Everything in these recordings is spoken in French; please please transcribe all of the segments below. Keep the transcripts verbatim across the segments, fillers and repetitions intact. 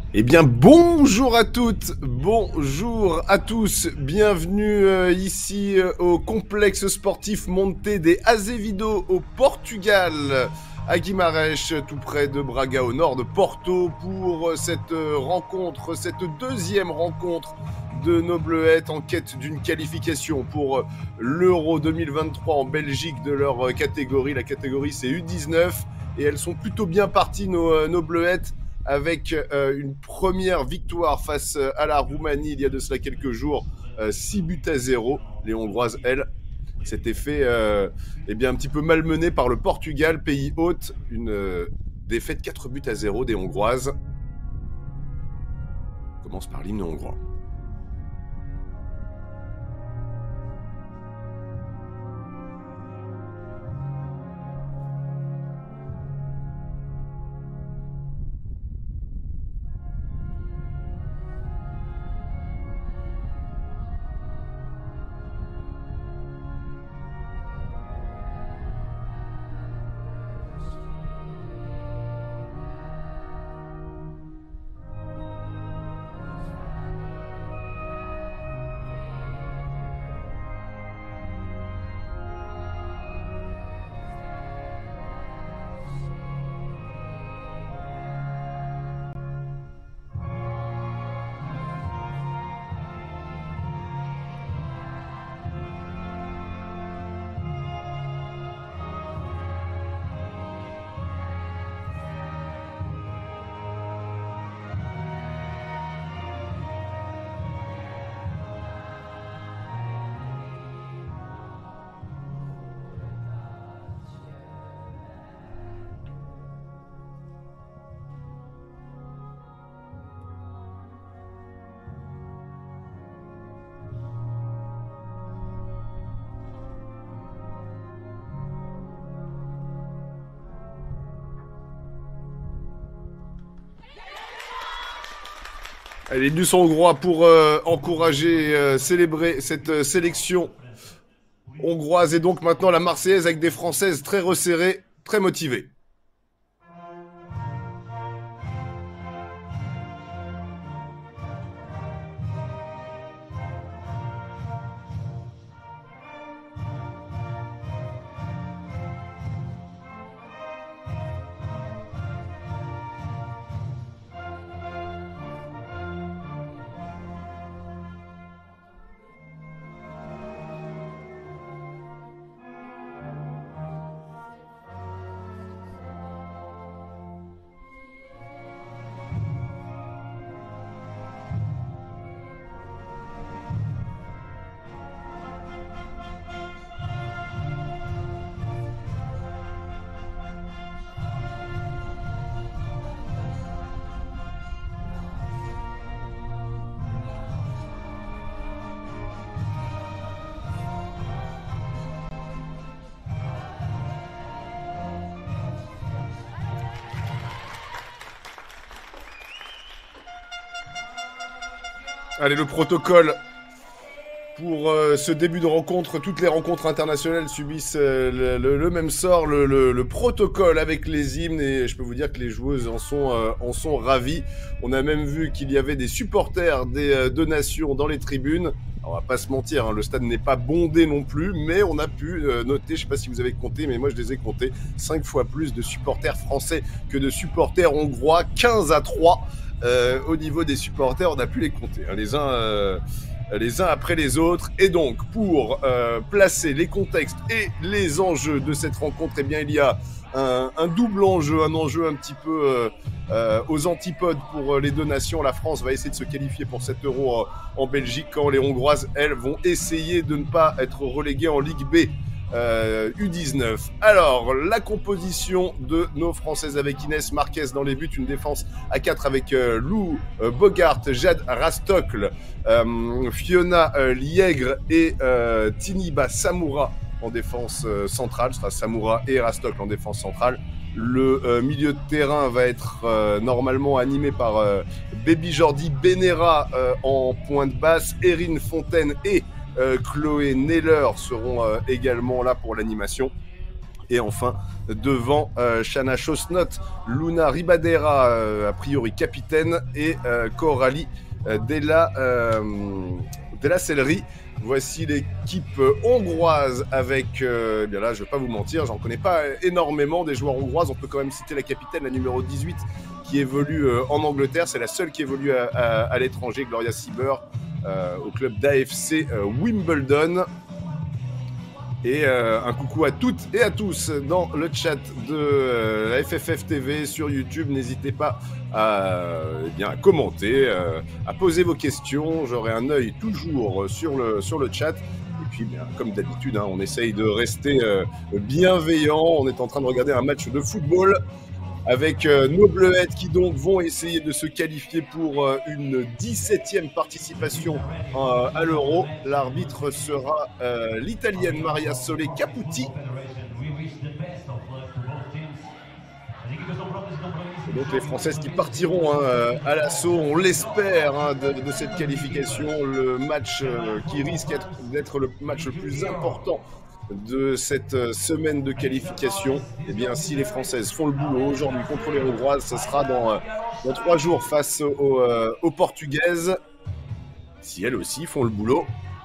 Eh bien, bonjour à toutes, bonjour à tous, bienvenue euh, ici euh, au complexe sportif Monte de Azevedo au Portugal, à Guimarães, tout près de Braga, au nord de Porto, pour cette euh, rencontre, cette deuxième rencontre de nos Bleuettes en quête d'une qualification pour l'Euro deux mille vingt-trois en Belgique de leur catégorie. La catégorie, c'est U dix-neuf, et elles sont plutôt bien parties, nos, nos Bleuettes, avec euh, une première victoire face à la Roumanie il y a de cela quelques jours, euh, six buts à zéro. Les Hongroises, elles, s'étaient fait euh, eh bien, un petit peu malmener par le Portugal, pays hôte, une euh, défaite quatre buts à zéro des Hongroises. On commence par l'hymne hongrois. Les Bus hongrois pour euh, encourager, euh, célébrer cette euh, sélection hongroise, et donc maintenant la Marseillaise avec des Françaises très resserrées, très motivées. Allez, le protocole pour euh, ce début de rencontre. Toutes les rencontres internationales subissent euh, le, le, le même sort, le, le, le protocole avec les hymnes, et je peux vous dire que les joueuses en sont, euh, en sont ravies. On a même vu qu'il y avait des supporters des euh, deux nations dans les tribunes. Alors, on va pas se mentir, hein, le stade n'est pas bondé non plus, mais on a pu euh, noter, je sais pas si vous avez compté, mais moi je les ai comptés, cinq fois plus de supporters français que de supporters hongrois, quinze à trois. Euh, au niveau des supporters, on a pu les compter, hein, les uns, euh, les uns après les autres. Et donc, pour euh, placer les contextes et les enjeux de cette rencontre, eh bien, il y a un, un double enjeu, un enjeu un petit peu euh, euh, aux antipodes pour les deux nations. La France va essayer de se qualifier pour cet Euro en, en Belgique, quand les Hongroises, elles, vont essayer de ne pas être reléguées en Ligue B. Euh, U dix-neuf. Alors, la composition de nos Françaises avec Inès Marquez dans les buts, une défense à quatre avec euh, Lou euh, Bogart, Jade Rastokl, euh, Fiona euh, Liègre et euh, Tiniba Samoura en défense euh, centrale. Ce sera Samoura et Rastokl en défense centrale. Le euh, milieu de terrain va être euh, normalement animé par euh, Baby Jordi Benera euh, en pointe basse, Erin Fontaine et Euh, Chloé Neller seront euh, également là pour l'animation. Et enfin, devant euh, Shana Chosnot, Luna Ribadera, euh, a priori capitaine, et euh, Coralie euh, Della, euh, Della Sellerie. Voici l'équipe hongroise avec, euh, bien là je ne vais pas vous mentir, j'en connais pas énormément des joueurs hongroises. On peut quand même citer la capitaine, la numéro dix-huit, qui évolue euh, en Angleterre. C'est la seule qui évolue à, à, à l'étranger, Gloria Sieber, euh, au club d'A F C euh, Wimbledon. Et euh, un coucou à toutes et à tous dans le chat de euh, la F F F T V sur YouTube. N'hésitez pas à, euh, eh bien, à commenter, euh, à poser vos questions. J'aurai un œil toujours sur le, sur le chat. Et puis, bien, comme d'habitude, hein, on essaye de rester euh, bienveillant. On est en train de regarder un match de football avec euh, nos Bleuettes qui donc vont essayer de se qualifier pour euh, une dix-septième participation euh, à l'Euro. L'arbitre sera euh, l'Italienne Maria Sole Caputi. Et donc les Françaises qui partiront hein, à l'assaut, on l'espère, hein, de, de cette qualification. Le match euh, qui risque d'être le match le plus important de cette semaine de qualification. Et bien, si les Françaises font le boulot aujourd'hui contre les Hongroises, ce sera dans, dans trois jours face aux, euh, aux Portugaises. Si elles aussi font le boulot.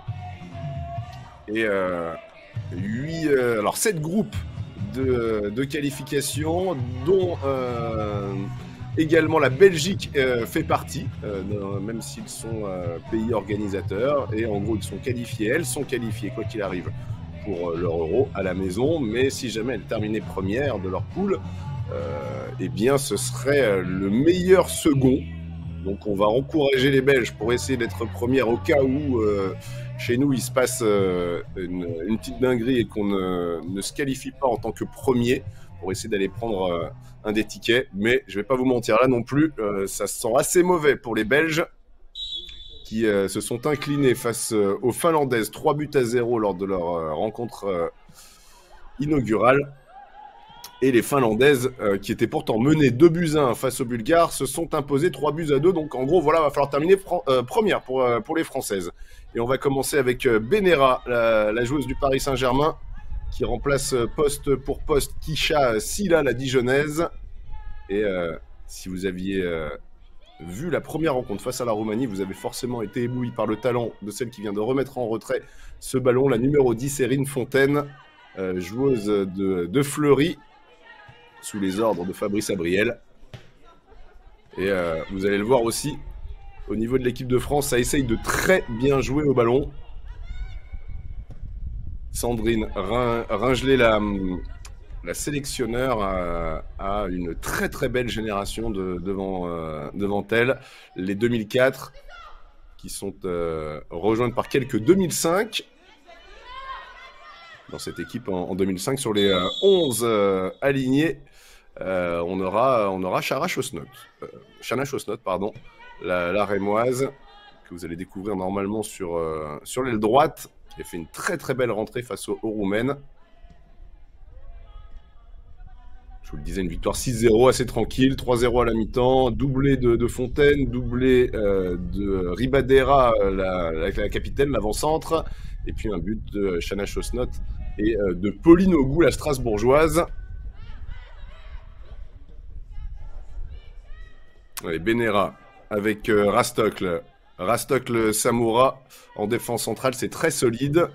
Et euh, huit, euh, alors sept groupes de, de qualification, dont euh, également la Belgique euh, fait partie, euh, même s'ils sont euh, pays organisateurs. Et en gros, ils sont qualifiés, elles sont qualifiées, quoi qu'il arrive, pour leur Euro à la maison. Mais si jamais elles terminaient première de leur poule, euh, eh bien ce serait le meilleur second. Donc on va encourager les Belges pour essayer d'être première au cas où euh, chez nous il se passe euh, une, une petite dinguerie et qu'on ne, ne se qualifie pas en tant que premier, pour essayer d'aller prendre euh, un des tickets. Mais je vais pas vous mentir là non plus, euh, ça se sent assez mauvais pour les Belges, qui euh, se sont inclinés face euh, aux Finlandaises, trois buts à zéro lors de leur euh, rencontre euh, inaugurale. Et les Finlandaises, euh, qui étaient pourtant menées deux buts à un face aux Bulgares, se sont imposées trois buts à deux. Donc en gros, voilà, il va falloir terminer euh, première pour, euh, pour les Françaises. Et on va commencer avec euh, Benera, la, la joueuse du Paris Saint-Germain, qui remplace euh, poste pour poste Kisha Silla, la Dijonnaise. Et euh, si vous aviez... Euh, vu la première rencontre face à la Roumanie, vous avez forcément été ébloui par le talent de celle qui vient de remettre en retrait ce ballon, la numéro dix, Erin Fontaine, euh, joueuse de, de Fleury, sous les ordres de Fabrice Abriel. Et euh, vous allez le voir aussi, au niveau de l'équipe de France, ça essaye de très bien jouer au ballon. Sandrine Ringelet, la... La sélectionneur a, a une très très belle génération de, devant, euh, devant elle. Les deux mille quatre qui sont euh, rejointes par quelques deux mille cinq. Dans cette équipe en, en deux mille cinq, sur les euh, onze euh, alignés, euh, on aura, on aura Shana Chosnot, euh, Shana Chosnot, pardon, la, la Rémoise, que vous allez découvrir normalement sur, euh, sur l'aile droite, qui a fait une très très belle rentrée face aux, aux Roumaines. Je vous le disais, une victoire six zéro assez tranquille, trois zéro à la mi-temps, doublé de, de Fontaine, doublé euh, de Ribadera, la, la, la capitaine, l'avant-centre, et puis un but de Shana Chosnot et euh, de Pauline Ogou, la Strasbourgeoise. Allez, Benera avec euh, Rastokl. Rastokl Samoura en défense centrale, c'est très solide.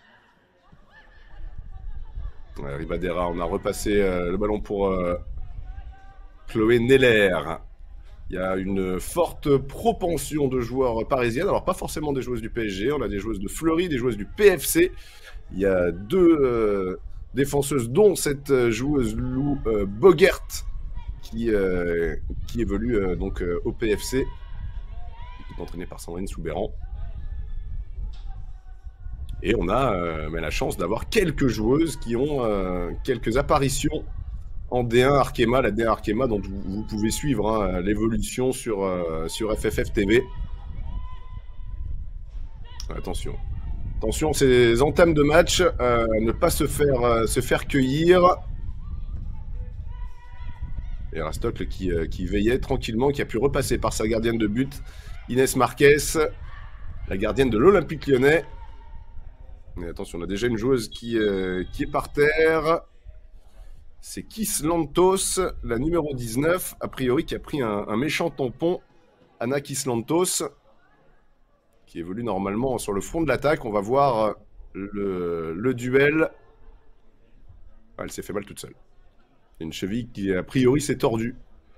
Ribadera, on a repassé euh, le ballon pour euh, Chloé Neller. Il y a une forte propension de joueurs parisiennes, alors pas forcément des joueuses du P S G, on a des joueuses de Fleury, des joueuses du P F C. Il y a deux euh, défenseuses, dont cette joueuse Lou euh, Bogert, qui, euh, qui évolue euh, donc euh, au P F C, qui est entraînée par Sandrine Soubéran. Et on a euh, mais la chance d'avoir quelques joueuses qui ont euh, quelques apparitions en D un Arkema, la D un Arkema dont vous, vous pouvez suivre hein, l'évolution sur, euh, sur F F F T V. Attention. Attention, ces entames de match, euh, ne pas se faire, euh, se faire cueillir. Et Rastokl qui, euh, qui veillait tranquillement, qui a pu repasser par sa gardienne de but, Inès Marquez, la gardienne de l'Olympique Lyonnais. Mais attention, on a déjà une joueuse qui, euh, qui est par terre. C'est Kiss Lantos, la numéro dix-neuf, a priori qui a pris un, un méchant tampon. Anna Kiss Lantos, qui évolue normalement sur le front de l'attaque. On va voir le, le duel. Ah, elle s'est fait mal toute seule. Une cheville qui, a priori, s'est tordue.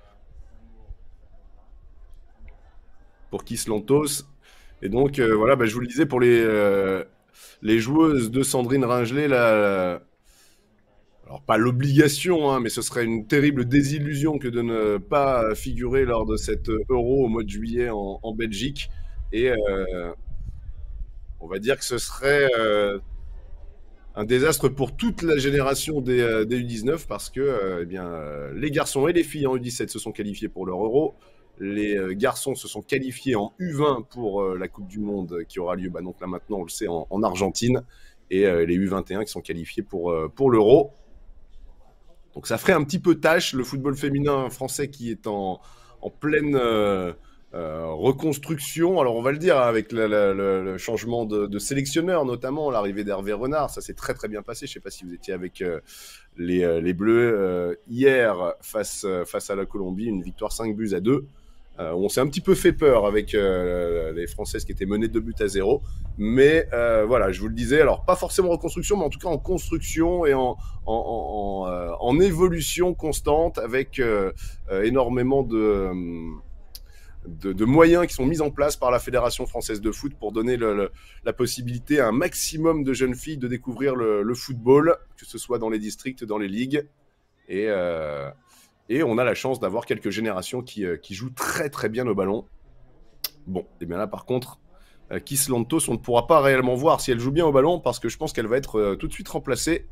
Pour Kiss Lantos. Et donc, euh, voilà, bah, je vous le disais, pour les, euh, les joueuses de Sandrine Ringelet, là, alors pas l'obligation, hein, mais ce serait une terrible désillusion que de ne pas figurer lors de cet Euro au mois de juillet en, en Belgique. Et euh, on va dire que ce serait euh, un désastre pour toute la génération des, euh, des U dix-neuf parce que euh, eh bien, euh, les garçons et les filles en U dix-sept se sont qualifiés pour leur Euro. Les euh, garçons se sont qualifiés en U vingt pour euh, la Coupe du Monde qui aura lieu bah, donc là maintenant, on le sait, en, en Argentine. Et euh, les U vingt et un qui sont qualifiés pour, euh, pour l'Euro. Donc ça ferait un petit peu tâche, le football féminin français qui est en, en pleine euh, euh, reconstruction. Alors on va le dire, hein, avec le, le, le changement de, de sélectionneur, notamment l'arrivée d'Hervé Renard, ça s'est très très bien passé. Je ne sais pas si vous étiez avec euh, les, les Bleus euh, hier face, face à la Colombie, une victoire cinq buts à deux. Euh, on s'est un petit peu fait peur avec euh, les Françaises qui étaient menées deux buts à zéro. Mais euh, voilà, je vous le disais, alors pas forcément en reconstruction, mais en tout cas en construction et en, en, en, euh, en évolution constante avec euh, euh, énormément de, de, de moyens qui sont mis en place par la Fédération française de foot pour donner le, le, la possibilité à un maximum de jeunes filles de découvrir le, le football, que ce soit dans les districts, dans les ligues. Et... Euh, Et on a la chance d'avoir quelques générations qui, euh, qui jouent très très bien au ballon. Bon, et bien là par contre, euh, Kiss Lantos, on ne pourra pas réellement voir si elle joue bien au ballon parce que je pense qu'elle va être euh, tout de suite remplacée.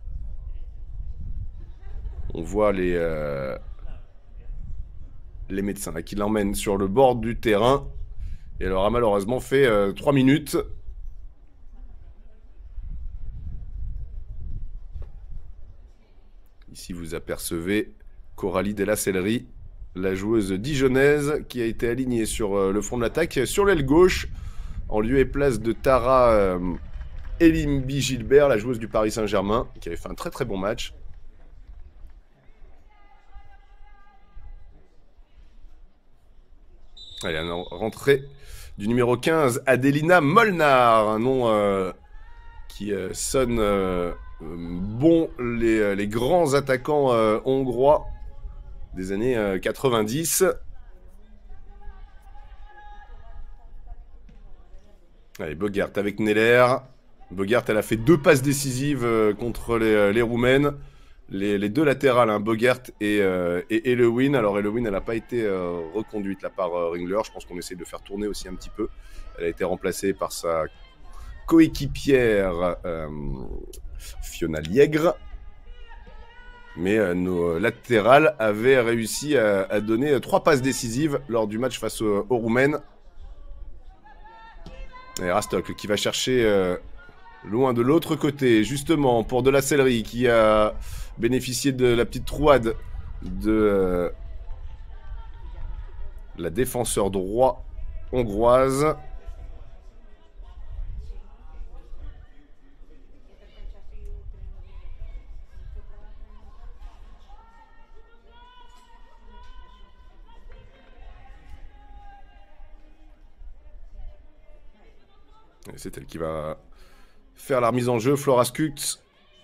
On voit les, euh, les médecins là, qui l'emmènent sur le bord du terrain. Et elle aura malheureusement fait euh, trois minutes. Ici vous apercevez Coralie Della Sellerie, la joueuse dijonnaise qui a été alignée sur euh, le front de l'attaque, sur l'aile gauche, en lieu et place de Tara euh, Elimbi Gilbert, la joueuse du Paris Saint-Germain, qui avait fait un très très bon match. Allez, une rentrée du numéro quinze, Adelina Molnar, un nom euh, qui euh, sonne euh, bon les, les grands attaquants euh, hongrois des années euh, quatre-vingt-dix. Allez, Bogart avec Neller. Bogart, elle a fait deux passes décisives euh, contre les, les Roumaines. Les, les deux latérales, hein, Bogart et, euh, et Elewin. Alors Elewin, elle n'a pas été euh, reconduite là par euh, Ringler. Je pense qu'on essaie de faire tourner aussi un petit peu. Elle a été remplacée par sa coéquipière euh, Fiona Liègre. Mais euh, nos latérales avaient réussi à, à donner euh, trois passes décisives lors du match face aux, aux Roumaines. Et Rastock qui va chercher euh, loin de l'autre côté, justement, pour de la Sellerie qui a bénéficié de la petite trouade de euh, la défenseur droit hongroise. C'est elle qui va faire la remise en jeu. Flora Skutz.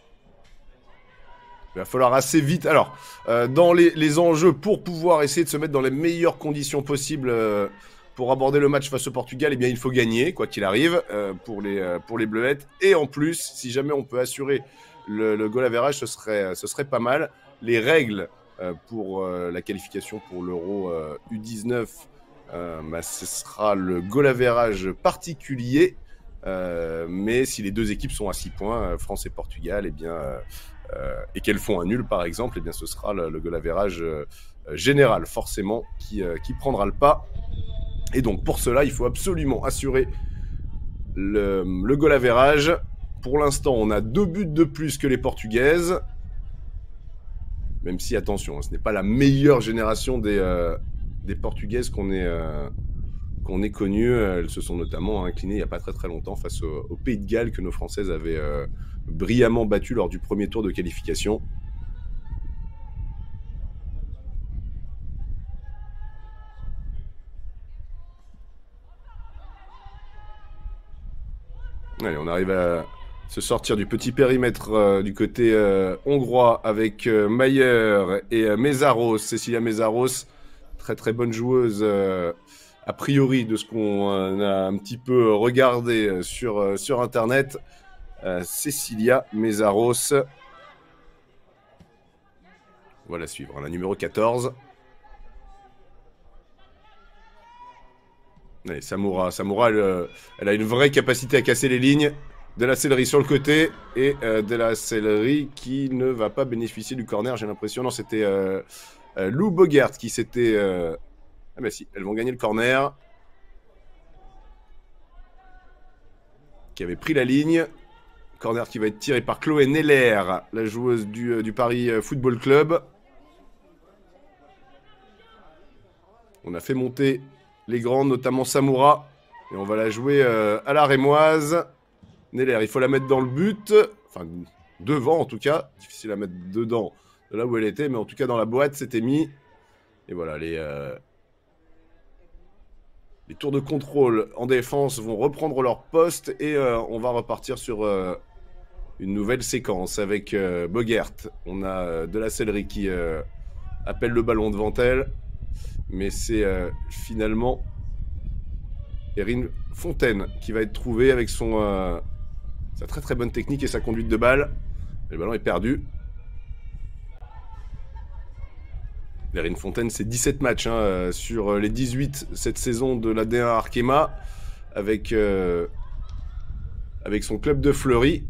Il va falloir assez vite. Alors, euh, dans les, les enjeux, pour pouvoir essayer de se mettre dans les meilleures conditions possibles euh, pour aborder le match face au Portugal, eh bien, il faut gagner, quoi qu'il arrive, euh, pour, les, euh, pour les Bleuettes. Et en plus, si jamais on peut assurer le, le goal average, ce serait, ce serait pas mal. Les règles euh, pour euh, la qualification pour l'Euro euh, U dix-neuf, euh, bah, ce sera le goal average particulier. Euh, mais si les deux équipes sont à six points, France et Portugal, eh bien, euh, euh, et qu'elles font un nul par exemple, eh bien, ce sera le, le goal average euh, général forcément qui, euh, qui prendra le pas. Et donc pour cela, il faut absolument assurer le, le goal average. Pour l'instant, on a deux buts de plus que les Portugaises. Même si, attention, ce n'est pas la meilleure génération des, euh, des Portugaises qu'on ait... Euh, qu'on ait connues. Elles se sont notamment inclinées il n'y a pas très très longtemps face au, au Pays de Galles que nos Françaises avaient euh, brillamment battu lors du premier tour de qualification. Allez, on arrive à se sortir du petit périmètre euh, du côté euh, hongrois avec euh, Mayer et euh, Mézaros, Cecilia Mézaros, très très bonne joueuse euh, a priori de ce qu'on euh, a un petit peu regardé euh, sur, euh, sur internet. Euh, Cecilia Mézaros. On va la suivre, hein, la numéro quatorze. Allez, Samoura, Samoura elle, euh, elle a une vraie capacité à casser les lignes. De la céleri sur le côté et euh, de la céleri qui ne va pas bénéficier du corner, j'ai l'impression. Non, c'était euh, euh, Lou Bogert qui s'était... Euh... Ah bah si, elles vont gagner le corner. Qui avait pris la ligne. Corner qui va être tiré par Chloé Neller, la joueuse du, euh, du Paris Football Club. On a fait monter les grandes, notamment Samoura. Et on va la jouer euh, à la rémoise. Neller, il faut la mettre dans le but. Enfin, devant en tout cas. Difficile à mettre dedans, de là où elle était. Mais en tout cas, dans la boîte, c'était mis. Et voilà, les, euh, les tours de contrôle en défense vont reprendre leur poste. Et euh, on va repartir sur euh, une nouvelle séquence avec euh, Bogert. On a euh, de la céleri qui euh, appelle le ballon devant elle. Mais c'est euh, finalement Erin Fontaine qui va être trouvée avec son... Euh, sa très très bonne technique et sa conduite de balle. Le ballon est perdu. Erin Fontaine, c'est dix-sept matchs hein, sur les dix-huit cette saison de la D un Arkema avec, euh, avec son club de Fleury.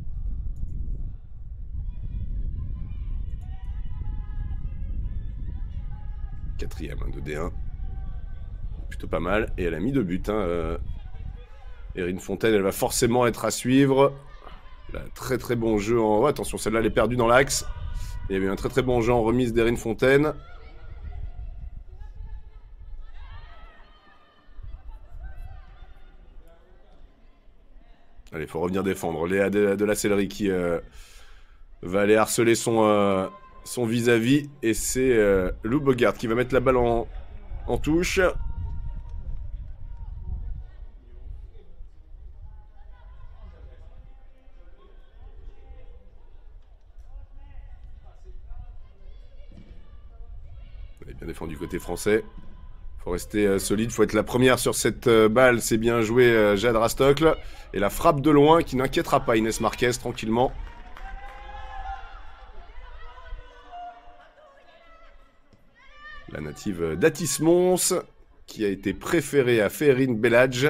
Quatrième hein, de D un. Plutôt pas mal. Et elle a mis deux buts. Hein, euh. Erin Fontaine, elle va forcément être à suivre. Elle a un très très bon jeu en... Oh, attention, celle-là, elle est perdue dans l'axe. Il y avait un très très bon jeu en remise d'Erin Fontaine. Allez, il faut revenir défendre. Léa de, de la céleri qui euh, va aller harceler son euh, son vis-à-vis. Et c'est euh, Lou Bogart qui va mettre la balle en, en touche. Elle est bien défendu côté français. Faut rester euh, solide, faut être la première sur cette euh, balle. C'est bien joué euh, Jade Rastocle. Et la frappe de loin qui n'inquiétera pas Inès Marquez tranquillement. La native d'Atis Mons qui a été préférée à Ferrine Belladj.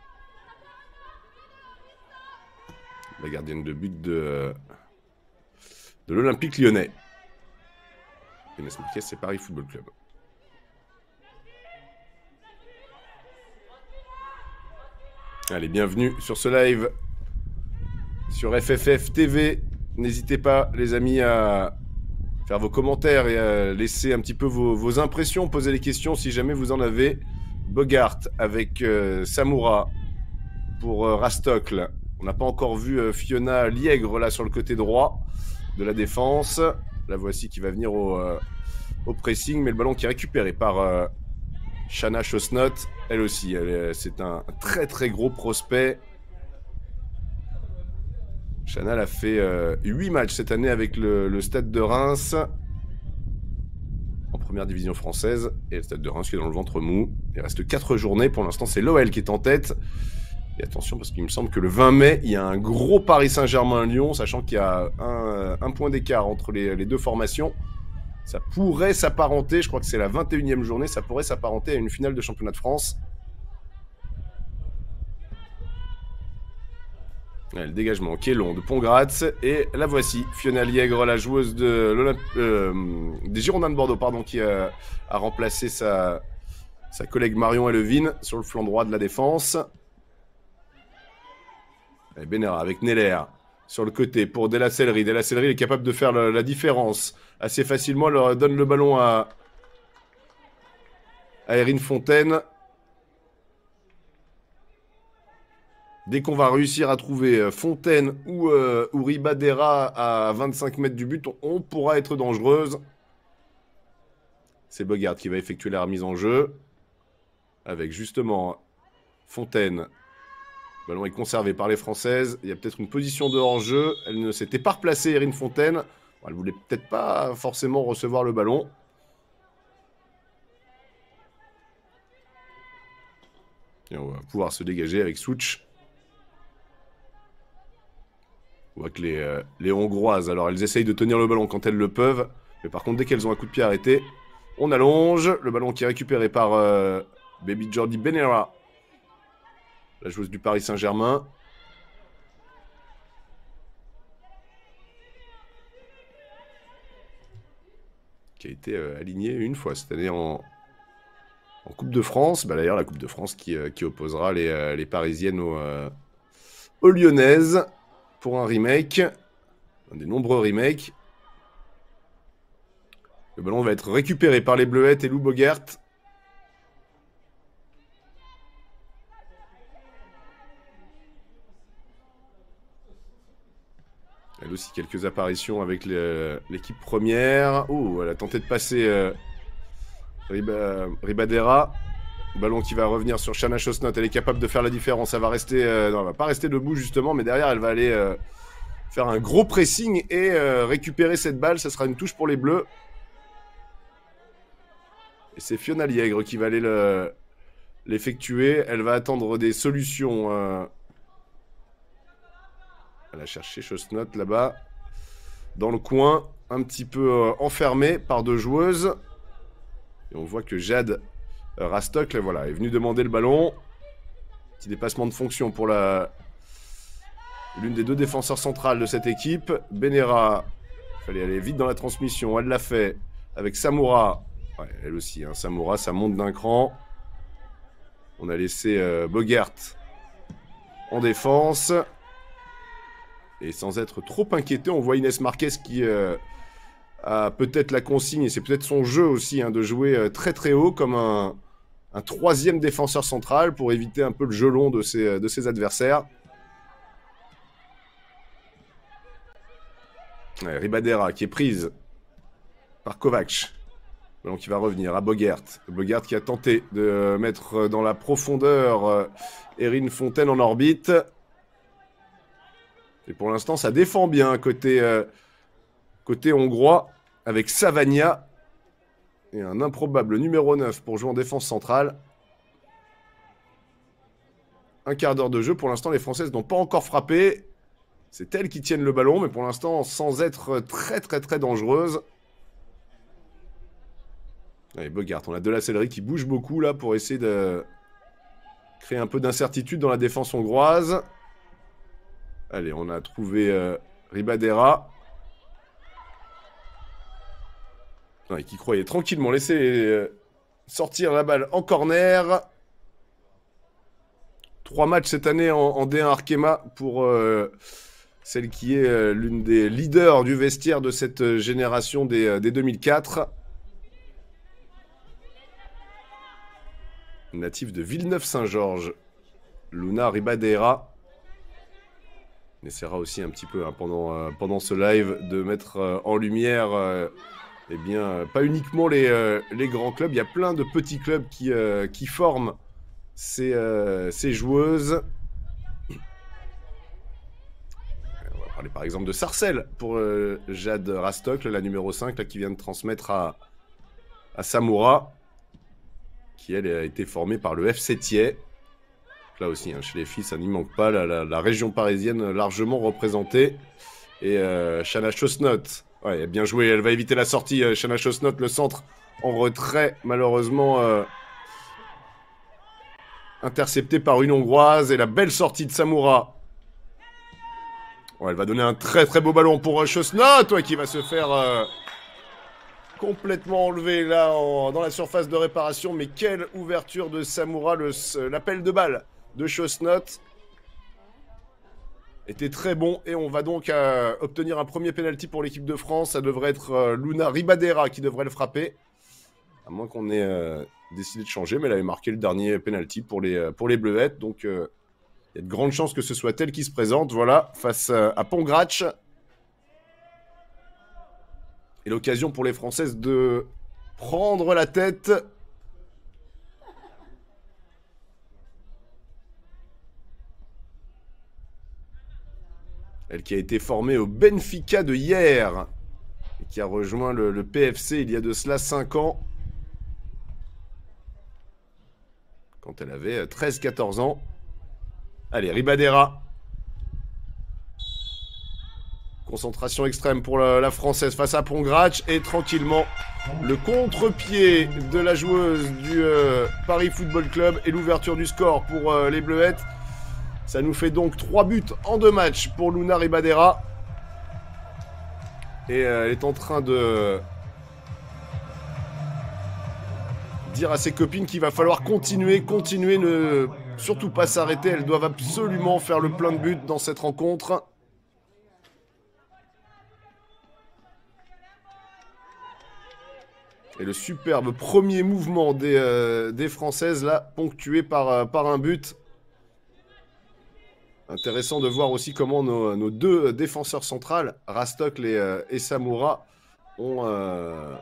La gardienne de but de, euh, de l'Olympique lyonnais. Inès Marquez, c'est Paris Football Club. Allez, bienvenue sur ce live sur F F F T V. N'hésitez pas, les amis, à faire vos commentaires et à laisser un petit peu vos, vos impressions, poser les questions si jamais vous en avez. Bogart avec euh, Samoura pour euh, Rastocle. On n'a pas encore vu euh, Fiona Liègre là sur le côté droit de la défense. La voici qui va venir au, euh, au pressing, mais le ballon qui est récupéré par euh, Shana Chosnot. Elle aussi, c'est un, un très très gros prospect. Shana a fait euh, huit matchs cette année avec le, le Stade de Reims en première division française. Et le Stade de Reims qui est dans le ventre mou. Il reste quatre journées. Pour l'instant, c'est l'O L qui est en tête. Et attention, parce qu'il me semble que le vingt mai, il y a un gros Paris Saint-Germain-Lyon, sachant qu'il y a un, un point d'écart entre les, les deux formations. Ça pourrait s'apparenter, je crois que c'est la vingt et unième journée, ça pourrait s'apparenter à une finale de championnat de France. Ouais, le dégagement qui est long de Pongratz. Et la voici, Fiona Liègre, la joueuse de euh, des Girondins de Bordeaux, pardon, qui a, a remplacé sa, sa collègue Marion Elevine sur le flanc droit de la défense. Et Benera avec Neller sur le côté pour De La Céleri. De La Céleri est capable de faire le, la différence assez facilement. Elle leur donne le ballon à, à Erin Fontaine. Dès qu'on va réussir à trouver Fontaine ou, euh, ou Ribadera à vingt-cinq mètres du but, on, on pourra être dangereuse. C'est Bogart qui va effectuer la remise en jeu. Avec justement Fontaine Le ballon est conservé par les Françaises. Il y a peut-être une position de hors-jeu. Elle ne s'était pas replacée, Erin Fontaine. Bon, elle voulait peut-être pas forcément recevoir le ballon. Et on va pouvoir se dégager avec Souch. On voit que les, euh, les Hongroises, alors elles essayent de tenir le ballon quand elles le peuvent. Mais par contre, dès qu'elles ont un coup de pied arrêté, on allonge. Le ballon qui est récupéré par euh, Baby Jordi Benera, la joueuse du Paris Saint-Germain. Qui a été euh, alignée une fois cette année en, en Coupe de France. Bah, d'ailleurs, la Coupe de France qui, euh, qui opposera les, euh, les Parisiennes aux, euh, aux Lyonnaises pour un remake. Un des nombreux remakes. Le ballon va être récupéré par les Bleuettes et Lou Bogert. Elle aussi quelques apparitions avec l'équipe première. Oh, elle a tenté de passer euh, Riba, Ribadera. Ballon qui va revenir sur Shanna Chosnot. Elle est capable de faire la différence. Elle va rester, euh, non, elle va pas rester debout justement, mais derrière elle va aller euh, faire un gros pressing et euh, récupérer cette balle. Ça sera une touche pour les Bleus. Et c'est Fiona Liègre qui va aller l'effectuer. Elle va attendre des solutions. Euh... Elle a cherché Chosnot là-bas. Dans le coin, un petit peu euh, enfermée par deux joueuses. Et on voit que Jade euh, Rastock, là, voilà, est venue demander le ballon. Petit dépassement de fonction pour la l'une des deux défenseurs centrales de cette équipe. Benera, il fallait aller vite dans la transmission. Elle l'a fait avec Samoura. Ouais, elle aussi, hein. Samoura, ça monte d'un cran. On a laissé euh, Bogert en défense. Et sans être trop inquiété, on voit Inès Marquez qui euh, a peut-être la consigne, et c'est peut-être son jeu aussi, hein, de jouer euh, très très haut comme un, un troisième défenseur central pour éviter un peu le jeu long de ses, de ses adversaires. Ouais, Ribadera qui est prise par Kovacs. Ballon qui va revenir à Bogert. Bogert qui a tenté de mettre dans la profondeur euh, Erin Fontaine en orbite. Et pour l'instant, ça défend bien côté, euh, côté hongrois avec Savagna et un improbable numéro neuf pour jouer en défense centrale. Un quart d'heure de jeu. Pour l'instant, les Françaises n'ont pas encore frappé. C'est elles qui tiennent le ballon, mais pour l'instant, sans être très très très dangereuses. Allez, Bogart, on a de la céleri qui bouge beaucoup là pour essayer de créer un peu d'incertitude dans la défense hongroise. Allez, on a trouvé euh, Ribadera. Ouais, qui croyait tranquillement laisser euh, sortir la balle en corner. Trois matchs cette année en, en D un Arkema pour euh, celle qui est euh, l'une des leaders du vestiaire de cette génération des, euh, des deux mille quatre. Native de Villeneuve-Saint-Georges, Luna Ribadera. On essaiera aussi un petit peu hein, pendant, euh, pendant ce live de mettre euh, en lumière, euh, eh bien, euh, pas uniquement les, euh, les grands clubs. Il y a plein de petits clubs qui, euh, qui forment ces, euh, ces joueuses. On va parler par exemple de Sarcelles pour euh, Jade Rastock, la numéro cinq, là, qui vient de transmettre à, à Samoura, qui elle a été formée par le F C Thiers. Là aussi, hein, chez les filles, ça n'y manque pas. La, la, la région parisienne largement représentée. Et euh, Shanna Chosnot, ouais, bien joué. Elle va éviter la sortie. Euh, Shanna Chosnot, le centre en retrait, malheureusement euh, intercepté par une Hongroise. Et la belle sortie de Samoura. Ouais, elle va donner un très très beau ballon pour euh, Chosnot, ouais, qui va se faire euh, complètement enlever là en, dans la surface de réparation. Mais quelle ouverture de Samoura, l'appel de balle de Chosnot était très bon et on va donc euh, obtenir un premier penalty pour l'équipe de France. Ça devrait être euh, Luna Ribadera qui devrait le frapper, à moins qu'on ait euh, décidé de changer, mais elle avait marqué le dernier penalty pour les, pour les Bleuettes, donc il euh, y a de grandes chances que ce soit elle qui se présente, voilà, face euh, à Pongratch. Et l'occasion pour les Françaises de prendre la tête. Elle qui a été formée au Benfica de hier. Et qui a rejoint le, le P F C il y a de cela cinq ans. Quand elle avait treize quatorze ans. Allez, Ribadera. Concentration extrême pour la, la Française face à Pongrac. Et tranquillement, le contre-pied de la joueuse du euh, Paris Football Club et l'ouverture du score pour euh, les Bleuettes. Ça nous fait donc trois buts en deux matchs pour Luna Ribadera. Et euh, elle est en train de dire à ses copines qu'il va falloir continuer, continuer, ne surtout pas s'arrêter. Elles doivent absolument faire le plein de buts dans cette rencontre. Et le superbe premier mouvement des, euh, des Françaises, là, ponctué par, euh, par un but. Intéressant de voir aussi comment nos, nos deux défenseurs centrales, Rastocle et, euh, et Samoura, ont euh,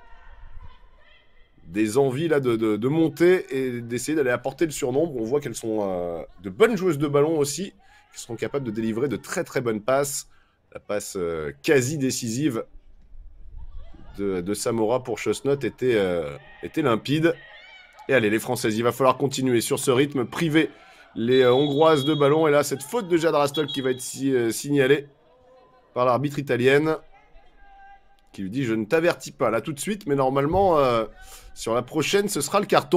des envies là, de, de, de monter et d'essayer d'aller apporter le surnombre. On voit qu'elles sont euh, de bonnes joueuses de ballon aussi, qui seront capables de délivrer de très très bonnes passes. La passe euh, quasi décisive de, de Samoura pour Chosnot était, euh, était limpide. Et allez, les Françaises, il va falloir continuer sur ce rythme, privé les euh, Hongroises de ballon. Et là, cette faute de Jade Rastocle qui va être si, euh, signalée par l'arbitre italienne, qui lui dit « Je ne t'avertis pas là tout de suite, mais normalement, euh, sur la prochaine, ce sera le carton. »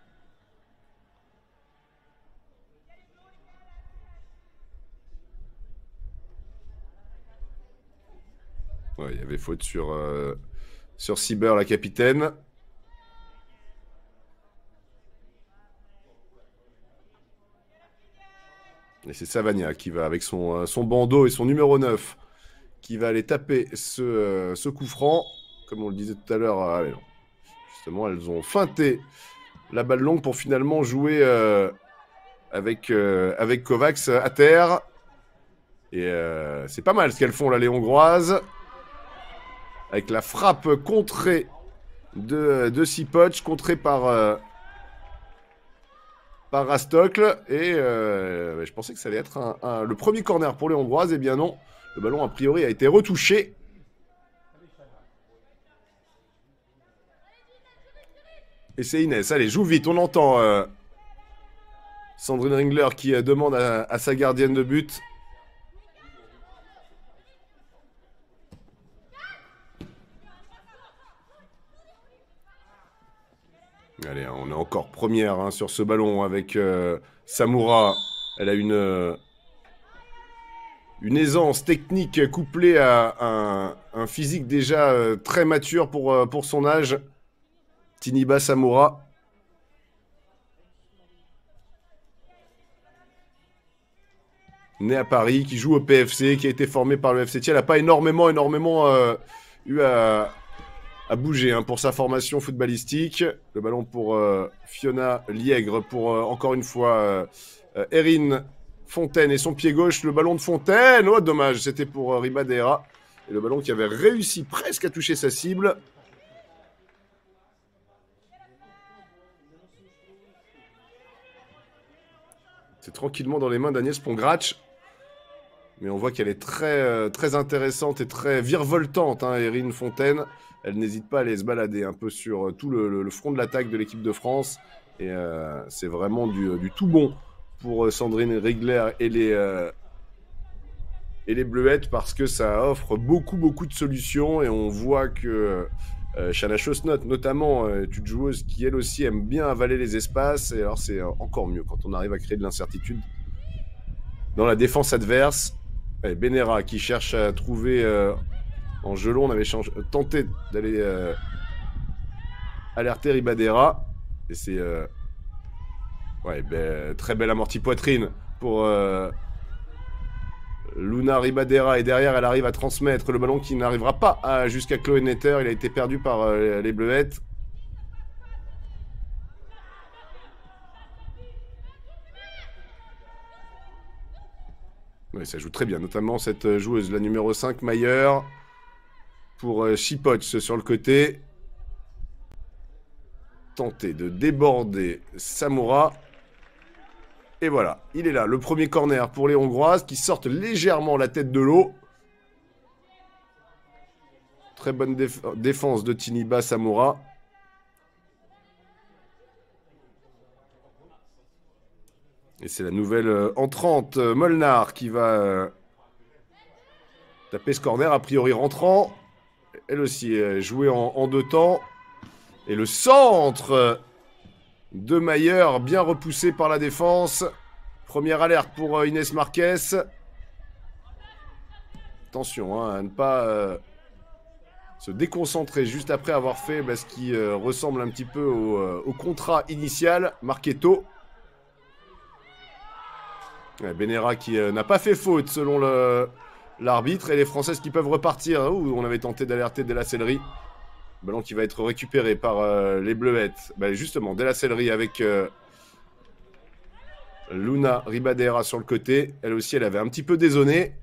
Ouais, il y avait faute sur, euh, sur Sieber, la capitaine. Et c'est Savagna qui va, avec son, euh, son bandeau et son numéro neuf, qui va aller taper ce, euh, ce coup franc. Comme on le disait tout à l'heure, euh, allez, non. Justement, elles ont feinté la balle longue pour finalement jouer euh, avec, euh, avec Kovacs à terre. Et euh, c'est pas mal ce qu'elles font là, les Hongroises. Avec la frappe contrée de, de Sipoc, contrée par, euh, par Rastocle. Et euh, je pensais que ça allait être un, un, le premier corner pour les Hongroises. Eh bien non, le ballon a priori a été retouché. Et c'est Inès. Allez, joue vite, on entend euh, Sandrine Ringler qui euh, demande à, à sa gardienne de but. Allez, on est encore première hein, sur ce ballon avec euh, Samoura. Elle a une, euh, une aisance technique couplée à un, un physique déjà euh, très mature pour, euh, pour son âge. Tiniba Samoura. Née à Paris, qui joue au P F C, qui a été formée par le F C T. Elle n'a pas énormément, énormément euh, eu à... à bouger hein, pour sa formation footballistique. Le ballon pour euh, Fiona Liègre, pour euh, encore une fois euh, euh, Erin Fontaine et son pied gauche. Le ballon de Fontaine, oh dommage, c'était pour euh, Ribadera. Et le ballon qui avait réussi presque à toucher sa cible. C'est tranquillement dans les mains d'Agnès Pongrac. Mais on voit qu'elle est très, euh, très intéressante et très virevoltante, hein, Erin Fontaine. Elle n'hésite pas à aller se balader un peu sur euh, tout le, le, le front de l'attaque de l'équipe de France. Et euh, c'est vraiment du, du tout bon pour euh, Sandrine Rigler et les, euh, et les Bleuettes, parce que ça offre beaucoup, beaucoup de solutions. Et on voit que euh, Shanna Chosnot, notamment, euh, est une joueuse qui, elle aussi, aime bien avaler les espaces. Et alors, c'est encore mieux quand on arrive à créer de l'incertitude dans la défense adverse. Et Benera qui cherche à trouver... Euh, En gelon, on avait changé, tenté d'aller euh, alerter Ribadera. Et c'est... Euh, ouais, ben, très belle amortie poitrine pour euh, Luna Ribadera. Et derrière, elle arrive à transmettre le ballon qui n'arrivera pas jusqu'à Chloé Netter. Il a été perdu par euh, les Bleuettes. Ouais, ça joue très bien, notamment cette joueuse, la numéro cinq, Mayer. Pour euh, Chipoch sur le côté. Tenter de déborder Samoura. Et voilà, il est là. Le premier corner pour les Hongroises qui sortent légèrement la tête de l'eau. Très bonne déf défense de Tiniba Samoura. Et c'est la nouvelle euh, entrante, euh, Molnar, qui va euh, taper ce corner, a priori rentrant. Elle aussi, euh, jouée en, en deux temps. Et le centre euh, de Mayer, bien repoussé par la défense. Première alerte pour euh, Inès Marquez. Attention hein, à ne pas... Euh, se déconcentrer juste après avoir fait bah, ce qui euh, ressemble un petit peu au, euh, au contrat initial. Marchetto. Ouais, Benera qui euh, n'a pas fait faute selon l'arbitre. Et les Françaises qui peuvent repartir. Ouh, on avait tenté d'alerter Della Sellerie. Ballon qui va être récupéré par euh, les Bleuettes. Bah, justement, Della Sellerie avec euh, Luna Ribadera sur le côté. Elle aussi, elle avait un petit peu désonné.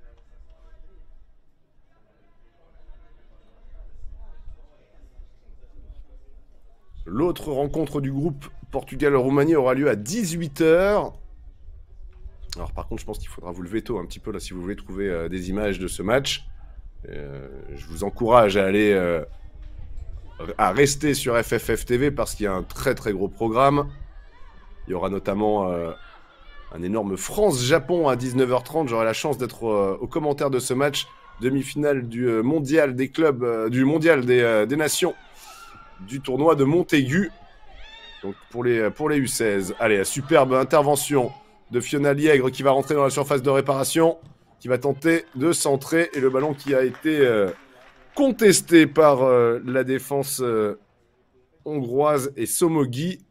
L'autre rencontre du groupe Portugal-Roumanie aura lieu à dix-huit heures. Alors par contre, je pense qu'il faudra vous lever tôt un petit peu là si vous voulez trouver euh, des images de ce match. Euh, je vous encourage à aller euh, à rester sur F F F T V parce qu'il y a un très très gros programme. Il y aura notamment euh, un énorme France-Japon à dix-neuf heures trente. J'aurai la chance d'être euh, au commentaire de ce match, demi-finale du euh, mondial des clubs, euh, du mondial des, euh, des nations. Du tournoi de Montaigu. Donc pour les, pour les U seize. Allez, superbe intervention de Fiona Liègre qui va rentrer dans la surface de réparation. Qui va tenter de centrer. Et le ballon qui a été euh, contesté par euh, la défense euh, hongroise et Somogi.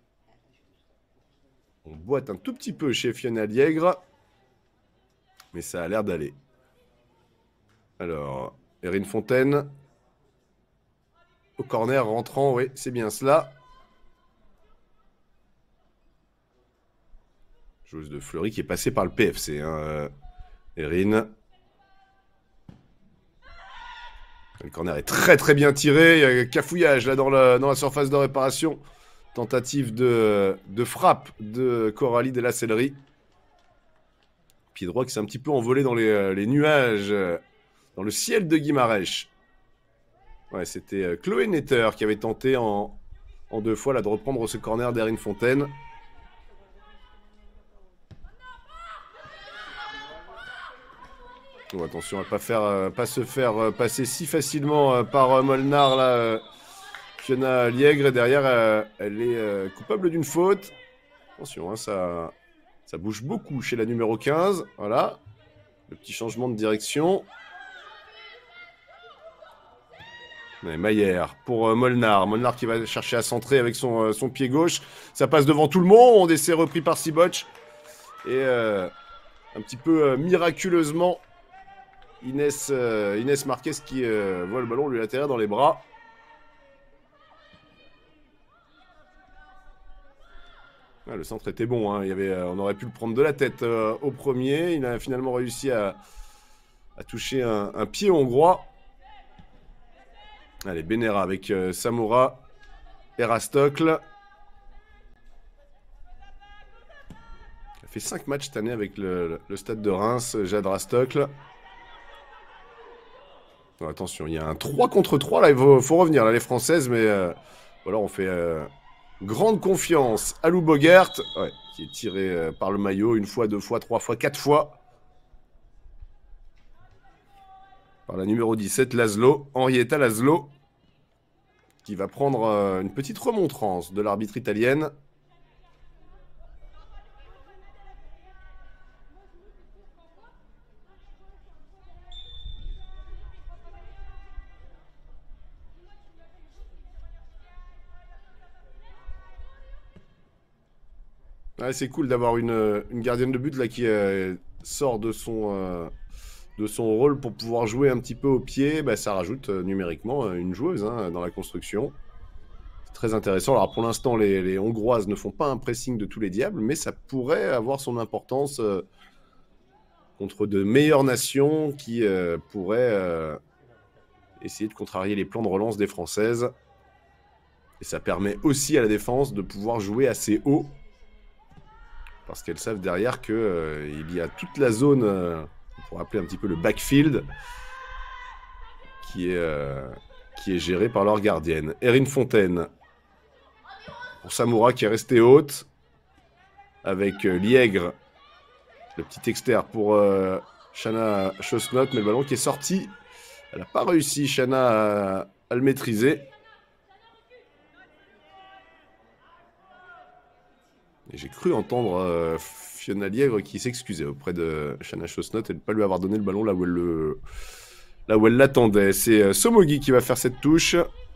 On boite un tout petit peu chez Fiona Liègre. Mais ça a l'air d'aller. Alors, Erin Fontaine. Au corner rentrant, oui, c'est bien cela. Joueuse de Fleury qui est passée par le P F C. Hein. Erin. Le corner est très très bien tiré. Il y a cafouillage là dans, le, dans la surface de réparation. Tentative de, de frappe de Coralie Della Sellerie. Pied droit qui s'est un petit peu envolé dans les, les nuages, dans le ciel de Guimarães. Ouais, c'était Chloé Netter qui avait tenté en, en deux fois là, de reprendre ce corner d'Erin Fontaine. Oh, attention à pas faire, euh, pas se faire euh, passer si facilement euh, par euh, Molnar là, euh, Fiona Liègre. Et derrière, euh, elle est euh, coupable d'une faute. Attention, hein, ça, ça bouge beaucoup chez la numéro quinze. Voilà, le petit changement de direction. Mayer pour euh, Molnar. Molnar qui va chercher à centrer avec son, euh, son pied gauche. Ça passe devant tout le monde. Essai repris par Siboc. Et euh, un petit peu euh, miraculeusement, Inès, euh, Inès Marquez qui euh, voit le ballon lui atterrir dans les bras. Ah, le centre était bon. Hein. Il y avait, euh, on aurait pu le prendre de la tête euh, au premier. Il a finalement réussi à, à toucher un, un pied hongrois. Allez, Benera avec euh, Samoura, Erastocle. Il a fait cinq matchs cette année avec le, le stade de Reims, Jade Rastocle. Oh, attention, il y a un trois contre trois, là, il faut, faut revenir, là, les Françaises, mais euh, voilà, on fait euh, grande confiance à Lou Bogert, ouais, qui est tiré euh, par le maillot une fois, deux fois, trois fois, quatre fois. Par la numéro dix-sept, Laszlo, Henrietta Laszlo, qui va prendre euh, une petite remontrance de l'arbitre italienne. Ouais, c'est cool d'avoir une, une gardienne de but là qui euh, sort de son... Euh, de son rôle pour pouvoir jouer un petit peu au pied. Bah, ça rajoute euh, numériquement euh, une joueuse hein, dans la construction. C'est très intéressant. Alors pour l'instant, les, les Hongroises ne font pas un pressing de tous les diables, mais ça pourrait avoir son importance euh, contre de meilleures nations qui euh, pourraient euh, essayer de contrarier les plans de relance des Françaises. Et ça permet aussi à la défense de pouvoir jouer assez haut Parce qu'elles savent derrière qu'il euh, y a toute la zone, euh, on pourrait appeler un petit peu le backfield, qui est, euh, qui est gérée par leur gardienne. Erin Fontaine. Pour Samoura qui est resté haute. Avec euh, Liègre. Le petit externe pour euh, Shanna Chosnot. Mais le ballon qui est sorti. Elle n'a pas réussi, Shanna, à, à le maîtriser. Et j'ai cru entendre euh, Fiona Liègre qui s'excusait auprès de Shanna Chosnot et de ne pas lui avoir donné le ballon là où elle le... là où elle l'attendait. C'est euh, Somogi qui va faire cette touche.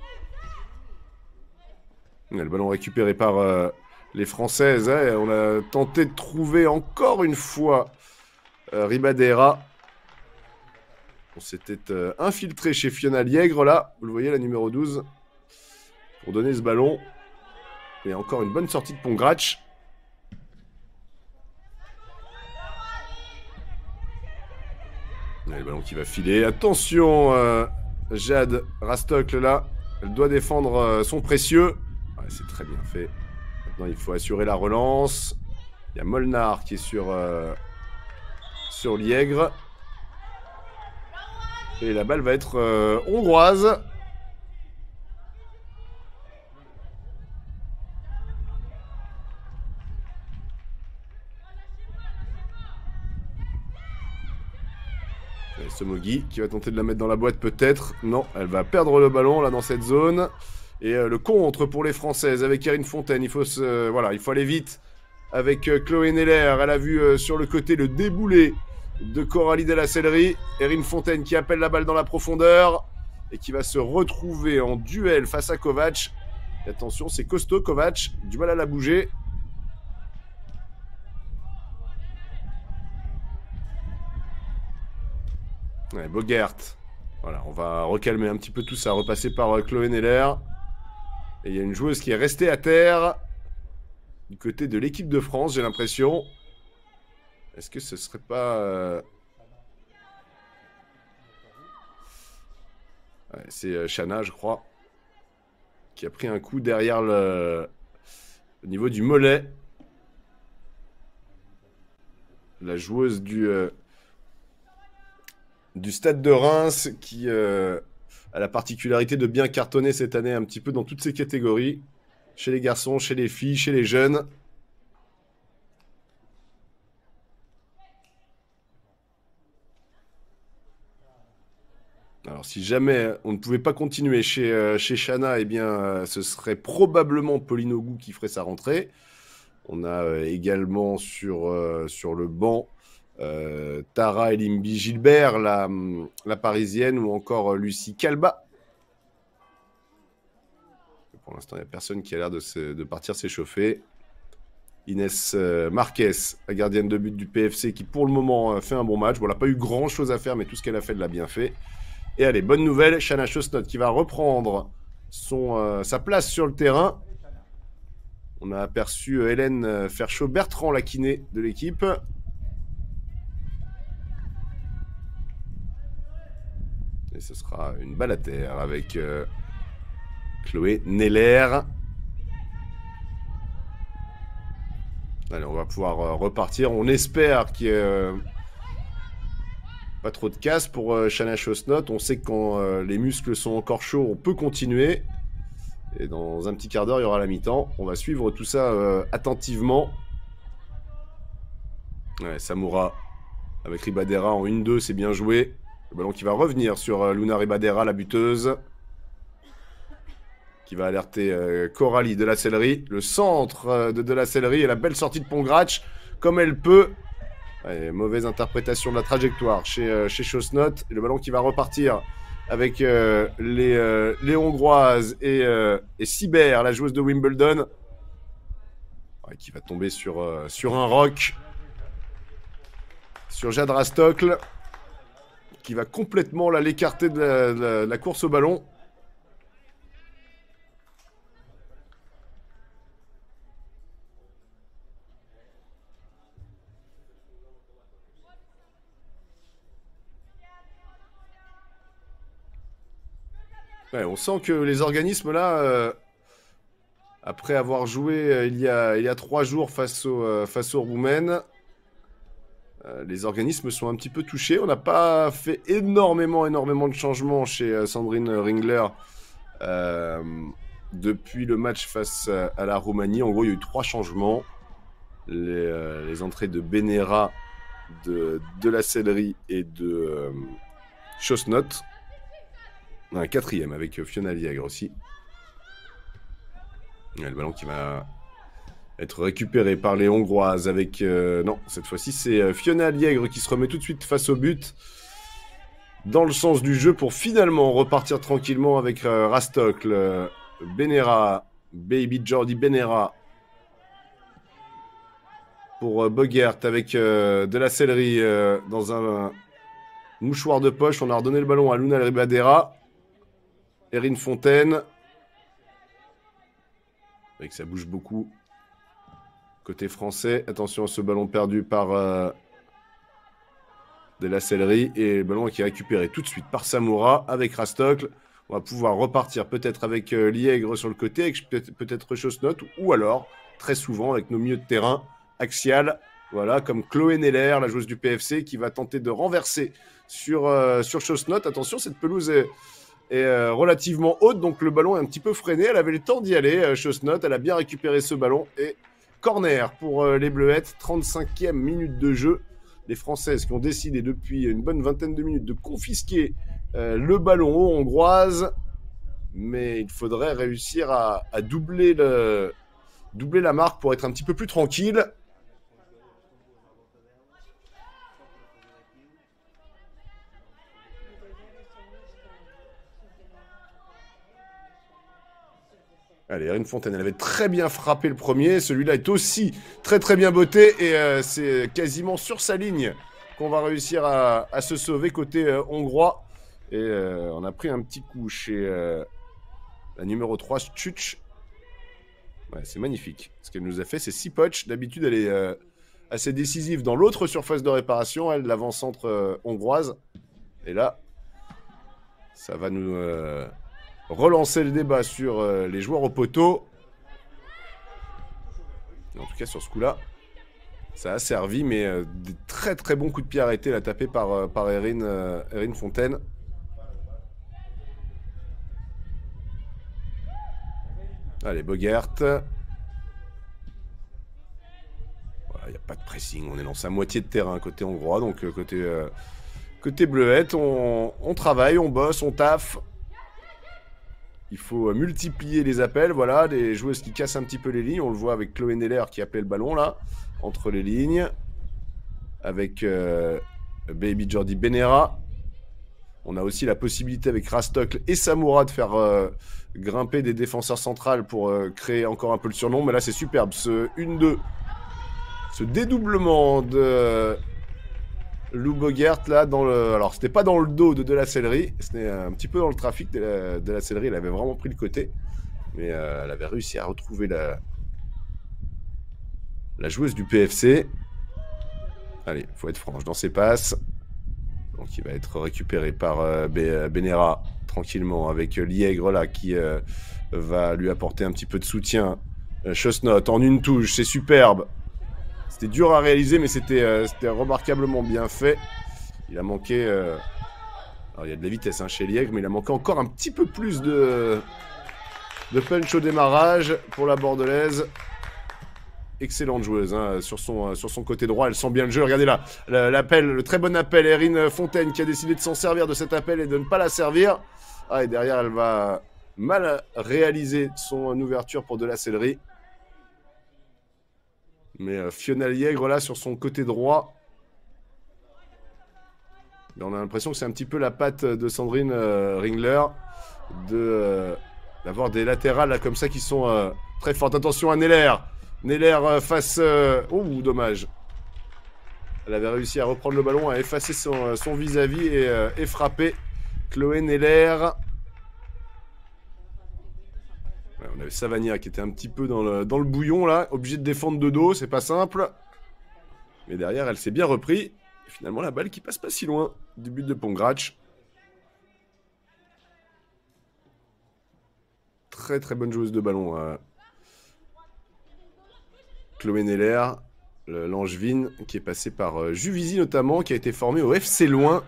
Le ballon récupéré par euh, les Françaises. Hein. On a tenté de trouver encore une fois euh, Ribadera. On s'était euh, infiltré chez Fiona Liègre là. Vous le voyez, la numéro douze. Pour donner ce ballon. Et encore une bonne sortie de Pongratch. Le ballon qui va filer. Attention, euh, Jade Rastocle là. Elle doit défendre euh, son précieux. Ouais, c'est très bien fait. Maintenant, il faut assurer la relance. Il y a Molnar qui est sur, euh, sur Liègre. Et la balle va être euh, hongroise. Et Somogi qui va tenter de la mettre dans la boîte peut-être. Non, elle va perdre le ballon là dans cette zone. Et euh, le contre pour les Françaises avec Erin Fontaine. Il faut, se, euh, voilà, il faut aller vite avec euh, Chloé Neller. Elle a vu euh, sur le côté le déboulé de Coralie de la Sellerie. Erin Fontaine qui appelle la balle dans la profondeur. Et qui va se retrouver en duel face à Kovac. Et attention, c'est costaud Kovac. Du mal à la bouger. Ouais, Bogert. Voilà, on va recalmer un petit peu tout ça. Repasser par euh, Chloé Neller. Et il y a une joueuse qui est restée à terre. Du côté de l'équipe de France, j'ai l'impression. Est-ce que ce serait pas... Euh... Ouais, c'est euh, Shanna, je crois. Qui a pris un coup derrière le... Au niveau du mollet. La joueuse du... Euh... Du Stade de Reims qui... Euh... a la particularité de bien cartonner cette année un petit peu dans toutes ces catégories. Chez les garçons, chez les filles, chez les jeunes. Alors si jamais on ne pouvait pas continuer chez, euh, chez Shanna, eh bien euh, ce serait probablement Pauline Ogou qui ferait sa rentrée. On a euh, également sur, euh, sur le banc euh, Tara Elimbi Gilbert, la, la parisienne, ou encore euh, Lucie Calba. Pour l'instant, il n'y a personne qui a l'air de, se, de partir s'échauffer. Inès euh, Marquez, la gardienne de but du P F C, qui pour le moment euh, fait un bon match. Bon, elle n'a pas eu grand chose à faire, mais tout ce qu'elle a fait, elle l'a bien fait. Et allez, bonne nouvelle, Shanna Chosnot qui va reprendre son, euh, sa place sur le terrain. On a aperçu euh, Hélène euh, faire chaud Bertrand, la kiné de l'équipe. Et ce sera une balle à terre avec euh, Chloé Neller. Allez, on va pouvoir euh, repartir. On espère qu'il y ait euh, pas trop de casse pour euh, Shanna Chosnot. On sait que quand euh, les muscles sont encore chauds, on peut continuer. Et dans un petit quart d'heure, il y aura la mi-temps. On va suivre tout ça euh, attentivement. Ouais, Samoura avec Ribadera en un deux, c'est bien joué. Le ballon qui va revenir sur euh, Luna Ribadera, la buteuse. Qui va alerter euh, Coralie de la Sellerie. Le centre euh, de de la Sellerie et la belle sortie de Pongratch comme elle peut. Ouais, mauvaise interprétation de la trajectoire chez, euh, chez Chosnot. Et le ballon qui va repartir avec euh, les, euh, les Hongroises et, euh, et Sibert, la joueuse de Wimbledon. Ouais, qui va tomber sur, euh, sur un roc. Sur Jade Rastocle. Qui va complètement l'écarter de, de, de la course au ballon. Ouais, on sent que les organismes là euh, Après avoir joué euh, il, y a, il y a trois jours face, au, euh, face aux Roumaines, euh, les organismes sont un petit peu touchés. On n'a pas fait énormément, énormément de changements chez euh, Sandrine Ringler euh, depuis le match face à, à la Roumanie. En gros, il y a eu trois changements. Les, euh, les entrées de Benera, de, de la Sellerie et de euh, Chosnot. Un quatrième avec euh, Fiona Liègre aussi. Il y a le ballon qui va être récupéré par les Hongroises avec... Euh, non, cette fois-ci, c'est euh, Fiona Liègre qui se remet tout de suite face au but. Dans le sens du jeu pour finalement repartir tranquillement avec euh, Rastokl, euh, Benera, Baby Jordi Benera. Pour euh, Bogert avec euh, de la Sellerie euh, dans un, un mouchoir de poche. On a redonné le ballon à Luna Ribadera. Erin Fontaine. Et que ça bouge beaucoup. Côté français, attention à ce ballon perdu par euh, de la Sellerie. Et le ballon qui est récupéré tout de suite par Samoura avec Rastokl. On va pouvoir repartir peut-être avec euh, Liègre sur le côté, avec peut-être peut-être Chosnot, ou alors, très souvent, avec nos milieux de terrain axial, voilà, comme Chloé Neller, la joueuse du P F C, qui va tenter de renverser sur, euh, sur Chosnot. Attention, cette pelouse est, est euh, relativement haute, donc le ballon est un petit peu freiné. Elle avait le temps d'y aller, euh, Chosnot. Elle a bien récupéré ce ballon. Et corner pour euh, les Bleuettes, trente-cinquième minute de jeu. Les Françaises qui ont décidé depuis une bonne vingtaine de minutes de confisquer euh, le ballon aux Hongroises. Mais il faudrait réussir à, à doubler, le, doubler la marque pour être un petit peu plus tranquille. Allez, Erin Fontaine, elle avait très bien frappé le premier. Celui-là est aussi très très bien botté. Et euh, c'est quasiment sur sa ligne qu'on va réussir à, à se sauver côté euh, hongrois. Et euh, on a pris un petit coup chez euh, la numéro trois, Tchuch. Ouais, c'est magnifique. Ce qu'elle nous a fait, c'est six poches. D'habitude, elle est euh, assez décisive dans l'autre surface de réparation, elle, l'avant-centre euh, hongroise. Et là, ça va nous... Euh, relancer le débat sur euh, les joueurs au poteau. En tout cas, sur ce coup-là, ça a servi, mais euh, des très très bons coups de pied arrêtés, là, tapés par, euh, par Erin, euh, Erin Fontaine. Allez, Bogert. Voilà, il n'y a pas de pressing, on est dans sa moitié de terrain côté hongrois, donc euh, côté, euh, côté Bleuette, on, on travaille, on bosse, on taffe. Il faut multiplier les appels, voilà, des joueuses qui cassent un petit peu les lignes. On le voit avec Chloé Neller qui appelait le ballon, là, entre les lignes. Avec euh, Baby Jordi Benera. On a aussi la possibilité avec Rastokl et Samoura de faire euh, grimper des défenseurs centrales pour euh, créer encore un peu le surnom. Mais là, c'est superbe. Ce un deux, ce dédoublement de... Lou Bogert, là, dans le... Alors, c'était pas dans le dos de De La Sellerie, c'était un petit peu dans le trafic. De La, de la Sellerie, elle avait vraiment pris le côté. Mais euh, elle avait réussi à retrouver la... la joueuse du P F C. Allez, faut être franche dans ses passes. Donc, il va être récupéré par euh, Benera, tranquillement, avec euh, Liègre, là, qui euh, va lui apporter un petit peu de soutien. Euh, Chosnot, en une touche, c'est superbe. C'était dur à réaliser, mais c'était euh, remarquablement bien fait. Il a manqué... Euh... Alors, il y a de la vitesse hein, chez Liègre, mais il a manqué encore un petit peu plus de, de punch au démarrage pour la Bordelaise. Excellente joueuse hein, sur, son, euh, sur son côté droit. Elle sent bien le jeu. Regardez là, l'appel, le très bon appel. Erin Fontaine qui a décidé de s'en servir de cet appel et de ne pas la servir. Ah, et derrière, elle va mal réaliser son ouverture pour De La Sellerie. Mais euh, Fiona Liègre, là, sur son côté droit, on a l'impression que c'est un petit peu la patte de Sandrine euh, Ringler de d'avoir euh, des latérales là, comme ça qui sont euh, très fortes. Attention à Neller. Neller euh, face... Euh... Oh, dommage. Elle avait réussi à reprendre le ballon, à effacer son vis-à-vis -vis et, euh, et frapper. Chloé Neller. Ouais, on avait Savagna qui était un petit peu dans le, dans le bouillon là, obligé de défendre de dos, c'est pas simple. Mais derrière, elle s'est bien repris. Et finalement, la balle qui passe pas si loin du but de Pongrach. Très très bonne joueuse de ballon, euh, Chloé Neller, l'Angevine, qui est passé par euh, Juvisy notamment, qui a été formé au F C Loin.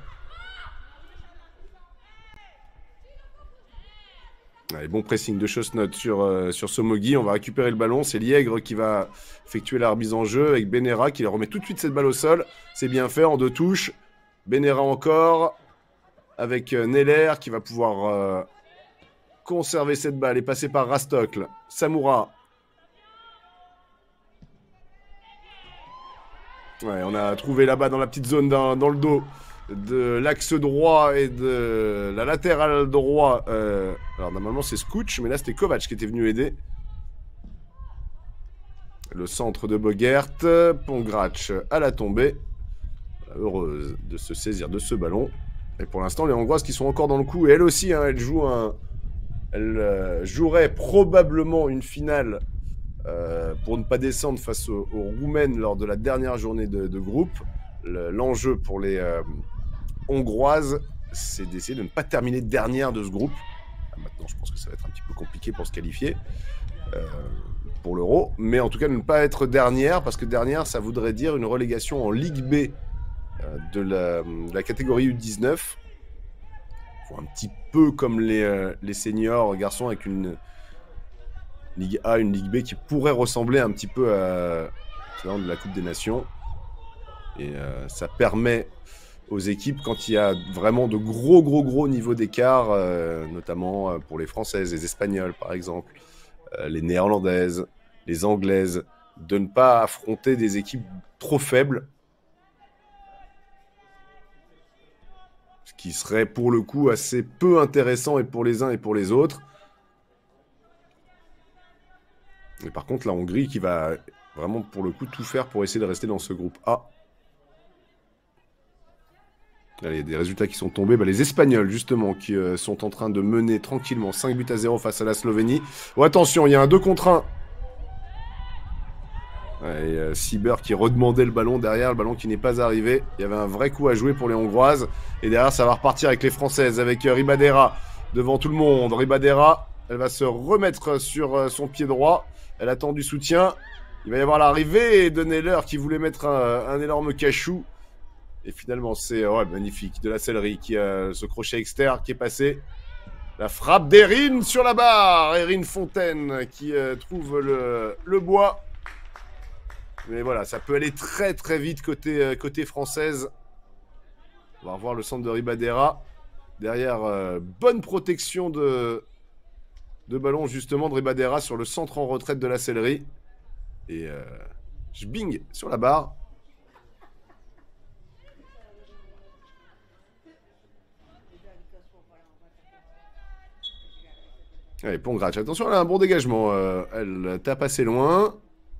Allez, bon pressing de Chosnot sur, euh, sur Somogi. On va récupérer le ballon. C'est Liègre qui va effectuer la remise en jeu avec Benera qui remet tout de suite cette balle au sol. C'est bien fait en deux touches. Benera encore avec euh, Neller qui va pouvoir euh, conserver cette balle et passer par Rastocle. Samoura. Ouais, on a trouvé là-bas dans la petite zone dans, dans le dos de l'axe droit et de la latérale droit. Euh, alors normalement c'est Scooch, mais là c'était Kovac qui était venu aider. Le centre de Bogert, Pongratch à la tombée. Heureuse de se saisir de ce ballon. Et pour l'instant les Hongroises qui sont encore dans le coup. Et elle aussi, hein, elle joue un... Elle euh, jouerait probablement une finale euh, pour ne pas descendre face aux, aux Roumaines lors de la dernière journée de, de groupe. L'enjeu pour les euh, Hongroises, c'est d'essayer de ne pas terminer dernière de ce groupe. Ah, maintenant, je pense que ça va être un petit peu compliqué pour se qualifier euh, pour l'Euro. Mais en tout cas, de ne pas être dernière, parce que dernière, ça voudrait dire une relégation en Ligue B euh, de, la, de la catégorie U dix-neuf. Un petit peu comme les, euh, les seniors garçons avec une Ligue A, une Ligue B qui pourrait ressembler un petit peu à de la Coupe des Nations. Et euh, ça permet aux équipes, quand il y a vraiment de gros, gros, gros niveaux d'écart, euh, notamment euh, pour les Françaises, les Espagnoles par exemple, euh, les Néerlandaises, les Anglaises, de ne pas affronter des équipes trop faibles. Ce qui serait pour le coup assez peu intéressant et pour les uns et pour les autres. Et par contre, la Hongrie qui va vraiment pour le coup tout faire pour essayer de rester dans ce groupe A. Là, il y a des résultats qui sont tombés. Bah, les Espagnols, justement, qui euh, sont en train de mener tranquillement cinq buts à zéro face à la Slovénie. Oh, attention, il y a un deux contre un. Ouais, et euh, Sieber qui redemandait le ballon derrière, le ballon qui n'est pas arrivé. Il y avait un vrai coup à jouer pour les Hongroises. Et derrière, ça va repartir avec les Françaises, avec euh, Ribadera devant tout le monde. Ribadera, elle va se remettre sur euh, son pied droit. Elle attend du soutien. Il va y avoir l'arrivée de Neller qui voulait mettre un, un énorme cachou. Et finalement, c'est ouais, magnifique. De la Sellerie qui a ce crochet externe qui est passé. La frappe d'Erin sur la barre. Erin Fontaine qui euh, trouve le, le bois. Mais voilà, ça peut aller très très vite côté, euh, côté française. On va revoir le centre de Ribadera. Derrière, euh, bonne protection de, de ballon justement de Ribadera sur le centre en retraite de la Sellerie. Et euh, Jbing sur la barre. Allez, Pongratch, attention, elle a un bon dégagement. Euh, elle tape assez loin.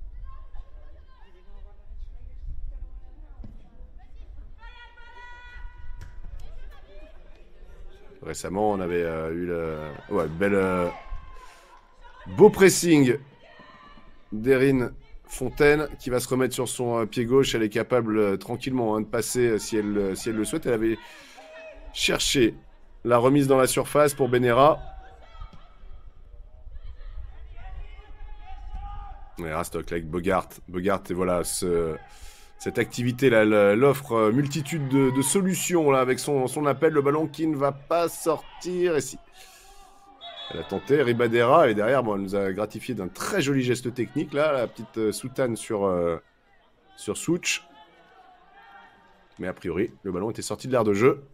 Récemment, on avait euh, eu le... Ouais, belle... Euh... beau pressing d'Erin Fontaine qui va se remettre sur son euh, pied gauche. Elle est capable euh, tranquillement hein, de passer euh, si, elle, euh, si elle le souhaite. Elle avait cherché la remise dans la surface pour Benera. Ouais, Rastock avec Bogart. Bogart, et voilà, ce, cette activité-là, l'offre multitude de, de solutions là, avec son, son appel, le ballon qui ne va pas sortir. Et si. Elle a tenté, Ribadera, et derrière, bon, elle nous a gratifié d'un très joli geste technique, là, la petite euh, soutane sur, euh, sur Souch. Mais a priori, le ballon était sorti de l'aire de jeu.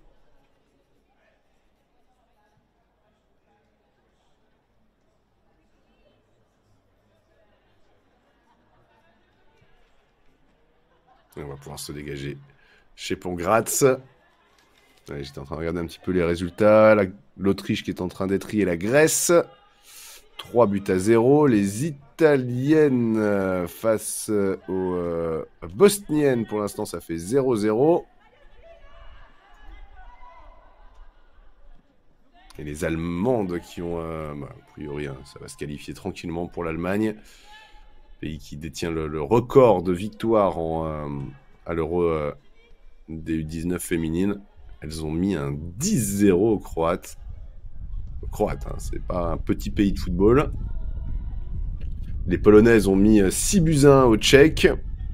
Et on va pouvoir se dégager chez Pongratz. J'étais en train de regarder un petit peu les résultats. L'Autriche qui est en train d'étrier la Grèce. trois buts à zéro. Les Italiennes face aux euh, Bosniennes, pour l'instant, ça fait zéro zéro. Et les Allemandes qui ont, euh, bah, a priori, hein, ça va se qualifier tranquillement pour l'Allemagne. Pays qui détient le, le record de victoires en, euh, à l'Euro euh, des U dix-neuf féminines. Elles ont mis un dix zéro aux Croates. Aux Croates, hein, c'est pas un petit pays de football. Les Polonaises ont mis six buts à un aux Tchèques.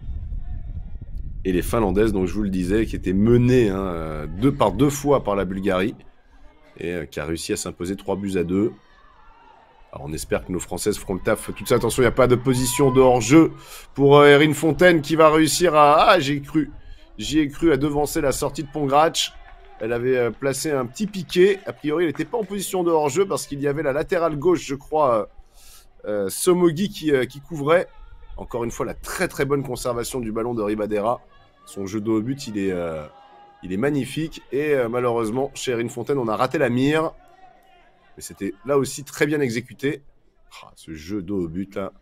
Et les Finlandaises, donc je vous le disais, qui étaient menées hein, deux par deux fois par la Bulgarie. Et euh, qui a réussi à s'imposer trois buts à deux. Alors on espère que nos Françaises feront le taf. Toute ça, attention, il n'y a pas de position de hors-jeu pour euh, Erin Fontaine qui va réussir à... Ah, j'ai cru. J'y ai cru à devancer la sortie de Pongrac. Elle avait euh, placé un petit piqué. A priori, elle n'était pas en position de hors-jeu parce qu'il y avait la latérale gauche, je crois, euh, euh, Somogi qui, euh, qui couvrait. Encore une fois, la très très bonne conservation du ballon de Ribadera. Son jeu de haut but, il est, euh, il est magnifique. Et euh, malheureusement, chez Erin Fontaine, on a raté la mire. Mais c'était là aussi très bien exécuté. Ah, ce jeu de haut but là.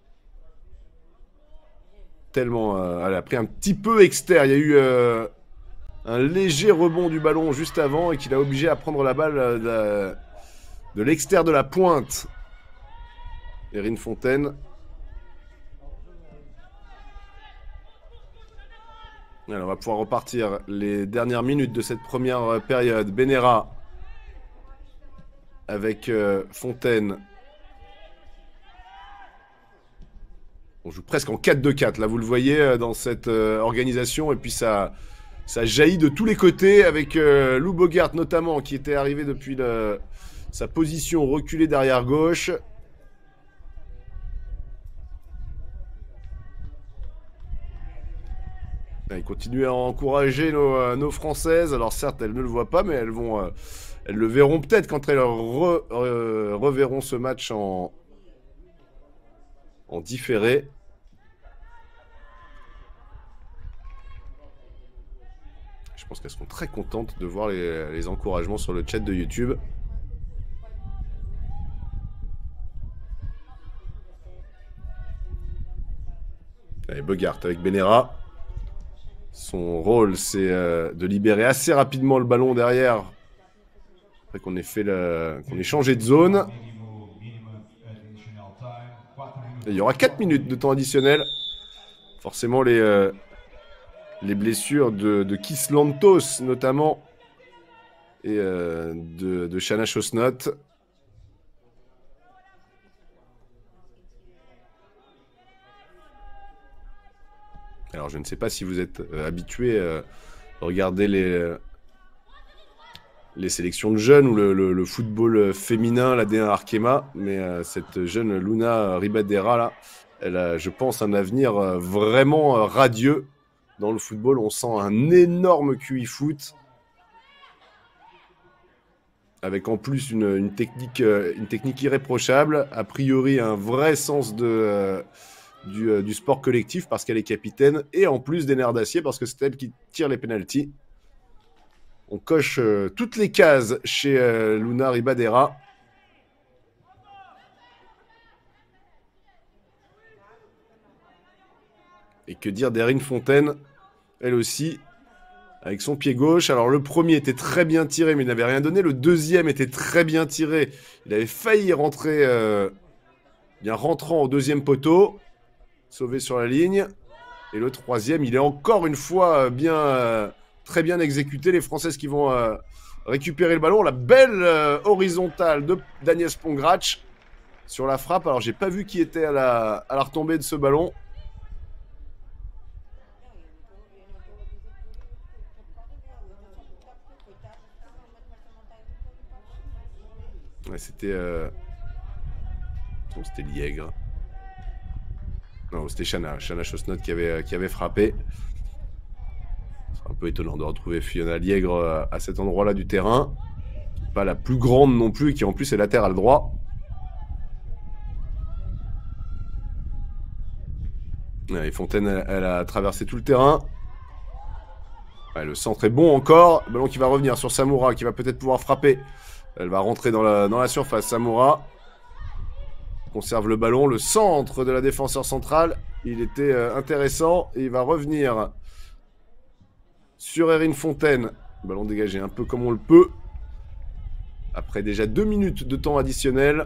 Tellement... Euh, elle a pris un petit peu externe. Il y a eu euh, un léger rebond du ballon juste avant et qui l'a obligé à prendre la balle euh, de l'externe de la pointe. Erin Fontaine. Alors, on va pouvoir repartir les dernières minutes de cette première période. Benera avec euh, Fontaine. On joue presque en quatre deux quatre. Là, vous le voyez euh, dans cette euh, organisation. Et puis, ça, ça jaillit de tous les côtés avec euh, Lou Bogart notamment qui était arrivé depuis le, sa position reculée derrière gauche. Ils continuent à encourager nos, euh, nos Françaises. Alors certes, elles ne le voient pas, mais elles vont, euh, elles le verront peut-être quand elles re, euh, reverront ce match en, en différé. Je pense qu'elles seront très contentes de voir les, les encouragements sur le chat de YouTube. Allez, Bogart avec Benera. Son rôle, c'est euh, de libérer assez rapidement le ballon derrière. Après qu'on ait, fait le... qu'on ait changé de zone. Et il y aura quatre minutes de temps additionnel. Forcément, les, euh, les blessures de, de Kislantos, notamment. Et euh, de, de Shana Chosnot. Alors, je ne sais pas si vous êtes euh, habitué euh, à regarder les, euh, les sélections de jeunes ou le, le, le football féminin, la D un Arkema, mais euh, cette jeune Luna Ribadera, là, elle a, je pense, un avenir euh, vraiment euh, radieux dans le football. On sent un énorme Q I foot, avec en plus une, une, technique, euh, une technique irréprochable, a priori un vrai sens de... Euh, Du, euh, du sport collectif parce qu'elle est capitaine et en plus des nerfs d'acier parce que c'est elle qui tire les pénaltys. On coche euh, toutes les cases chez euh, Luna Ribadera. Et que dire d'Erin Fontaine, elle aussi, avec son pied gauche. Alors le premier était très bien tiré mais il n'avait rien donné. Le deuxième était très bien tiré. Il avait failli rentrer, euh, bien rentrant au deuxième poteau. Sauvé sur la ligne. Et le troisième, il est encore une fois bien, euh, très bien exécuté. Les Françaises qui vont euh, récupérer le ballon. La belle euh, horizontale d'Agnès Pongrac sur la frappe. Alors, j'ai pas vu qui était à la, à la retombée de ce ballon. Ouais, c'était... Euh... C'était Liègre. Non, c'était Shana, Shana Chosnot qui avait, qui avait frappé. C'est un peu étonnant de retrouver Fiona Liègre à cet endroit-là du terrain. Pas la plus grande non plus, qui en plus est latéral droit. Et Fontaine, elle, elle a traversé tout le terrain. Ouais, le centre est bon encore. Le ballon qui va revenir sur Samoura, qui va peut-être pouvoir frapper. Elle va rentrer dans la, dans la surface, Samoura. Conserve le ballon, le centre de la défenseur centrale. Il était euh, intéressant. Et il va revenir sur Erin Fontaine. Ballon dégagé un peu comme on le peut. Après déjà deux minutes de temps additionnel.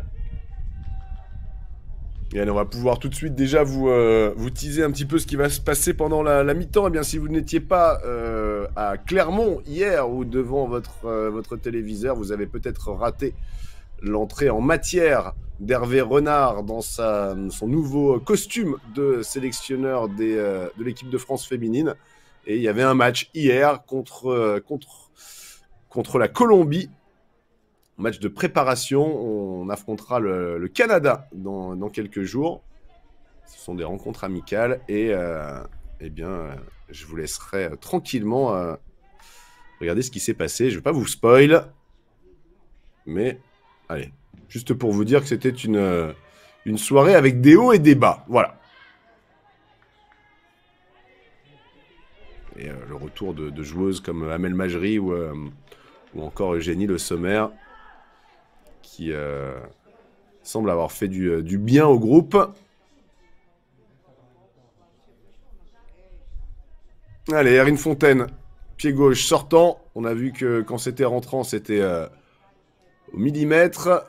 Et allez, on va pouvoir tout de suite déjà vous, euh, vous teaser un petit peu ce qui va se passer pendant la, la mi-temps. Eh bien, si vous n'étiez pas euh, à Clermont hier ou devant votre, euh, votre téléviseur, vous avez peut-être raté l'entrée en matière d'Hervé Renard dans sa, son nouveau costume de sélectionneur des, euh, de l'équipe de France féminine. Et il y avait un match hier contre, euh, contre, contre la Colombie. Match de préparation. On affrontera le, le Canada dans, dans quelques jours. Ce sont des rencontres amicales. Et euh, eh bien, euh, je vous laisserai euh, tranquillement euh, regarder ce qui s'est passé. Je ne vais pas vous spoil. Mais allez. Juste pour vous dire que c'était une, une soirée avec des hauts et des bas. Voilà. Et euh, le retour de, de joueuses comme Amel Majri ou, euh, ou encore Eugénie Le Sommer qui euh, semble avoir fait du, du bien au groupe. Allez, Erin Fontaine, pied gauche sortant. On a vu que quand c'était rentrant, c'était euh, au millimètre.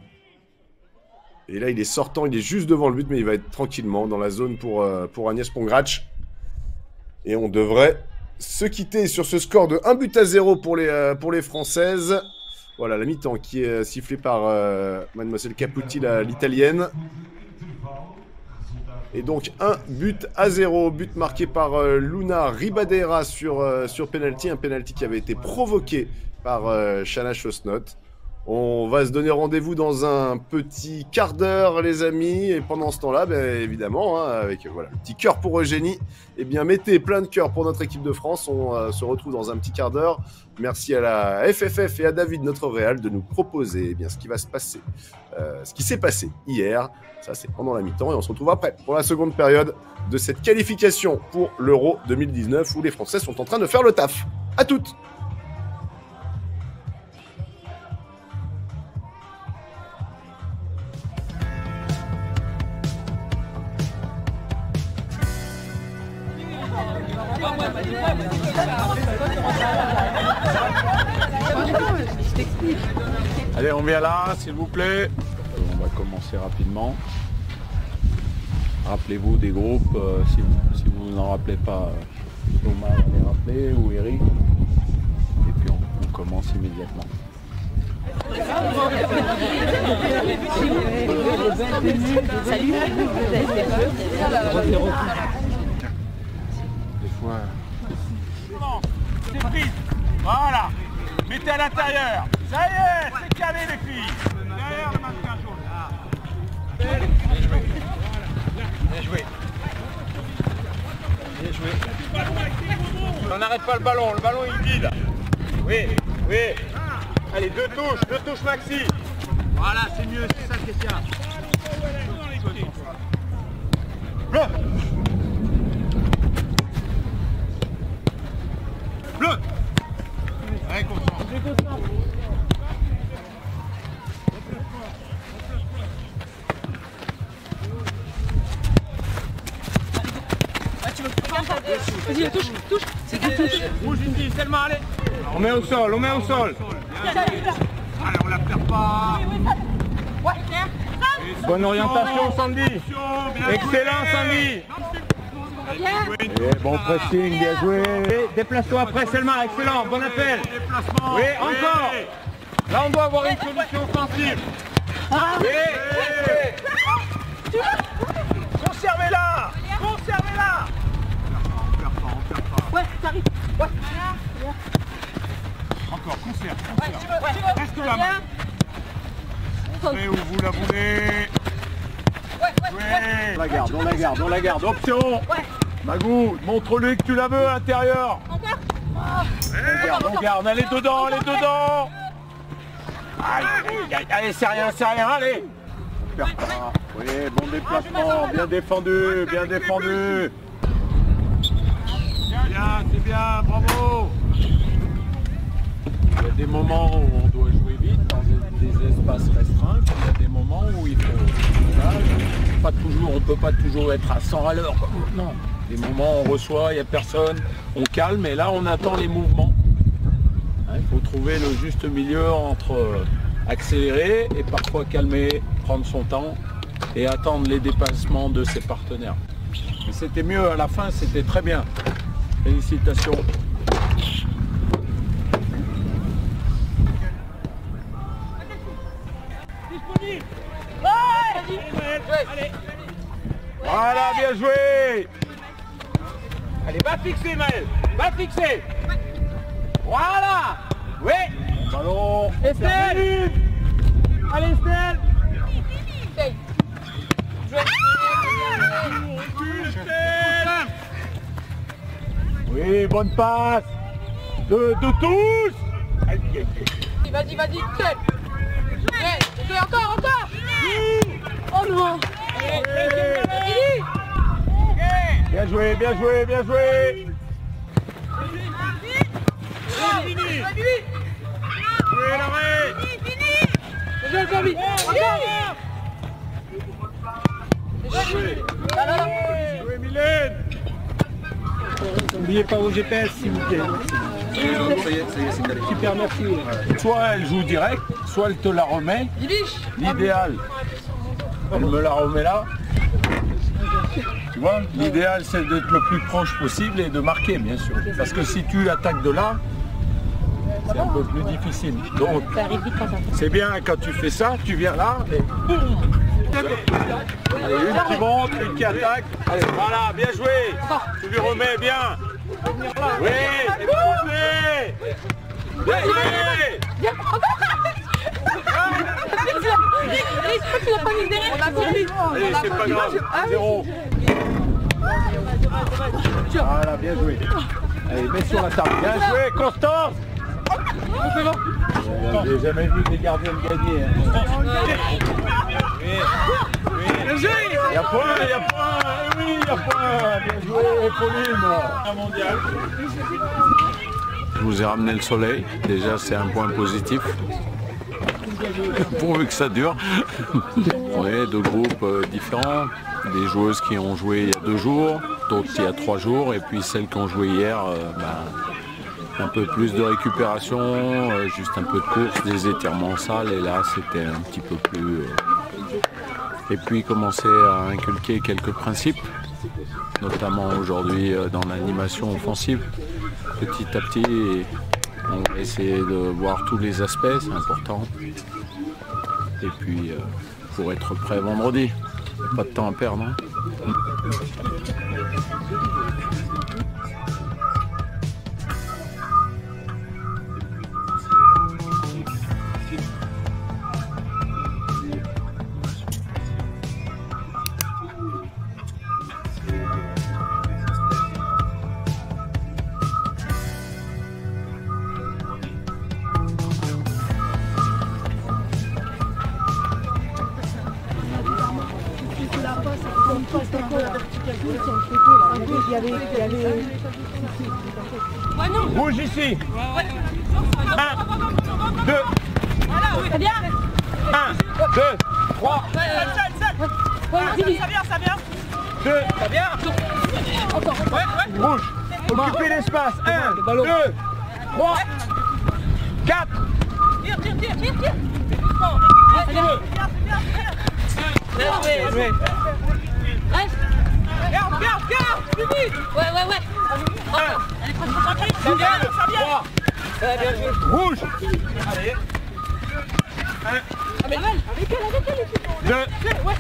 Et là, il est sortant, il est juste devant le but, mais il va être tranquillement dans la zone pour, euh, pour Agnès Pongrach. Et on devrait se quitter sur ce score de un but à zéro pour les, euh, pour les Françaises. Voilà, la mi-temps qui est sifflée par euh, Mademoiselle Caputi, l'italienne. Et donc, un but à zéro. But marqué par euh, Luna Ribadeira sur, euh, sur penalty. Un penalty qui avait été provoqué par euh, Shana Chosnot. On va se donner rendez-vous dans un petit quart d'heure, les amis. Et pendant ce temps-là, bien évidemment, hein, avec voilà, le petit cœur pour Eugénie, eh bien, mettez plein de cœur pour notre équipe de France. On euh, se retrouve dans un petit quart d'heure. Merci à la F F F et à David, notre réal, de nous proposer eh bien, ce qui va se passer, euh, ce qui s'est passé hier. Ça, c'est pendant la mi-temps. Et on se retrouve après pour la seconde période de cette qualification pour l'Euro deux mille dix-neuf où les Français sont en train de faire le taf. À toutes! Allez, on vient là, s'il vous plaît. On va commencer rapidement. Rappelez-vous des groupes, euh, si vous si vous n'en rappelez pas, Thomas va les rappeler, ou Eric. Et puis on, on commence immédiatement. Salut. Des fois... C'est prise. Voilà. Mettez à l'intérieur. Ça y est, c'est calé les filles. Derrière le mannequin jaune. Ah. Bien joué. Bien joué. Bien joué. On n'arrête pas le ballon. Le ballon il vide. Oui, oui. Allez, deux touches, deux touches maxi. Voilà, c'est mieux, c'est ça Kessia. Bleu. Bleu. Allez, concentre. Vas-y, touche, touche. C'est quelle touche? Bouge une fille, Selma, allez. On met au sol, on met au sol. Allez, on la perd pas. Bonne orientation, Sandy. Excellent, Sandy. Et bon pressing, bien joué. Déplace-toi après, Selma, excellent, bon appel. Oui, encore. Là, on doit avoir une solution offensive. Oui. Conservez-la. Conservez-la. On perd pas, on perd pas. Ouais, t'arrives. Ouais. Encore, conserve, conserve. Reste là. Faites où vous la voulez. Oui. On la garde, on la garde, on la garde. Option. Magou, montre-lui que tu la veux à l'intérieur. Encore. On garde, on garde. Allez dedans, allez dedans. Allez, allez, c'est rien, c'est rien, allez. On perd pas. Oui, bon déplacement, bien défendu, bien défendu. Bien, c'est bien, bravo. Il y a des moments où on doit jouer vite dans des, des espaces restreints, puis il y a des moments où il faut... Là, pas toujours, on ne peut pas toujours être à cent à l'heure. Non, des moments où on reçoit, il n'y a personne, on calme, et là on attend les mouvements. Hein, il faut trouver le juste milieu entre euh, accélérer et parfois calmer, prendre son temps et attendre les dépassements de ses partenaires. Mais c'était mieux à la fin, c'était très bien. Félicitations. Allez. Voilà, bien joué. Allez, va fixer, Maël. Va fixer. Voilà. Oui. Ballon. Estelle. Allez, Estelle. Oui, bonne passe. De, de tous. Vas-y, vas-y, seul. Ouais, encore, encore. Oh non. Bien joué, bien joué, bien joué. Fini. Jouez l'arrêt. Je le vite. Jouez Mylène. N'oubliez pas vos G P S s'il vous plaît. Super, merci. Soit elle joue direct, soit elle te la remet. L'idéal, elle me la remet là. Tu vois, l'idéal c'est d'être le plus proche possible et de marquer bien sûr. Parce que si tu attaques de là, c'est un peu plus difficile. Donc c'est bien quand tu fais ça, tu viens là et allez, une qui monte, une qui attaque. Allez, voilà, bien joué. Tu lui remets bien. Oui, c'est bien joué. Bien joué. Allez, c'est pas grave. Zéro. Voilà, bien joué. Allez, mets sur la table. Bien joué, Constance. J'ai jamais vu des gardiens gagner. Il y a point, il y a point. Oui, il y a point. Bien joué, Pauline. Mondial. Je vous ai ramené le soleil. Déjà, c'est un point positif. Pourvu que ça dure. Oui, deux groupes euh, différents. Des joueuses qui ont joué il y a deux jours, d'autres il y a trois jours, et puis celles qui ont joué hier, euh, ben, un peu plus de récupération, euh, juste un peu de course, des étirements sales, et là c'était un petit peu plus... Euh... Et puis commencer à inculquer quelques principes, notamment aujourd'hui euh, dans l'animation offensive. Petit à petit, on va essayer de voir tous les aspects, c'est important. Et puis, euh, pour être prêt vendredi, pas de temps à perdre. Hein. Bouge ici. Un, deux. Ça vient. Un, deux, trois. Ça vient, ça vient. Deux. Ça vient. Bouge. Occupez l'espace. Un, deux, trois, quatre. Tire, tire, tire, tire, tire. Reste. Garde, garde, garde. Plus vite. Ouais, ouais, ouais. Elle est presque concentrée. Ça vient, ça vient. Ça bien joué. Rouge. Allez. Un. Avec elle, avec elle, avec elle. Deux. Ouais.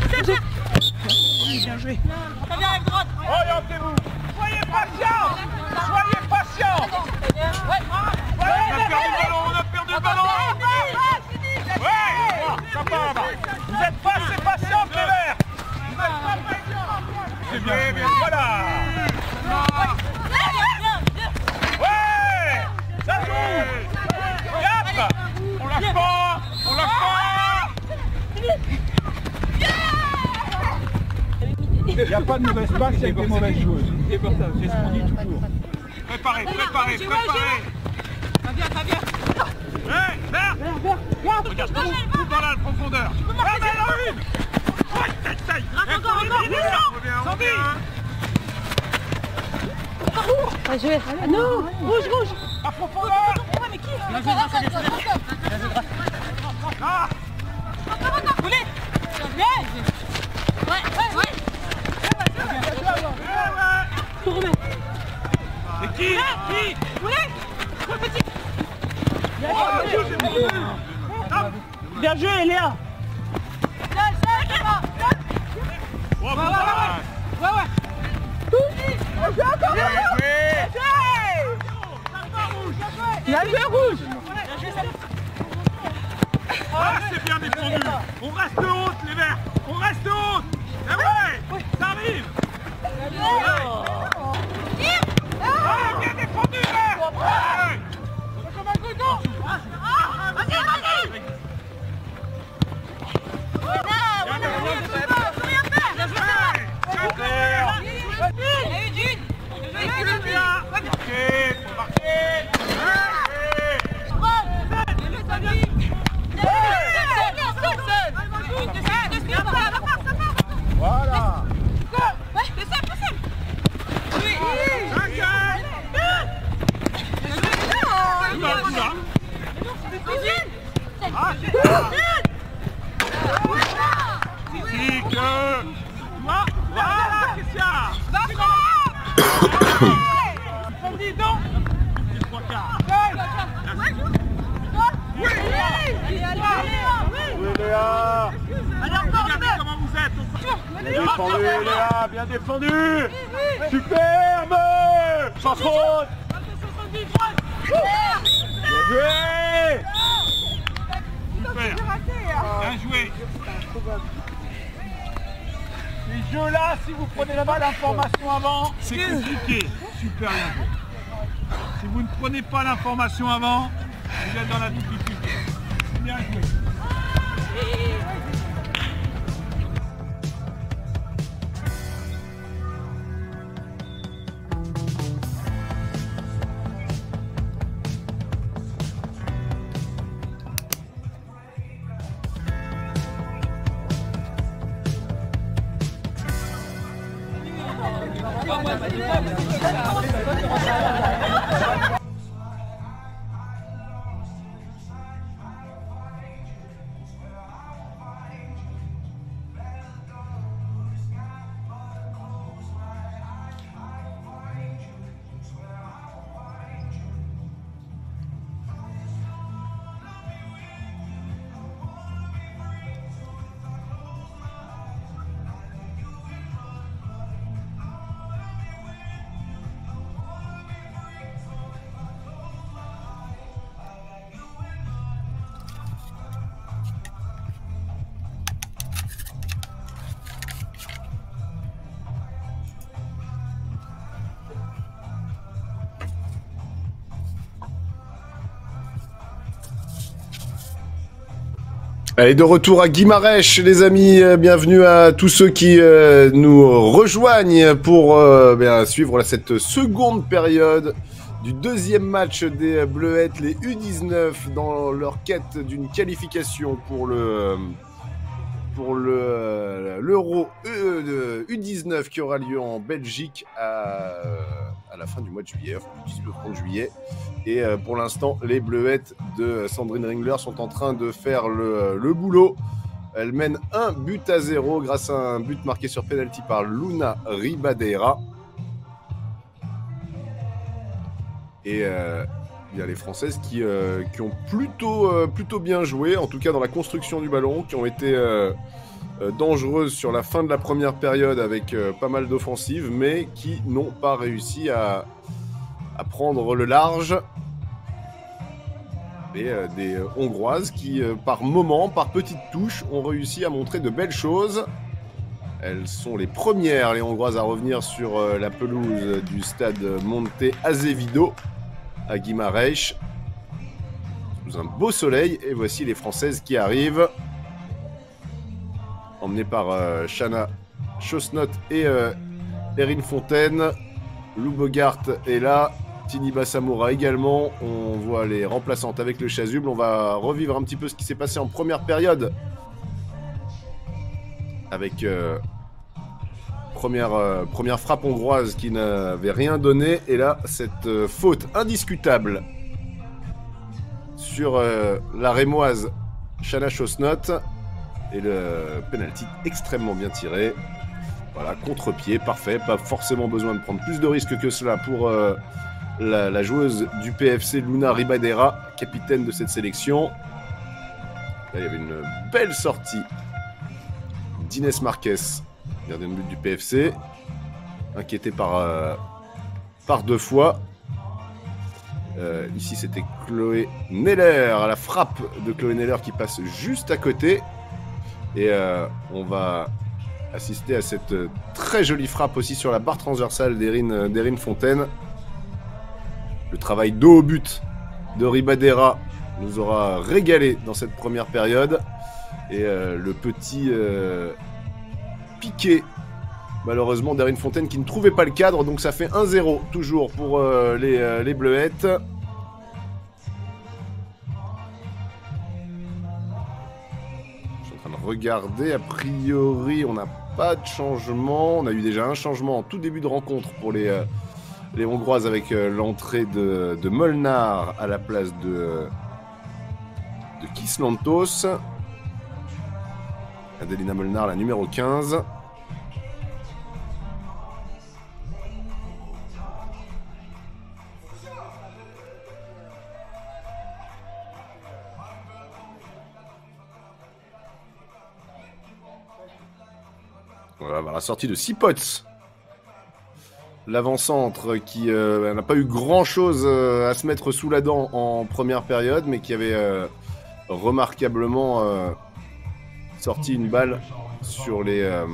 Bien joué. Ça vient avec droite. Orientez-vous. Soyez patient. Soyez patient. Ouais. On a perdu le ballon, on a perdu le ballon. Ouais. Ça part là-bas. Vous êtes pas assez patient, Prévert. Vous êtes pas patient. C'est bien, bien. Voilà. Ouais. Ça joue. Yap. On lâche pas. On lâche pas. Il n'y a pas de mauvaise passe, il y a des mauvaises joueuses. C'est pour ça, c'est ce qu'on dit toujours. Préparez, préparez, préparez. Ça vient, ça vient. Hé, vert. Regarde, tout par là, la profondeur. Ah, mais là, une. Ouais, taille, taille. Encore, encore, on revient. Ah, je vais. Ah, non, rouge, rouge. À profondeur. Ouais, mais qui? Ah. Encore, encore. Roulez. Ouais, ouais, ouais. Faut remettre. C'est qui? Qui? Roulez. Roule petit. Bien joué, Léa. Là, ça, ça va. Oh, Ouais, bon ouais, passe. ouais, ouais. Ouais, ouais. Bien joué. Il a joué rouge. Ah, c'est bien défendu. On reste haute, les verts. On reste haute. Eh ouais, ça arrive. Ah, bien défendu, vert. Ouais. Voilà. Ah, c'est ça. C'est que... Toi, voilà, Christian. Samedi, non. C'est trois quarts. Oui, Léa. Regardez comment vous êtes. Bien défendu, Léa, bien défendu. Superbe. Sans faute. Bien joué. Super. Bien joué. Ces jeux-là, si vous prenez pas l'information avant, c'est compliqué. Super bien joué. Si vous ne prenez pas l'information avant, vous êtes dans la difficulté. Bien joué. Allez, de retour à Guimarães, les amis. Bienvenue à tous ceux qui euh, nous rejoignent pour euh, bien, suivre cette seconde période du deuxième match des Bleuettes, les U dix-neuf, dans leur quête d'une qualification pour le pour le l'Euro U dix-neuf qui aura lieu en Belgique à, à la fin du mois de juillet, du dix-huit au trente juillet. Et euh, pour l'instant, les Bleuettes de Sandrine Ringler sont en train de faire le, le boulot. Elles mènent un but à zéro grâce à un but marqué sur penalty par Luna Ribadeira. Et euh, il y a les Françaises qui, euh, qui ont plutôt, euh, plutôt bien joué, en tout cas dans la construction du ballon, qui ont été euh, euh, dangereuses sur la fin de la première période avec euh, pas mal d'offensives, mais qui n'ont pas réussi à, à prendre le large. Et euh, des euh, Hongroises qui, euh, par moment, par petites touches, ont réussi à montrer de belles choses. Elles sont les premières, les Hongroises, à revenir sur euh, la pelouse du stade Monte Azevedo à Guimarães, sous un beau soleil. Et voici les Françaises qui arrivent, emmenées par euh, Shanna Chosnot et euh, Erin Fontaine. Lou Bogart est là. Tini Bassamoura également. On voit les remplaçantes avec le chasuble. On va revivre un petit peu ce qui s'est passé en première période. Avec euh, première, euh, première frappe hongroise qui n'avait rien donné. Et là, cette euh, faute indiscutable sur euh, la rémoise Shanna Chosnot. Et le penalty extrêmement bien tiré. Voilà, contre-pied, parfait. Pas forcément besoin de prendre plus de risques que cela pour... Euh, La, la joueuse du P F C, Luna Ribadeira, capitaine de cette sélection. Là, il y avait une belle sortie d'Inès Marquez Gardien de but du P F C. Inquiété par, euh, par deux fois. Euh, ici, c'était Chloé Neller, à la frappe de Chloé Neller qui passe juste à côté. Et euh, on va assister à cette très jolie frappe aussi sur la barre transversale d'Erin d'Erin Fontaine. Le travail dos au but de Ribadera nous aura régalé dans cette première période. Et euh, le petit euh, piqué, malheureusement, d'Erin Fontaine qui ne trouvait pas le cadre. Donc ça fait un zéro toujours pour euh, les, euh, les Bleuettes. Je suis en train de regarder. A priori, on n'a pas de changement. On a eu déjà un changement en tout début de rencontre pour les, euh, les Hongroises avec euh, l'entrée de, de Molnar à la place de, de Kislantos. Adelina Molnar, la numéro quinze. Voilà, la sortie de Sipots. L'avant-centre qui euh, n'a pas eu grand-chose euh, à se mettre sous la dent en première période, mais qui avait euh, remarquablement euh, sorti une balle sur, les, euh,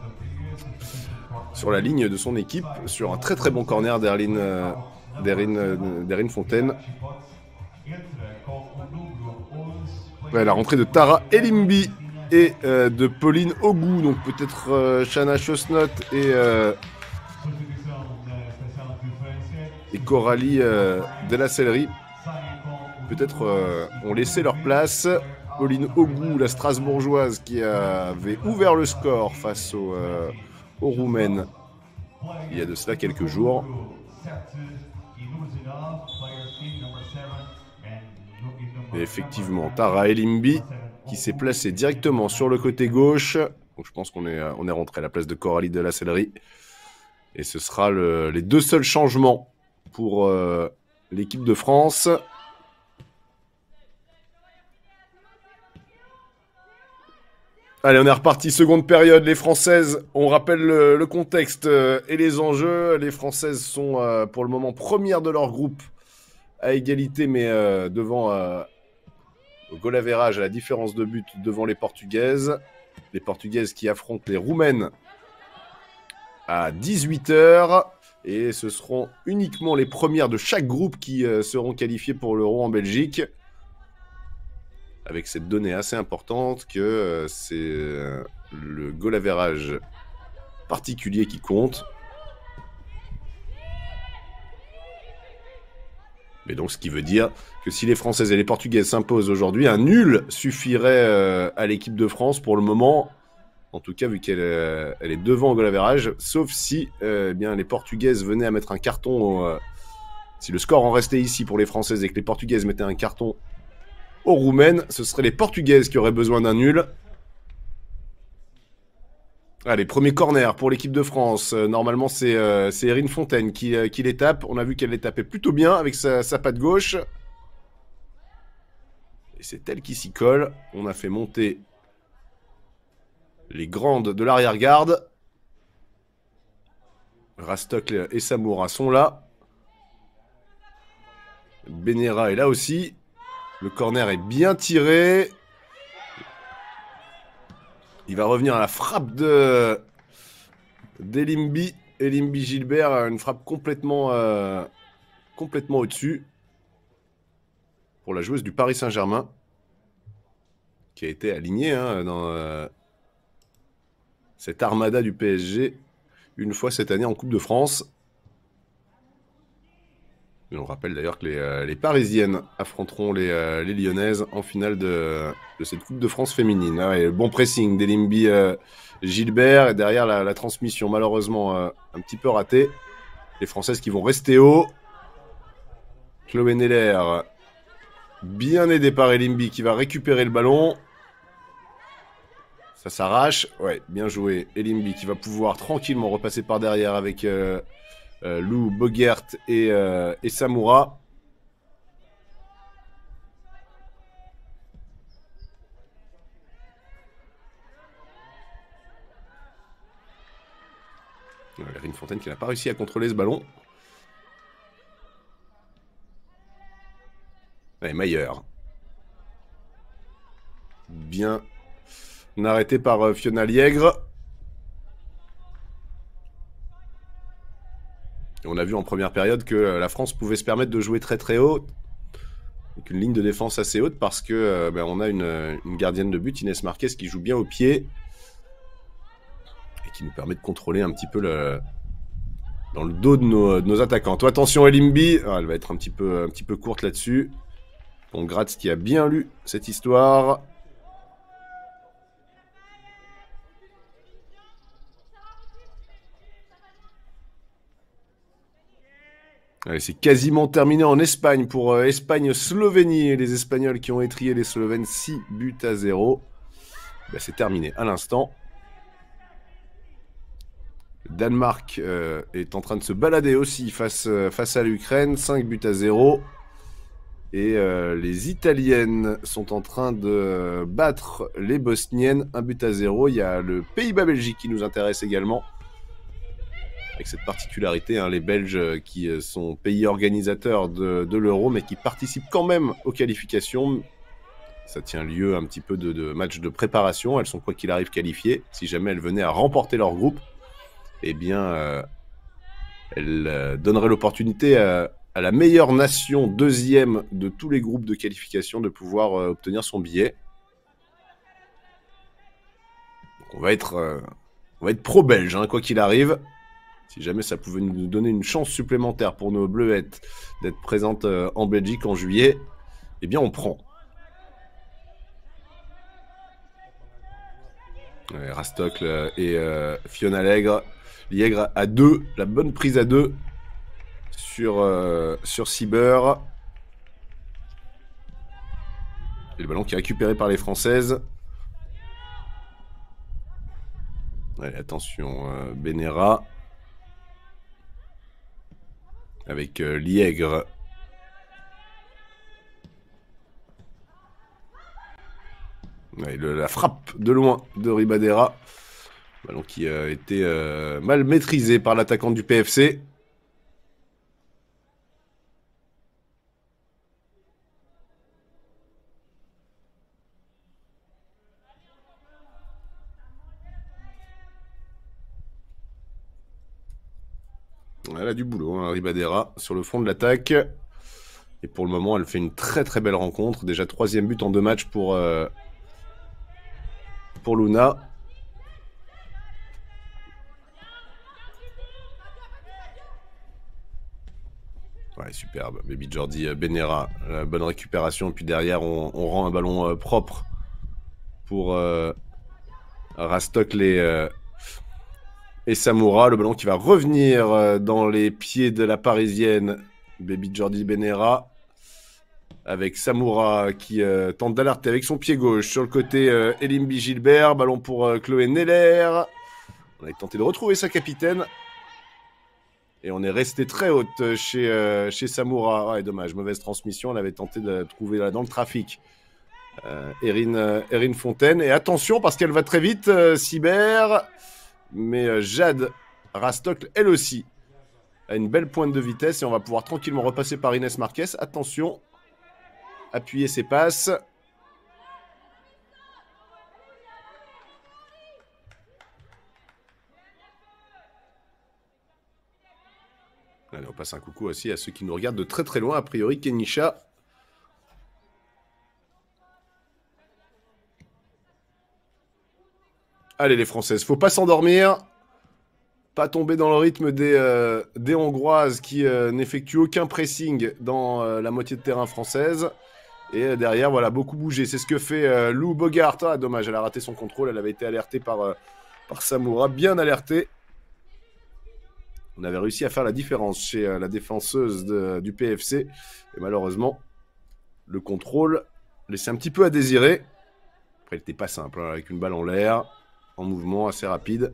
sur la ligne de son équipe, sur un très très bon corner d'Erin euh, d'Erin Fontaine. Ouais, la rentrée de Tara Elimbi et euh, de Pauline Ogou, donc peut-être euh, Shana Chosnot et, euh, et Coralie euh, Delacellerie peut-être euh, ont laissé leur place. Pauline Ogou, la Strasbourgeoise, qui avait ouvert le score face aux, euh, aux Roumaines il y a de cela quelques jours. Et effectivement, Tara Elimbi qui s'est placée directement sur le côté gauche. Donc je pense qu'on est, on est rentré à la place de Coralie Delacellerie. Et ce sera le, les deux seuls changements pour euh, l'équipe de France. Allez, on est reparti, seconde période, les Françaises, on rappelle le, le contexte euh, et les enjeux. Les Françaises sont euh, pour le moment premières de leur groupe à égalité, mais euh, devant euh, au goal average à la différence de but devant les Portugaises. Les Portugaises qui affrontent les Roumaines à dix-huit heures. Et ce seront uniquement les premières de chaque groupe qui euh, seront qualifiées pour l'Euro en Belgique. Avec cette donnée assez importante que euh, c'est euh, le goal average particulier qui compte. Mais donc ce qui veut dire que si les Françaises et les Portugaises s'imposent aujourd'hui, un nul suffirait euh, à l'équipe de France pour le moment. En tout cas, vu qu'elle euh, elle est devant au goal average, sauf si euh, eh bien, les Portugaises venaient à mettre un carton. Au, euh, si le score en restait ici pour les Françaises et que les Portugaises mettaient un carton aux Roumaines, ce seraient les Portugaises qui auraient besoin d'un nul. Allez, premier corner pour l'équipe de France. Euh, normalement, c'est euh, Erin Fontaine qui, euh, qui les tape. On a vu qu'elle les tapait plutôt bien avec sa, sa patte gauche. Et c'est elle qui s'y colle. On a fait monter les grandes de l'arrière-garde. Rastock et Samoura sont là. Benera est là aussi. Le corner est bien tiré. Il va revenir à la frappe de d'Elimbi. Elimbi Gilbert, une frappe complètement, euh, complètement au-dessus. Pour la joueuse du Paris Saint-Germain. Qui a été alignée hein, dans euh, cette armada du P S G. Une fois cette année en Coupe de France. Et on rappelle d'ailleurs que les, euh, les Parisiennes affronteront les, euh, les Lyonnaises en finale de, de cette Coupe de France féminine. Ah, et bon pressing d'Elimbi euh, Gilbert et derrière la, la transmission malheureusement euh, un petit peu ratée. Les Françaises qui vont rester haut. Chloé Neller, bien aidé par Elimbi qui va récupérer le ballon. Ça s'arrache. Ouais, bien joué. Elimbi qui va pouvoir tranquillement repasser par derrière avec... Euh, Euh, Lou, Bogert et, euh, et Samoura. Erin Fontaine qui n'a pas réussi à contrôler ce ballon. Allez, Mayer. Bien arrêté par euh, Fiona Liègre. Et on a vu en première période que euh, la France pouvait se permettre de jouer très très haut. Avec une ligne de défense assez haute parce que euh, ben, on a une, une gardienne de but, Inès Marquez, qui joue bien au pied. Et qui nous permet de contrôler un petit peu le... dans le dos de nos, de nos attaquants. Toi, attention, Elimbi. Ah, elle va être un petit peu, un petit peu courte là-dessus. Bon, Gratz qui a bien lu cette histoire. Allez, c'est quasiment terminé en Espagne pour euh, Espagne-Slovénie. Et les Espagnols qui ont étrié les Slovènes six buts à zéro. Ben, c'est terminé à l'instant. Le Danemark euh, est en train de se balader aussi face, euh, face à l'Ukraine. cinq buts à zéro. Et euh, les Italiennes sont en train de battre les Bosniennes. un but à zéro. Il y a le Pays-Bas-Belgique qui nous intéresse également. Avec cette particularité, hein, les Belges qui sont pays organisateurs de, de l'Euro, mais qui participent quand même aux qualifications. Ça tient lieu un petit peu de, de matchs de préparation. Elles sont quoi qu'il arrive qualifiées. Si jamais elles venaient à remporter leur groupe, eh bien, euh, elles euh, donneraient l'opportunité à, à la meilleure nation deuxième de tous les groupes de qualification de pouvoir euh, obtenir son billet. Donc on va être, euh, on va être pro-belge, hein, quoi qu'il arrive. Si jamais ça pouvait nous donner une chance supplémentaire pour nos Bleuettes d'être présentes euh, en Belgique en juillet, eh bien on prend. Ouais, Rastocle et euh, Fiona Liègre. Liègre à deux, la bonne prise à deux sur, euh, sur Sieber. Et le ballon qui est récupéré par les Françaises. Allez, attention, euh, Benera. Avec euh, Liègre. Ouais, le, la frappe de loin de Ribadera. Ballon qui a été euh, mal maîtrisé par l'attaquant du P F C. Elle a du boulot, hein, Ribadera, sur le front de l'attaque. Et pour le moment, elle fait une très très belle rencontre. Déjà troisième but en deux matchs pour, euh, pour Luna. Ouais, superbe. Baby Jordi Benera, la bonne récupération. Puis derrière, on, on rend un ballon euh, propre pour euh, Rastocle et, euh, et Samoura. Le ballon qui va revenir euh, dans les pieds de la Parisienne, Baby Jordi Benera. Avec Samoura qui euh, tente d'alerter avec son pied gauche. Sur le côté, euh, Elimbi Gilbert. Ballon pour euh, Chloé Neller. On a tenté de retrouver sa capitaine. Et on est resté très haute chez, euh, chez Samoura. Ouais, dommage, mauvaise transmission. Elle avait tenté de trouver là dans le trafic euh, Erin, euh, Erin Fontaine. Et attention, parce qu'elle va très vite, euh, Sieber. Mais euh, Jade Rastocle, elle aussi, a une belle pointe de vitesse. Et on va pouvoir tranquillement repasser par Inès Marquez. Attention, appuyer ses passes. Allez, on passe un coucou aussi à ceux qui nous regardent de très très loin, a priori Kenisha. Allez les Françaises, faut pas s'endormir, pas tomber dans le rythme des, euh, des Hongroises qui euh, n'effectuent aucun pressing dans euh, la moitié de terrain française. Et euh, derrière, voilà, beaucoup bouger. C'est ce que fait euh, Lou Bogart. Ah, dommage, elle a raté son contrôle, elle avait été alertée par, euh, par Samoura, bien alertée. On avait réussi à faire la différence chez euh, la défenseuse de, du P F C. Et malheureusement, le contrôle laissait un petit peu à désirer. Après, il n'était pas simple, hein, avec une balle en l'air, en mouvement assez rapide.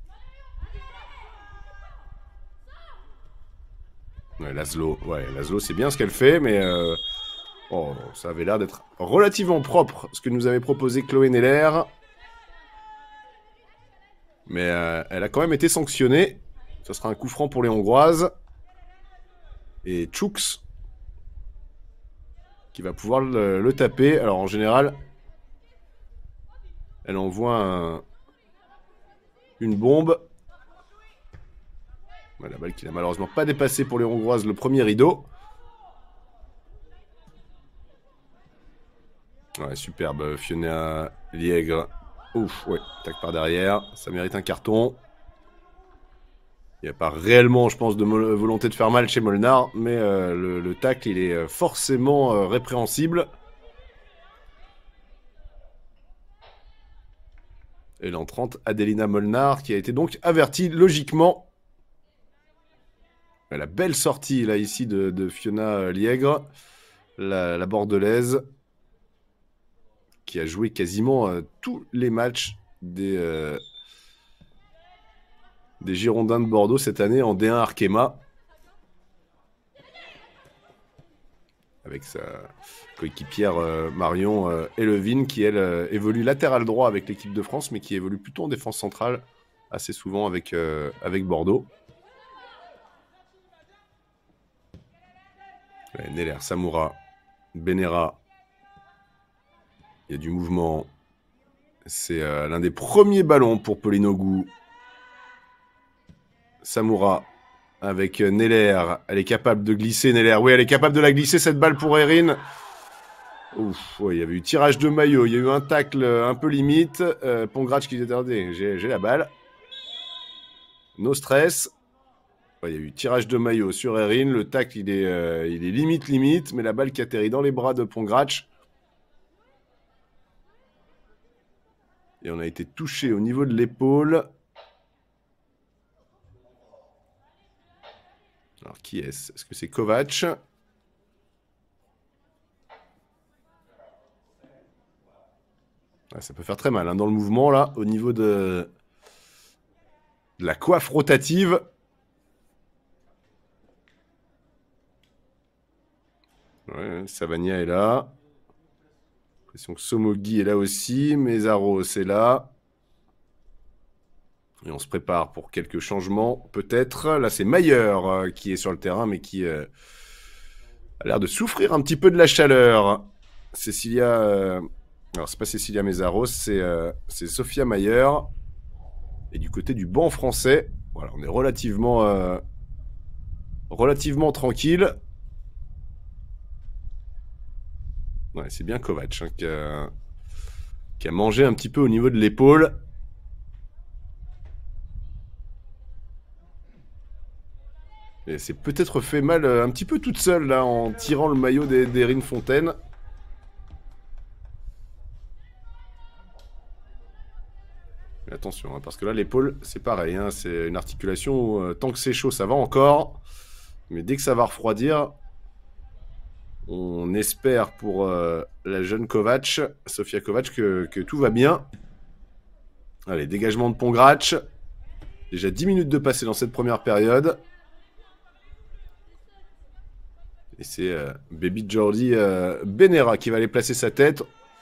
Ouais, Laszlo, ouais, Laszlo, c'est bien ce qu'elle fait, mais euh, oh, ça avait l'air d'être relativement propre, ce que nous avait proposé Chloé Neller. Mais euh, elle a quand même été sanctionnée. Ça sera un coup franc pour les Hongroises. Et Tchouks qui va pouvoir le, le taper. Alors en général, elle envoie un, une bombe. Ouais, la balle qui n'a malheureusement pas dépassé pour les Hongroises le premier rideau. Ouais, superbe, Fiona Liègre. Ouf, ouais, tac par derrière. Ça mérite un carton. Il n'y a pas réellement, je pense, de volonté de faire mal chez Molnar, mais euh, le, le tacle, il est forcément euh, répréhensible. Et l'entrante, Adelina Molnar, qui a été donc avertie logiquement. La belle sortie, là, ici, de, de Fiona Liègre, la, la bordelaise, qui a joué quasiment euh, tous les matchs des... Euh, des Girondins de Bordeaux cette année en D un Arkema. Avec sa coéquipière euh, Marion euh, Elevine qui, elle, euh, évolue latéral droit avec l'équipe de France, mais qui évolue plutôt en défense centrale assez souvent avec, euh, avec Bordeaux. Ouais, Neller, Samoura, Benera. Il y a du mouvement. C'est euh, l'un des premiers ballons pour Pauline Augout. Samoura avec Neller. Elle est capable de glisser, Neller. Oui, elle est capable de la glisser, cette balle pour Erin. Ouf, ouais, il y avait eu tirage de maillot. Il y a eu un tacle un peu limite. Euh, Pongrac qui dit attendez, j'ai la balle. No stress. Ouais, il y a eu tirage de maillot sur Erin. Le tacle, il est, euh, il est limite, limite. Mais la balle qui atterrit dans les bras de Pongrac. Et on a été touché au niveau de l'épaule. Alors, qui est-ce? Est-ce que c'est Kovac? Ah, ça peut faire très mal hein, dans le mouvement, là, au niveau de, de la coiffe rotative. Ouais, Savagna est là. L'impression que Somogi est là aussi. Mezaros est là. Et on se prépare pour quelques changements, peut-être. Là, c'est Mayer euh, qui est sur le terrain, mais qui euh, a l'air de souffrir un petit peu de la chaleur. Cécilia... Euh... Alors, c'est pas Cécilia Mezaros, c'est euh, Sophia Mayer. Et du côté du banc français, voilà, on est relativement, euh, relativement tranquille. Ouais, c'est bien Kovac hein, qui, a... qui a mangé un petit peu au niveau de l'épaule. Et c'est peut-être fait mal euh, un petit peu toute seule, là, en tirant le maillot d'Erin Fontaine. Mais attention, hein, parce que là, l'épaule, c'est pareil. Hein, c'est une articulation où, euh, tant que c'est chaud, ça va encore. Mais dès que ça va refroidir, on espère pour euh, la jeune Kovac, Sofia Kovac, que, que tout va bien. Allez, dégagement de Pongrac. Déjà dix minutes de passé dans cette première période. Et c'est euh, Baby Jordi euh, Benera qui va aller placer sa tête.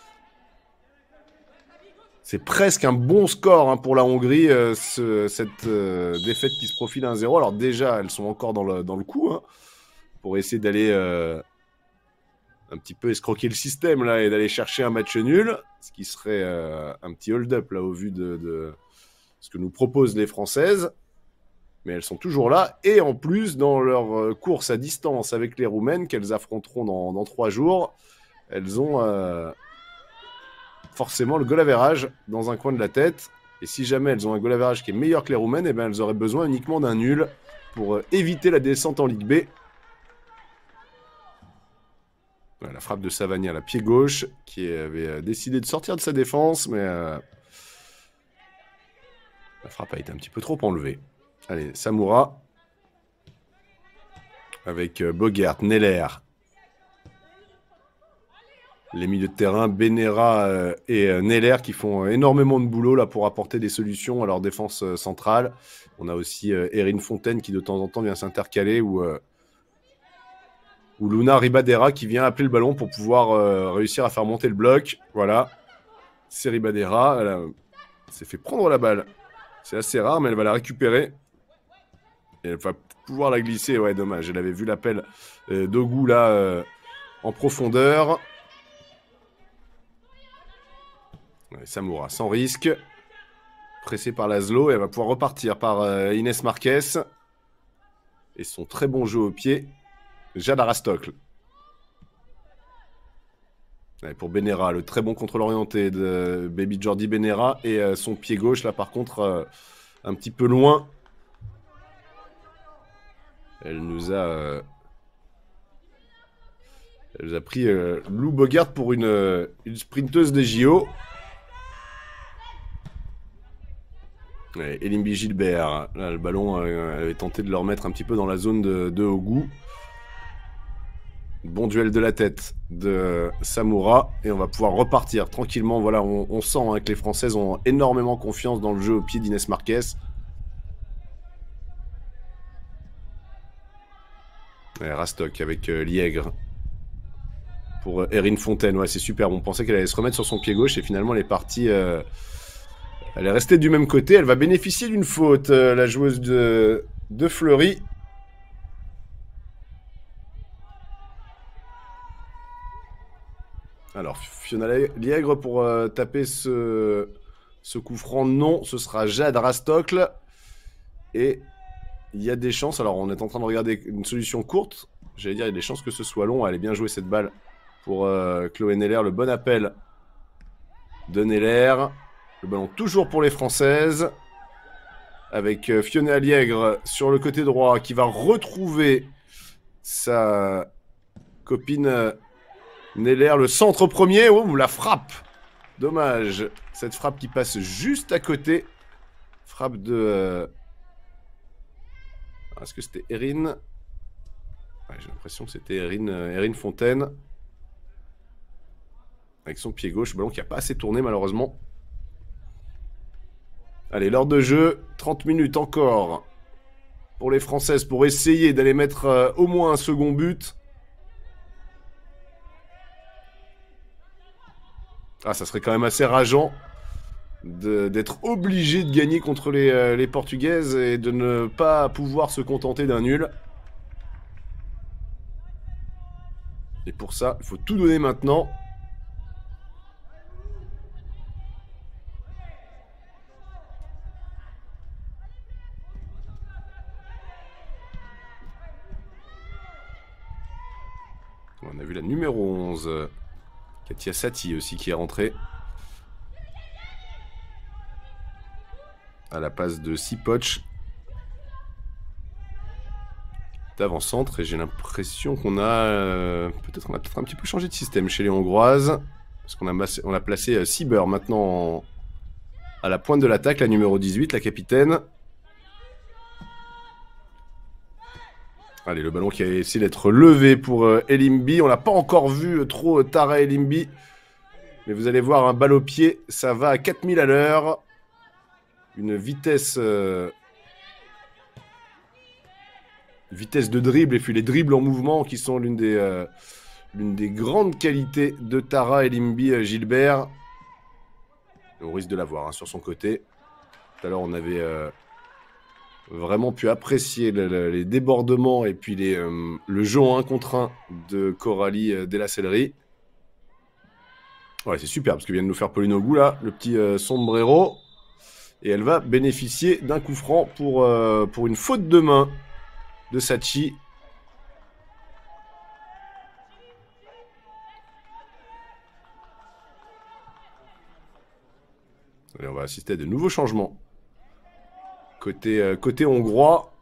C'est presque un bon score hein, pour la Hongrie, euh, ce, cette euh, défaite qui se profile à un zéro. Alors déjà, elles sont encore dans le, dans le coup, hein, pour essayer d'aller euh, un petit peu escroquer le système là, et d'aller chercher un match nul, ce qui serait euh, un petit hold-up là au vu de, de ce que nous proposent les Françaises. Mais elles sont toujours là, et en plus, dans leur course à distance avec les Roumaines, qu'elles affronteront dans, dans trois jours, elles ont euh, forcément le goal average dans un coin de la tête. Et si jamais elles ont un goal average qui est meilleur que les Roumaines, eh bien elles auraient besoin uniquement d'un nul pour euh, éviter la descente en Ligue B. Voilà, la frappe de Savagna à la pied gauche, qui avait euh, décidé de sortir de sa défense, mais euh, la frappe a été un petit peu trop enlevée. Allez, Samoura. Avec Bogert, Neller. Les milieux de terrain, Benera euh, et euh, Neller qui font énormément de boulot là, pour apporter des solutions à leur défense euh, centrale. On a aussi euh, Erin Fontaine qui de temps en temps vient s'intercaler ou, euh, ou Luna Ribadera qui vient appeler le ballon pour pouvoir euh, réussir à faire monter le bloc. Voilà. C'est Ribadera. Elle, euh, s'est fait prendre la balle. C'est assez rare, mais elle va la récupérer. Et elle va pouvoir la glisser, ouais, dommage. Elle avait vu l'appel euh, d'Ogu là euh, en profondeur. Ouais, Samoura, sans risque. Pressée par Laszlo, elle va pouvoir repartir par euh, Inès Marquez. Et son très bon jeu au pied, Jade Arastocle. Ouais, pour Benera, le très bon contrôle orienté de Baby Jordi Benera. Et euh, son pied gauche, là, par contre, euh, un petit peu loin. Elle nous a... Euh... Elle nous a pris euh, Lou Bogart pour une, euh, une sprinteuse des J O. Ouais, Elimbi Gilbert. Là, le ballon, euh, elle avait tenté de le remettre un petit peu dans la zone de, de Ogu. Bon duel de la tête de Samoura. Et on va pouvoir repartir tranquillement. Voilà, on, on sent hein, que les Françaises ont énormément confiance dans le jeu au pied d'Inès Marquez. Ouais, Rastock avec euh, Liègre. Pour euh, Erin Fontaine. Ouais, c'est super. On pensait qu'elle allait se remettre sur son pied gauche. Et finalement, elle est partie... Euh... Elle est restée du même côté. Elle va bénéficier d'une faute, euh, la joueuse de, de Fleury. Alors, Fiona Liègre pour euh, taper ce, ce coup franc. Non, ce sera Jade Rastocle. Et il y a des chances. Alors, on est en train de regarder une solution courte. J'allais dire, il y a des chances que ce soit long. Elle est bien jouée cette balle pour euh, Chloé Neller. Le bon appel de Neller. Le ballon toujours pour les Françaises. Avec euh, Fiona Liègre sur le côté droit qui va retrouver sa copine... Euh, Neller, le centre premier. Oh, la frappe. Dommage. Cette frappe qui passe juste à côté. Frappe de... Euh... Est-ce que c'était Erin? Ouais, j'ai l'impression que c'était Erin, euh, Erin Fontaine. Avec son pied gauche. Le ballon qui n'a pas assez tourné malheureusement. Allez, l'heure de jeu. trente minutes encore. Pour les Françaises. Pour essayer d'aller mettre euh, au moins un second but. Ah, ça serait quand même assez rageant d'être obligé de gagner contre les, euh, les Portugaises et de ne pas pouvoir se contenter d'un nul. Et pour ça, il faut tout donner maintenant. On a vu la numéro onze. Katia Sati aussi qui est rentrée. À la passe de Sipoch. D'avant-centre. Et j'ai l'impression qu'on a... Euh, peut-être qu'on a peut-être un petit peu changé de système chez les Hongroises. Parce qu'on a, on a placé euh, Sieber maintenant en, à la pointe de l'attaque. La numéro dix-huit, la capitaine. Allez, le ballon qui a essayé d'être levé pour euh, Elimbi. On l'a pas encore vu euh, trop euh, Tara Elimbi. Mais vous allez voir, un balle au pied, ça va à quatre mille à l'heure. Une vitesse... Euh, vitesse de dribble et puis les dribbles en mouvement qui sont l'une des, euh, l'une des grandes qualités de Tara Elimbi euh, Gilbert. Et on risque de l'avoir hein, sur son côté. Tout à l'heure, on avait... Euh, vraiment pu apprécier le, le, les débordements et puis les, euh, le jeu en un contre un de Coralie euh, Della Sellerie. Ouais, c'est super parce que vient de nous faire Pauline Ogu là, le petit euh, sombrero. Et elle va bénéficier d'un coup franc pour, euh, pour une faute de main de Sachi. Allez, on va assister à de nouveaux changements. Côté, euh, côté hongrois,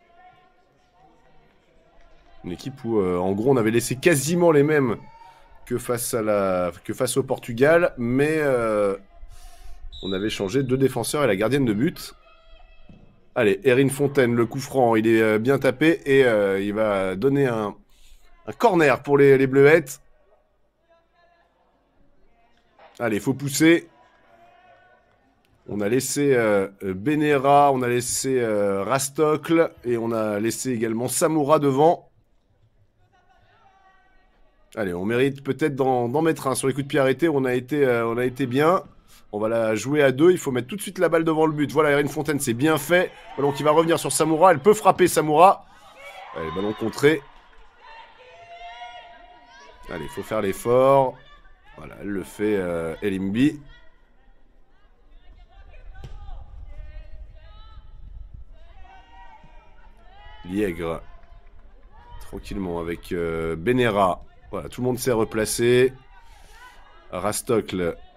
une équipe où, euh, en gros, on avait laissé quasiment les mêmes que face, à la, que face au Portugal, mais euh, on avait changé deux défenseurs et la gardienne de but. Allez, Erin Fontaine, le coup franc, il est euh, bien tapé et euh, il va donner un, un corner pour les, les Bleuettes. Allez, il faut pousser. On a laissé euh, Benera, on a laissé euh, Rastocle et on a laissé également Samoura devant. Allez, on mérite peut-être d'en mettre un sur les coups de pied arrêtés. On a été, euh, on a été bien. On va la jouer à deux. Il faut mettre tout de suite la balle devant le but. Voilà, Erin Fontaine, c'est bien fait. Ballon qui va revenir sur Samoura. Elle peut frapper Samoura. Allez, ballon contré. Allez, il faut faire l'effort. Voilà, elle le fait, euh, Elimbi. Liègre. Tranquillement avec euh, Benera. Voilà, tout le monde s'est replacé. Rastocle.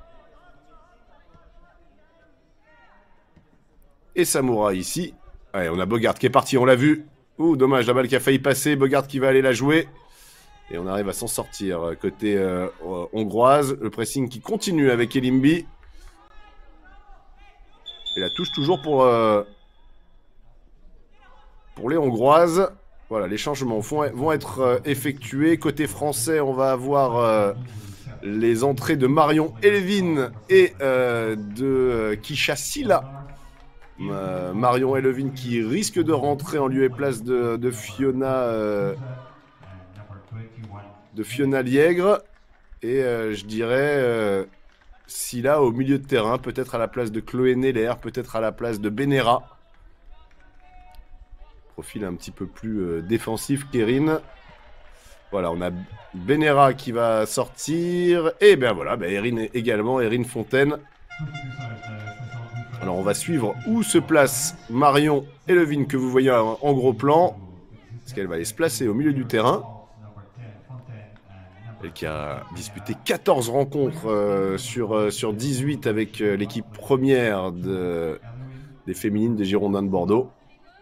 Et Samoura ici. Allez, on a Bogart qui est parti, on l'a vu. Ouh, dommage, la balle qui a failli passer. Bogart qui va aller la jouer. Et on arrive à s'en sortir côté euh, hongroise. Le pressing qui continue avec Elimbi. Et la touche toujours pour, euh, pour les hongroises. Voilà, les changements vont, vont être euh, effectués. Côté français, on va avoir euh, les entrées de Marion Elvin et euh, de euh, Kisha Silla. Euh, Marion Elvin qui risque de rentrer en lieu et place de, de Fiona... Euh, de Fiona Liègre et euh, je dirais euh, Silla au milieu de terrain, peut-être à la place de Chloé Neller, peut-être à la place de Benera. Profil un petit peu plus euh, défensif qu'Erin. Voilà, on a Benera qui va sortir et bien voilà, ben Erin également, Erin Fontaine. Alors on va suivre où se place Marion Elvin que vous voyez en, en gros plan. Est-ce qu'elle va aller se placer au milieu du terrain? Elle qui a disputé quatorze rencontres euh, sur, euh, sur dix-huit avec euh, l'équipe première de, des féminines des Girondins de Bordeaux.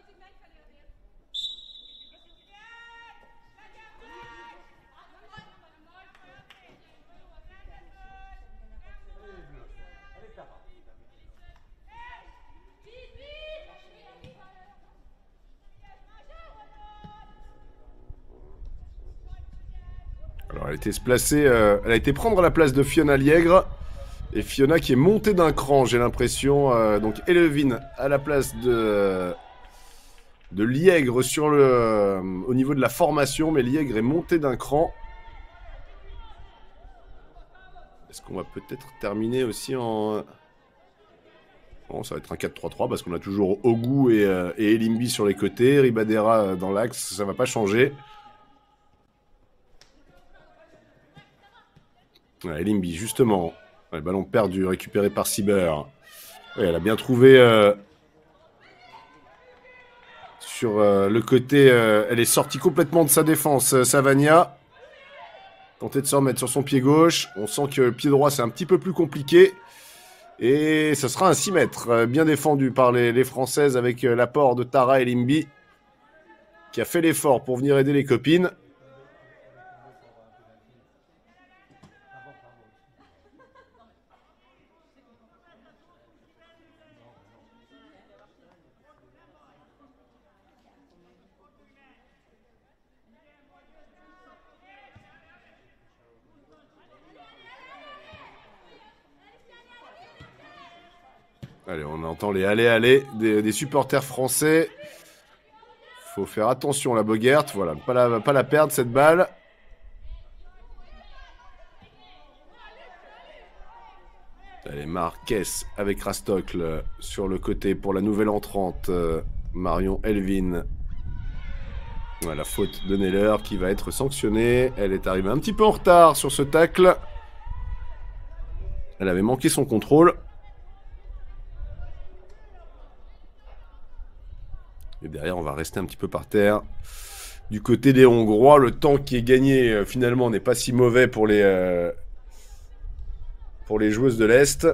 Alors elle a été se placer, euh, elle a été prendre la place de Fiona Liègre. Et Fiona qui est montée d'un cran, j'ai l'impression. Euh, donc Elvin à la place de, de Liègre sur le, euh, au niveau de la formation. Mais Liègre est montée d'un cran. Est-ce qu'on va peut-être terminer aussi en... Bon, ça va être un quatre trois trois parce qu'on a toujours Ogu et, euh, et Elimbi sur les côtés. Ribadera dans l'axe, ça va pas changer. Ouais, Elimbi, justement. Ouais, ballon perdu, récupéré par Cyber. Ouais, elle a bien trouvé euh, sur euh, le côté. Euh, elle est sortie complètement de sa défense, euh, Savagna. Tenter de se remettre sur son pied gauche. On sent que le pied droit, c'est un petit peu plus compliqué. Et ce sera un six mètres, euh, bien défendu par les, les Françaises avec euh, l'apport de Tara Elimbi, qui a fait l'effort pour venir aider les copines. Allez, on entend les allez-allez des, des supporters français. Faut faire attention, la Bogert. Voilà, pas la, pas la perdre, cette balle. Allez, Marquez avec Rastocle sur le côté pour la nouvelle entrante. Euh, Marion Elvin. Voilà, faute de Neller qui va être sanctionnée. Elle est arrivée un petit peu en retard sur ce tacle. Elle avait manqué son contrôle. Et derrière, on va rester un petit peu par terre. Du côté des Hongrois, le temps qui est gagné, euh, finalement, n'est pas si mauvais pour les, euh, pour les joueuses de l'Est.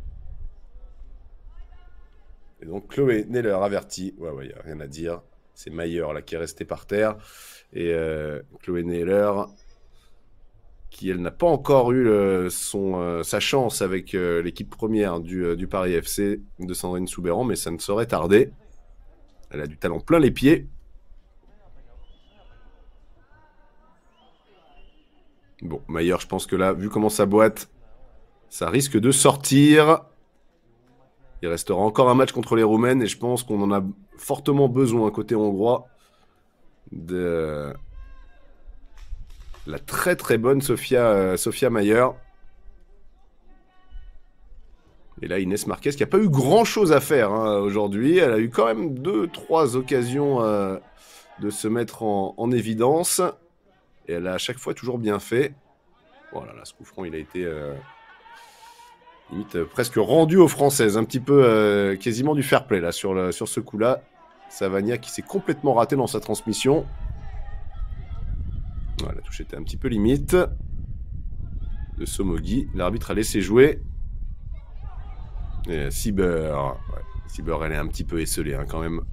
Et donc, Chloé Neller avertie. Ouais, ouais, il n'y a rien à dire. C'est Mayer, là, qui est resté par terre. Et euh, Chloé Neller, qui, elle, n'a pas encore eu euh, son, euh, sa chance avec euh, l'équipe première du, euh, du Paris F C de Sandrine Soubeyran, mais ça ne saurait tarder. Elle a du talent plein les pieds. Bon, Mayer, je pense que là, vu comment ça boite, ça risque de sortir. Il restera encore un match contre les Roumaines et je pense qu'on en a fortement besoin côté hongrois de la très très bonne Sophia, euh, Sophia Mayer. Et là, Inès Marquez, qui n'a pas eu grand-chose à faire hein, aujourd'hui. Elle a eu quand même deux, trois occasions euh, de se mettre en, en évidence. Et elle a à chaque fois toujours bien fait. Voilà, là, ce coup franc, il a été euh, limite euh, presque rendu aux Françaises. Un petit peu, euh, quasiment du fair play là, sur, le, sur ce coup-là. Savagna qui s'est complètement raté dans sa transmission. Voilà, la touche était un petit peu limite. De Somogi. L'arbitre a laissé jouer. Et Cyber. Ouais, Cyber, elle est un petit peu esselée hein, quand même.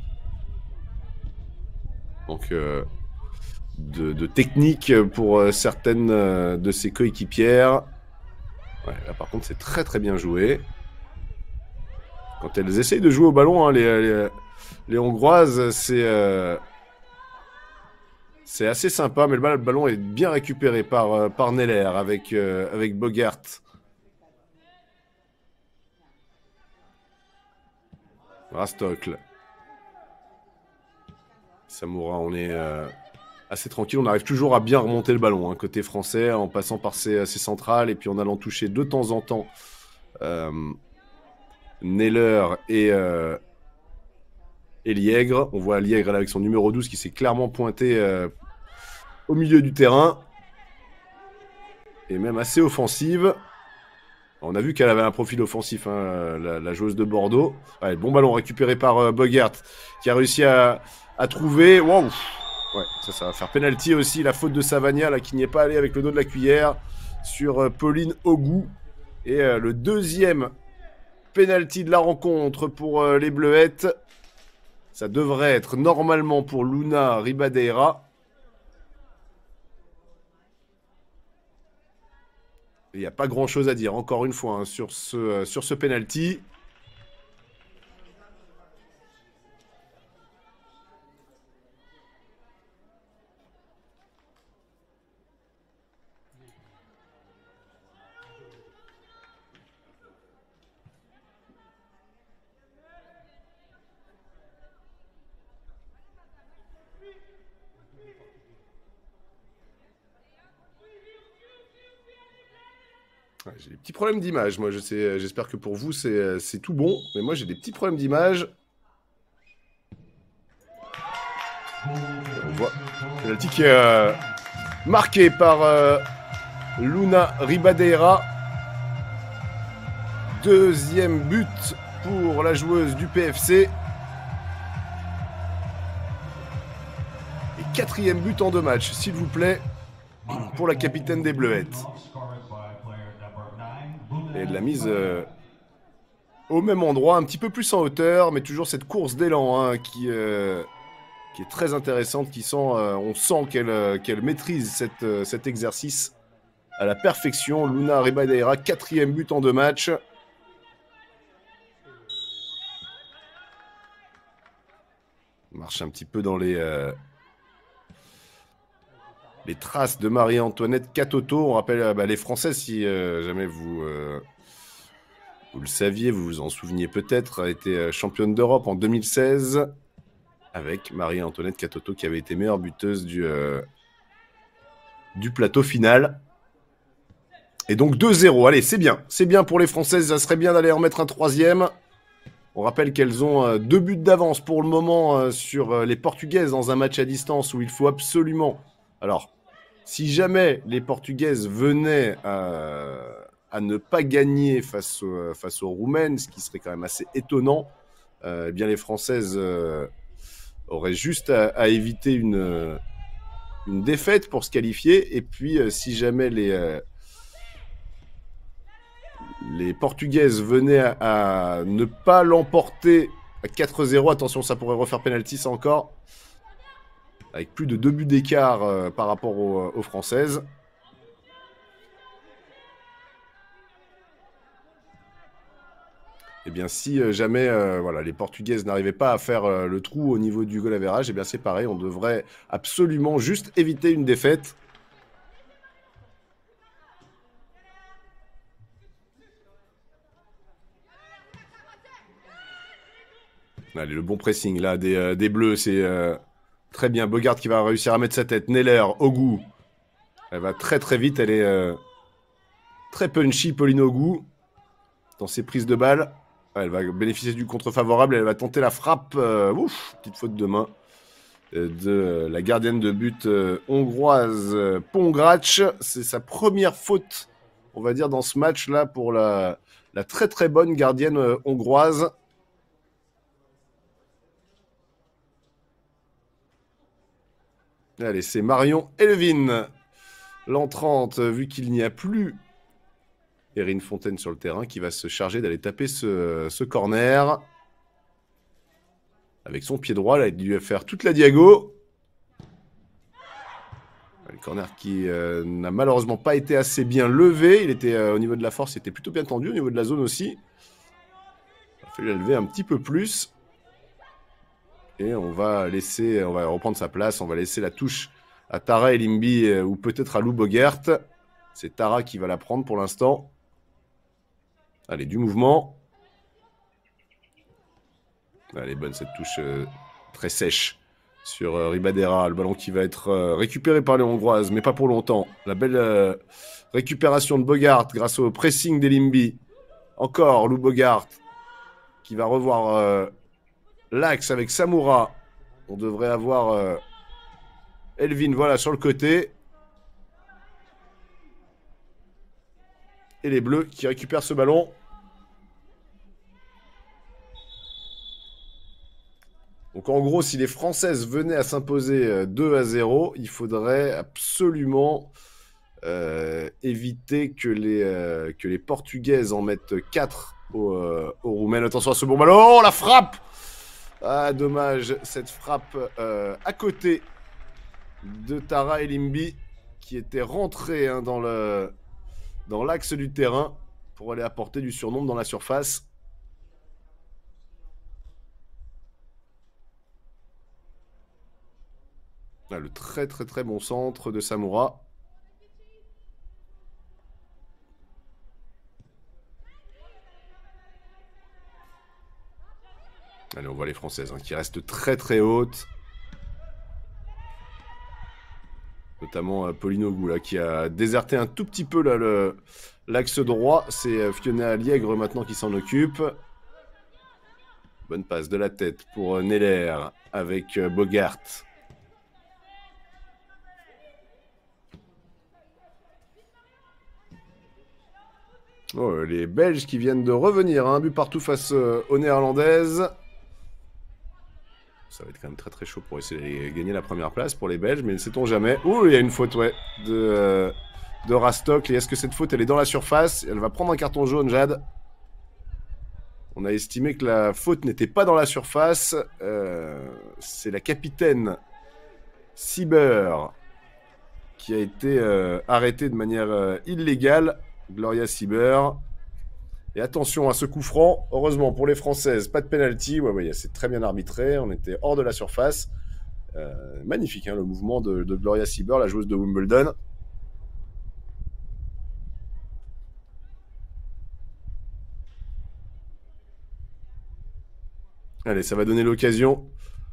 Donc, euh, de, de technique pour euh, certaines euh, de ses coéquipières. Ouais, là par contre, c'est très très bien joué. Quand elles essayent de jouer au ballon, hein, les, les, les Hongroises, c'est euh, c'est assez sympa, mais le ballon est bien récupéré par, euh, par Neller avec, euh, avec Bogart. Rastokl. Samoura, on est euh, assez tranquille. On arrive toujours à bien remonter le ballon, hein, côté français, en passant par ses, ses centrales et puis en allant toucher de temps en temps euh, Neller et, euh, et Liègre. On voit Liègre là, avec son numéro douze qui s'est clairement pointé euh, au milieu du terrain. Et même assez offensive. On a vu qu'elle avait un profil offensif, hein, la, la joueuse de Bordeaux. Ouais, bon ballon récupéré par euh, Bogart, qui a réussi à, à trouver. Waouh! Ouais, ça, ça va faire penalty aussi. La faute de Savagna, là, qui n'y est pas allé avec le dos de la cuillère, sur euh, Pauline Ogou. Et euh, le deuxième penalty de la rencontre pour euh, les Bleuettes. Ça devrait être normalement pour Luna Ribadeira. Il n'y a pas grand chose à dire, encore une fois, hein, sur ce, euh, sur ce penalty. Ouais, j'ai des petits problèmes d'image, moi, je sais, j'espère que pour vous c'est tout bon, mais moi j'ai des petits problèmes d'image. On voit penalty qui est euh, marqué par euh, Luna Ribadeira. Deuxième but pour la joueuse du P F C. Et quatrième but en deux matchs, s'il vous plaît, pour la capitaine des Bleuettes. Et de la mise euh, au même endroit, un petit peu plus en hauteur, mais toujours cette course d'élan hein, qui, euh, qui est très intéressante, qui sent, euh, on sent qu'elle euh, qu'elle maîtrise cette, euh, cet exercice à la perfection. Luna Ribadeira, quatrième but en deux matchs. On marche un petit peu dans les, euh, les traces de Marie-Antoinette Katoto. On rappelle euh, bah, les Françaises, si euh, jamais vous, euh, vous le saviez, vous vous en souveniez peut-être, a été championne d'Europe en deux mille seize avec Marie-Antoinette Katoto qui avait été meilleure buteuse du, euh, du plateau final. Et donc deux zéro, allez, c'est bien. C'est bien pour les Françaises, ça serait bien d'aller en mettre un troisième. On rappelle qu'elles ont euh, deux buts d'avance pour le moment euh, sur euh, les Portugaises dans un match à distance où il faut absolument... Alors, si jamais les Portugaises venaient à, à ne pas gagner face, au, face aux Roumaines, ce qui serait quand même assez étonnant, euh, eh bien les Françaises euh, auraient juste à, à éviter une, une défaite pour se qualifier. Et puis, euh, si jamais les... Euh, les Portugaises venaient à, à ne pas l'emporter à quatre zéro. Attention, ça pourrait refaire penalty, ça encore. Avec plus de deux buts d'écart euh, par rapport aux, aux Françaises. Et bien, si euh, jamais euh, voilà, les Portugaises n'arrivaient pas à faire euh, le trou au niveau du goal average, et bien c'est pareil, on devrait absolument juste éviter une défaite. Allez, le bon pressing là des, euh, des Bleus, c'est euh, très bien. Bogart qui va réussir à mettre sa tête. Neller, Ogou. Elle va très très vite, elle est euh, très punchy, Pauline Ogou. dans ses prises de balles. Elle va bénéficier du contre favorable. Elle va tenter la frappe. Euh, ouf, petite faute de main euh, de euh, la gardienne de but euh, hongroise euh, Pongracz. C'est sa première faute, on va dire, dans ce match-là pour la, la très très bonne gardienne euh, hongroise. Allez, c'est Marion Elvin, l'entrante, vu qu'il n'y a plus Erin Fontaine sur le terrain, qui va se charger d'aller taper ce, ce corner. Avec son pied droit, là, il va faire toute la diago. Le corner qui euh, n'a malheureusement pas été assez bien levé. Il était euh, au niveau de la force, il était plutôt bien tendu, au niveau de la zone aussi. Il a fallu la lever un petit peu plus. Et on va laisser, on va reprendre sa place, on va laisser la touche à Tara Elimby euh, ou peut-être à Lou Bogert. C'est Tara qui va la prendre pour l'instant. Allez, du mouvement. Allez, bonne cette touche euh, très sèche sur euh, Ribadera. Le ballon qui va être euh, récupéré par les Hongroises, mais pas pour longtemps. La belle euh, récupération de Bogart grâce au pressing d'Elimby. Encore Lou Bogart qui va revoir euh, l'axe avec Samoura. On devrait avoir euh, Elvin, voilà, sur le côté. Et les Bleus qui récupèrent ce ballon. Donc en gros, si les Françaises venaient à s'imposer deux à zéro, il faudrait absolument euh, éviter que les, euh, que les Portugaises en mettent quatre aux, euh, aux Roumaines. Attention à ce bon ballon, oh, la frappe! Ah, dommage, cette frappe euh, à côté de Tara Elimby qui était rentrée hein, dans le... dans l'axe du terrain pour aller apporter du surnombre dans la surface. Là, le très très très bon centre de Samoura. Allez, on voit les Françaises hein, qui restent très très hautes. Notamment euh, Pauline Ogou, là, qui a déserté un tout petit peu l'axe droit. C'est euh, Fiona Alliègre maintenant qui s'en occupe. Bonne passe de la tête pour euh, Neller avec euh, Bogart. Oh, les Belges qui viennent de revenir. Un hein, but partout face euh, aux Néerlandaises. Ça va être quand même très très chaud pour essayer de gagner la première place pour les Belges, mais ne sait-on jamais. Ouh, il y a une faute, ouais, de, euh, de Rastock. Et est-ce que cette faute, elle est dans la surface? Elle va prendre un carton jaune, Jade. On a estimé que la faute n'était pas dans la surface. Euh, C'est la capitaine Sieber qui a été euh, arrêtée de manière euh, illégale. Gloria Sieber. Et attention à ce coup franc. Heureusement pour les Françaises, pas de penalty. Ouais, ouais, c'est très bien arbitré. On était hors de la surface. Euh, magnifique, hein, le mouvement de, de Gloria Sieber, la joueuse de Wimbledon. Allez, ça va donner l'occasion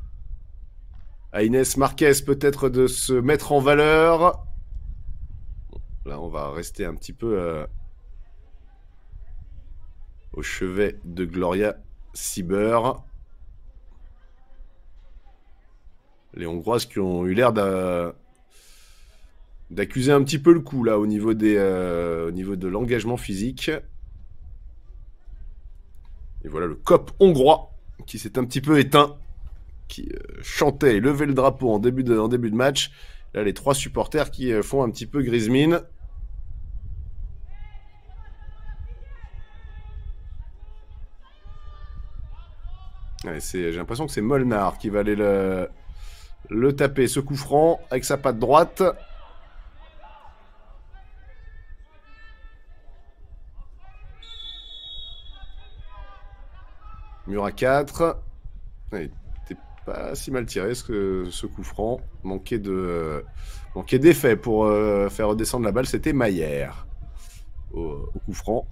à Inès Marquez peut-être de se mettre en valeur. Là, on va rester un petit peu... Euh... au chevet de Gloria Sieber. Les Hongroises qui ont eu l'air d'accuser un petit peu le coup là au niveau, des, euh, au niveau de l'engagement physique. Et voilà le C O P hongrois qui s'est un petit peu éteint, qui euh, chantait et levait le drapeau en début de, en début de match. Là les trois supporters qui euh, font un petit peu grise mine. J'ai l'impression que c'est Molnar qui va aller le, le taper, ce coup franc, avec sa patte droite. Mur à quatre. Il n'était pas si mal tiré ce, ce coup franc. Manquait de, manquait d'effet pour euh, faire redescendre la balle. C'était Maillère au, au coup franc.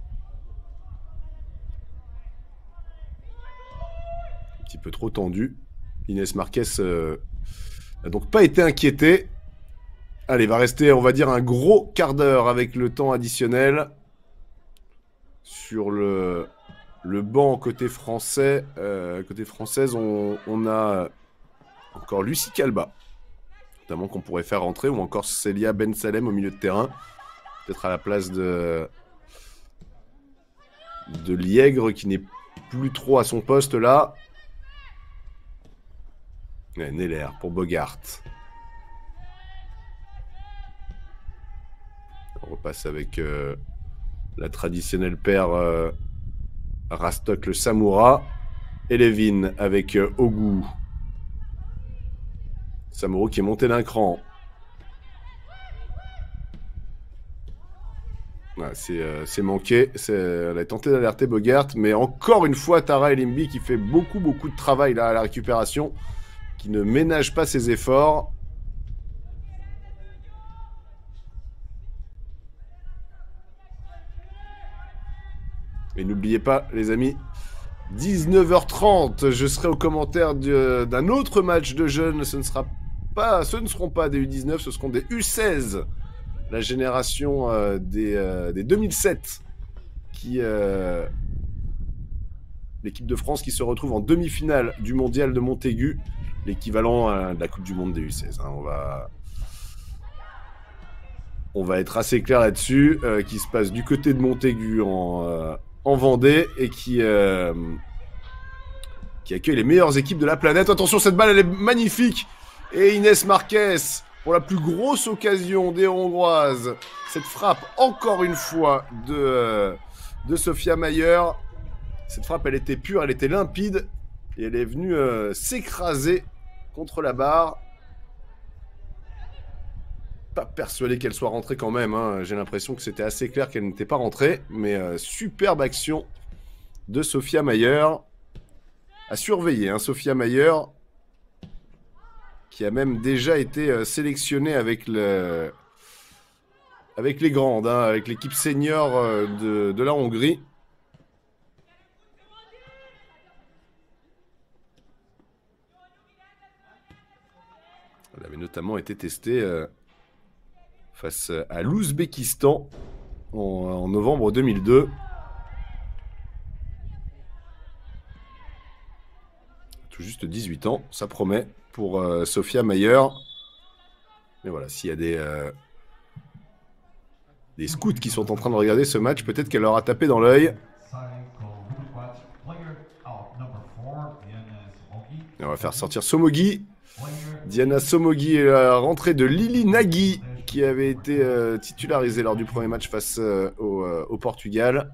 Un petit peu trop tendu. Inès Marquez euh, n'a donc pas été inquiétée. Allez, va rester, on va dire, un gros quart d'heure avec le temps additionnel Sur le, le banc côté français, euh, côté française, on, on a encore Lucie Calba, notamment qu'on pourrait faire rentrer, ou encore Célia Ben Salem au milieu de terrain, peut-être à la place de, de Liègre qui n'est plus trop à son poste là. Ouais, Neller pour Bogart. On repasse avec euh, la traditionnelle paire euh, Rastok le Samoura et Levin avec euh, Ogu. Samoura qui est monté d'un cran. Ouais, c'est euh, manqué. Elle a tenté d'alerter Bogart, mais encore une fois Tara Elimbi qui fait beaucoup beaucoup de travail là à la récupération, qui ne ménage pas ses efforts. Et n'oubliez pas, les amis, dix-neuf heures trente, je serai au commentaire d'un autre match de jeunes. Ce ne sera pas, ce ne seront pas des U dix-neuf, ce seront des U seize. La génération euh, des, euh, des deux mille sept, qui euh, l'équipe de France qui se retrouve en demi-finale du mondial de Montaigu, l'équivalent euh, de la Coupe du Monde des U seize. Hein. On va... On va être assez clair là-dessus, euh, qui se passe du côté de Montaigu en... Euh, en Vendée et qui, euh, qui accueille les meilleures équipes de la planète. Attention, cette balle, elle est magnifique. Et Inès Marquez, pour la plus grosse occasion des Hongroises, cette frappe, encore une fois, de, euh, de Sophia Mayer. Cette frappe, elle était pure, elle était limpide. Et elle est venue euh, s'écraser contre la barre. Pas persuadé qu'elle soit rentrée quand même, hein. J'ai l'impression que c'était assez clair qu'elle n'était pas rentrée, mais euh, superbe action de Sophia Mayer, à surveiller, hein, Sophia Mayer, qui a même déjà été euh, sélectionnée avec, le... avec les grandes, hein, avec l'équipe senior euh, de, de la Hongrie. Elle avait notamment été testée... Euh... face à l'Ouzbékistan en, en novembre deux mille deux. Tout juste dix-huit ans, ça promet pour euh, Sophia Mayer. Mais voilà, s'il y a des, euh, des scouts qui sont en train de regarder ce match, peut-être qu'elle leur a tapé dans l'œil. On va faire sortir Somogi. Diana Somogi est la rentrée de Lili Nagy, qui avait été euh, titularisée lors du premier match face euh, au, euh, au Portugal.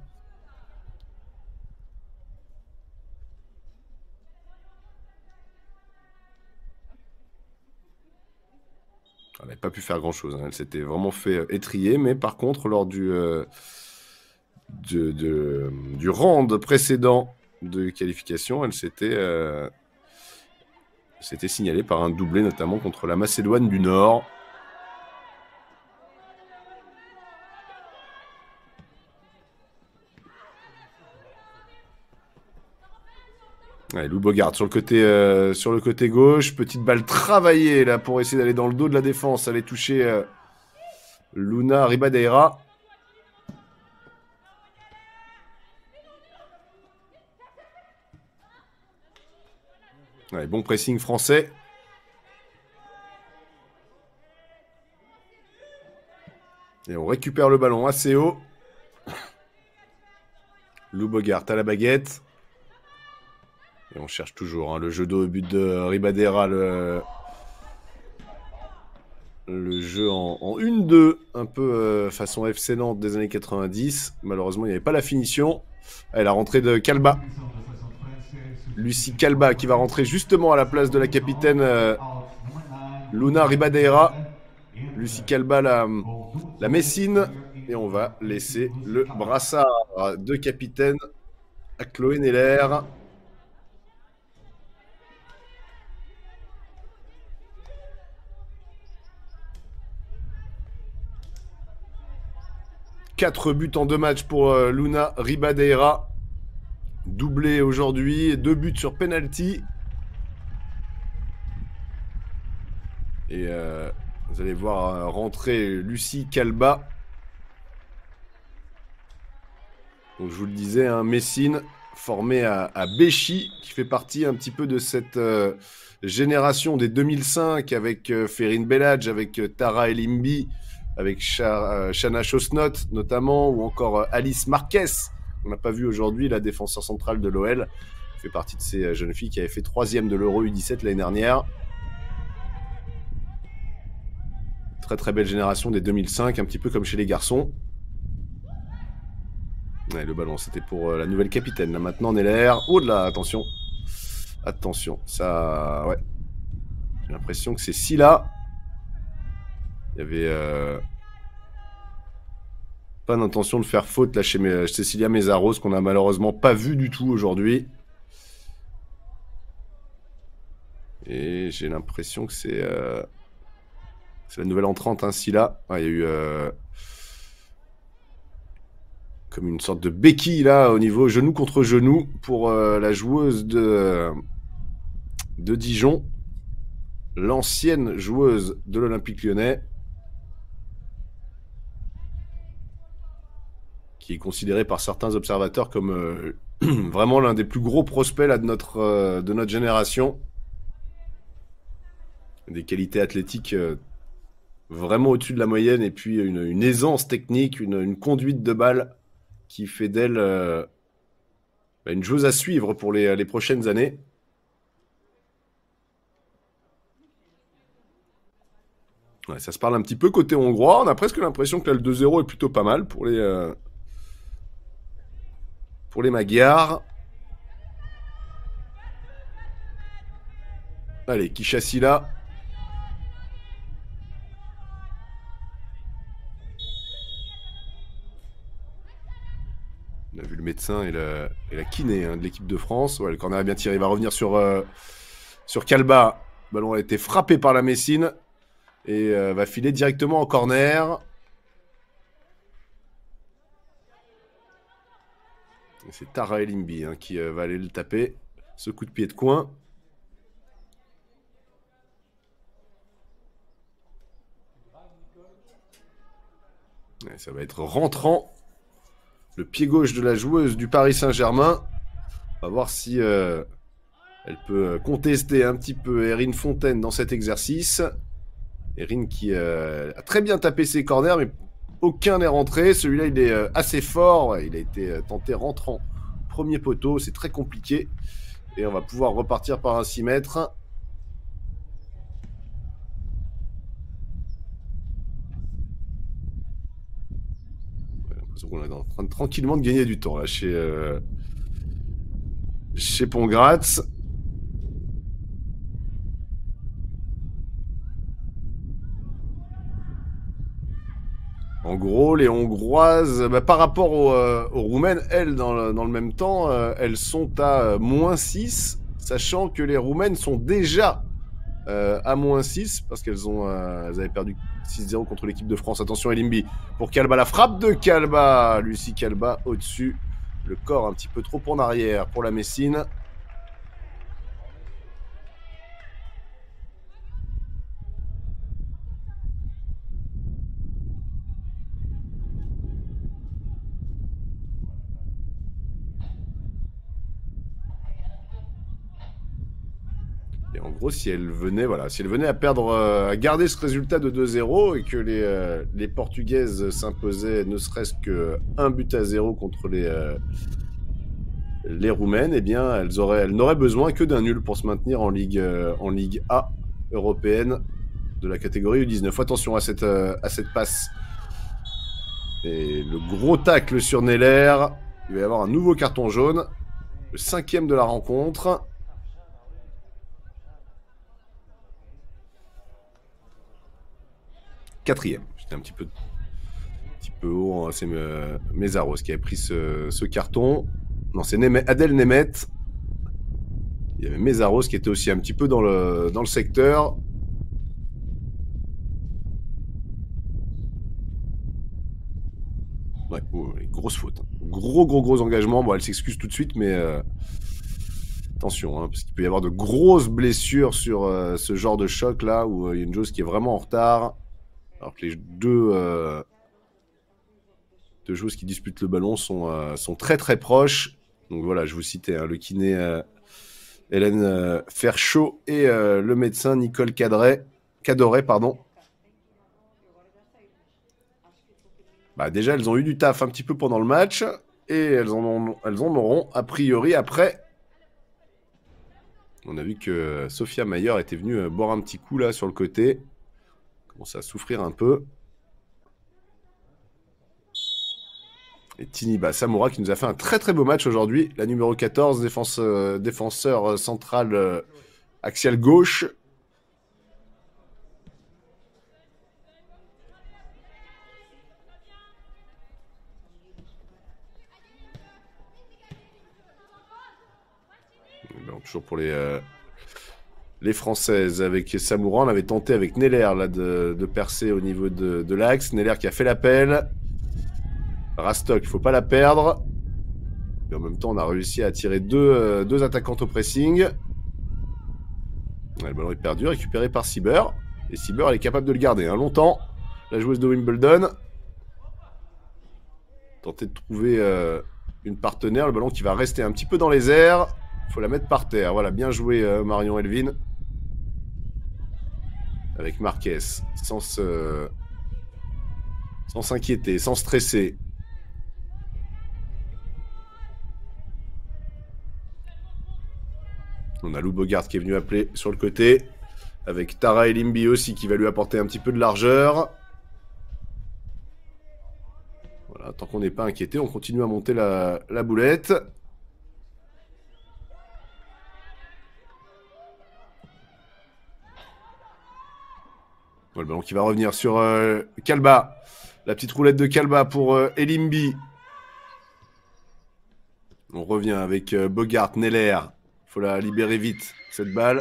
Elle n'avait pas pu faire grand-chose, hein. Elle s'était vraiment fait étrier, mais par contre, lors du, euh, de, de, du round précédent de qualification, elle s'était... Euh, C'était signalé par un doublé, notamment contre la Macédoine du Nord. Allez, Lou Bogart sur le côté, euh, sur le côté gauche. Petite balle travaillée là pour essayer d'aller dans le dos de la défense. Aller toucher euh, Luna Ribadeira. Ouais, bon pressing français. Et on récupère le ballon assez haut. Lou Bogart à la baguette. Et on cherche toujours hein, le jeu d'eau au but de Ribadeira. Le, le jeu en, en une deux. Un peu euh, façon F C Nantes des années quatre-vingt-dix. Malheureusement, il n'y avait pas la finition. Allez, la rentrée de Calba. Lucie Calba qui va rentrer justement à la place de la capitaine euh, Luna Ribadeira. Lucie Calba, la, la Messine. Et on va laisser le brassard de capitaine à Chloé Neller. Quatre buts en deux matchs pour euh, Luna Ribadeira. Doublé aujourd'hui, deux buts sur penalty. Et euh, vous allez voir euh, rentrer Lucie Calba. Donc je vous le disais, hein, Messine, formé à, à Béchy, qui fait partie un petit peu de cette euh, génération des deux mille cinq avec euh, Ferrin Belhadj, avec euh, Tara Elimbi, avec Cha euh, Shana Chosnot notamment, ou encore euh, Alice Marquez, qu'on n'a pas vu aujourd'hui, la défenseur centrale de l'O L, fait partie de ces euh, jeunes filles qui avaient fait troisième de l'Euro U dix-sept l'année dernière. Très très belle génération des deux mille cinq, un petit peu comme chez les garçons. Ouais, le ballon, c'était pour euh, la nouvelle capitaine. Là, maintenant, on est l'air. Oh là, attention. Attention, ça... Ouais. J'ai l'impression que c'est Silla. Il y avait... Euh... pas d'intention de faire faute là chez mes... Cecilia Mézaros, qu'on a malheureusement pas vu du tout aujourd'hui. Et j'ai l'impression que c'est... Euh... C'est la nouvelle entrante, hein, Silla. Ah, il y a eu... Euh... comme une sorte de béquille là au niveau genou contre genou pour euh, la joueuse de, de Dijon, l'ancienne joueuse de l'Olympique Lyonnais, qui est considérée par certains observateurs comme euh, vraiment l'un des plus gros prospects là, de, notre, euh, de notre génération. Des qualités athlétiques euh, vraiment au-dessus de la moyenne, et puis une, une aisance technique, une, une conduite de balle qui fait d'elle euh, une joueuse à suivre pour les, les prochaines années. Ouais, ça se parle un petit peu côté hongrois. On a presque l'impression que là, le deux zéro est plutôt pas mal pour les, euh, pour les Magyars. Allez, Kishasila. On a vu le médecin et la, et la kiné hein, de l'équipe de France. Ouais, le corner a bien tiré. Il va revenir sur, euh, sur Kalba. Le ballon a été frappé par la Messine. Et euh, va filer directement en corner. C'est Tara Elimbi hein, qui euh, va aller le taper. Ce coup de pied de coin. Ouais, ça va être rentrant. Le pied gauche de la joueuse du Paris Saint-Germain. On va voir si euh, elle peut contester un petit peu Erin Fontaine dans cet exercice. Erin qui euh, a très bien tapé ses corners, mais aucun n'est rentré. Celui-là, il est euh, assez fort. Il a été euh, tenté rentrant. Premier poteau, c'est très compliqué. Et on va pouvoir repartir par un six mètres. On est en train de tranquillement de gagner du temps là chez euh, chez Pongratz. En gros, les Hongroises, bah, par rapport aux, euh, aux Roumaines, elles, dans le, dans le même temps, euh, elles sont à euh, moins six, sachant que les Roumaines sont déjà euh, à moins six, parce qu'elles ont, euh, elles avaient perdu six zéro contre l'équipe de France. Attention Elimbi pour Kalba, la frappe de Kalba. Lucie Kalba au-dessus, le corps un petit peu trop en arrière pour la Messine. Et en gros, si elle venait, voilà, si elle venait à perdre, euh, à garder ce résultat de deux zéro et que les, euh, les Portugaises s'imposaient ne serait-ce qu'un but à zéro contre les, euh, les Roumaines, eh bien, elles auraient, elles n'auraient besoin que d'un nul pour se maintenir en Ligue, euh, en Ligue A européenne de la catégorie U dix-neuf. Attention à cette, euh, à cette passe. Et le gros tacle sur Neller. Il va y avoir un nouveau carton jaune. Le cinquième de la rencontre. Quatrième. J'étais un petit peu, un petit peu haut. Hein. C'est euh, Mézaros qui a pris ce, ce carton. Non, c'est Adèle Nemeth. Il y avait Mézaros qui était aussi un petit peu dans le, dans le secteur. Ouais, oh, grosse faute. Gros, gros, gros engagement. Bon, elle s'excuse tout de suite, mais euh, attention, hein, parce qu'il peut y avoir de grosses blessures sur euh, ce genre de choc là, où il y a une joueuse qui est vraiment en retard. Alors que les deux, euh, deux joueuses qui disputent le ballon sont, euh, sont très très proches. Donc voilà, je vous citais hein, le kiné euh, Hélène euh, Ferchaud et euh, le médecin Nicole Cadret, Cadoret. Pardon. Bah, déjà, elles ont eu du taf un petit peu pendant le match et elles en, ont, elles en auront a priori après. On a vu que Sophia Mayer était venue boire un petit coup là sur le côté. Commence à souffrir un peu. Et Tiniba Samura qui nous a fait un très très beau match aujourd'hui. La numéro quatorze, défense, euh, défenseur central euh, axial gauche. Donc, toujours pour les, euh, les Françaises avec Samura. On avait tenté avec Neller là, de, de percer au niveau de, de l'axe. Neller qui a fait l'appel. Rastock, il ne faut pas la perdre. Et en même temps, on a réussi à attirer deux, euh, deux attaquantes au pressing. Ouais, le ballon est perdu, récupéré par Sieber. Et Sieber, elle est capable de le garder hein, longtemps. La joueuse de Wimbledon. Tenter de trouver euh, une partenaire. Le ballon qui va rester un petit peu dans les airs. Il faut la mettre par terre. Voilà, bien joué euh, Marion Elvin. Avec Marquez. Sans se... sans s'inquiéter, sans stresser. On a Lou Bogart qui est venu appeler sur le côté. Avec Tara Elimbi aussi qui va lui apporter un petit peu de largeur. Voilà, tant qu'on n'est pas inquiété, on continue à monter la, la boulette. Bon, le ballon qui va revenir sur euh, Kalba. La petite roulette de Kalba pour euh, Elimbi. On revient avec euh, Bogart, Neller. Faut la libérer vite, cette balle.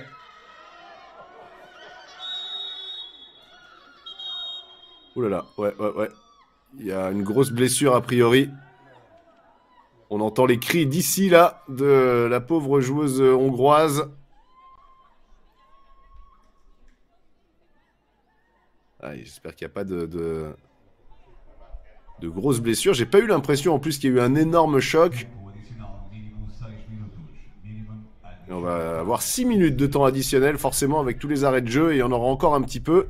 Ouh là là, ouais, ouais, ouais. Il y a une grosse blessure a priori. On entend les cris d'ici, là, de la pauvre joueuse hongroise. Ah, j'espère qu'il n'y a pas de, de, de grosses blessures. J'ai pas eu l'impression en plus qu'il y a eu un énorme choc. Et on va avoir six minutes de temps additionnel, forcément, avec tous les arrêts de jeu, et il y en aura encore un petit peu.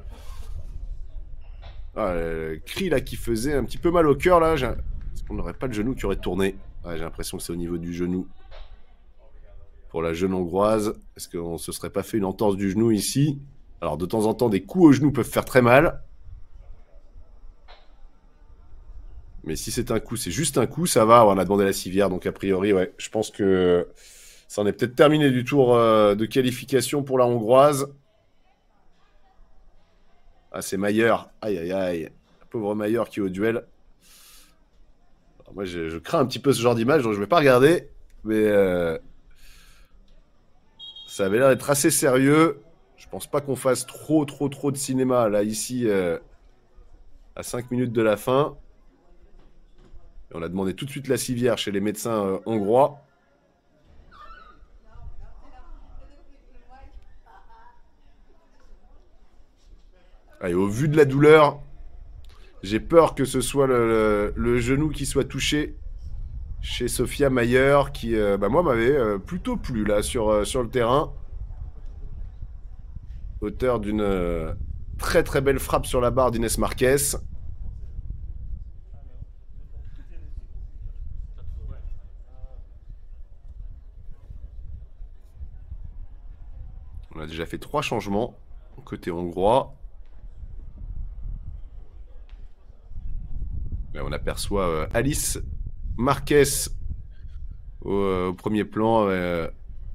Ah, le cri là qui faisait un petit peu mal au cœur, là. Est-ce qu'on n'aurait pas le genou qui aurait tourné? Ouais, j'ai l'impression que c'est au niveau du genou. Pour la jeune hongroise, est-ce qu'on se serait pas fait une entorse du genou ici? Alors, de temps en temps, des coups au genou peuvent faire très mal. Mais si c'est un coup, c'est juste un coup, ça va. On a demandé la civière, donc a priori, ouais, je pense que... ça en est peut-être terminé du tour euh, de qualification pour la hongroise. Ah, c'est Mayer. Aïe, aïe, aïe. La pauvre Mayer qui est au duel. Alors, moi, je, je crains un petit peu ce genre d'image, donc je ne vais pas regarder. Mais euh, ça avait l'air d'être assez sérieux. Je pense pas qu'on fasse trop, trop, trop de cinéma, là, ici, euh, à cinq minutes de la fin. Et on a demandé tout de suite la civière chez les médecins euh, hongrois. Et au vu de la douleur, j'ai peur que ce soit le, le, le genou qui soit touché chez Sophia Mayer, qui, euh, bah, moi, m'avait euh, plutôt plu, là, sur, euh, sur le terrain. Auteur d'une euh, très très belle frappe sur la barre d'Inès Marquez. On a déjà fait trois changements côté hongrois. Là, on aperçoit euh, Alice Marquez au, euh, au premier plan. Euh,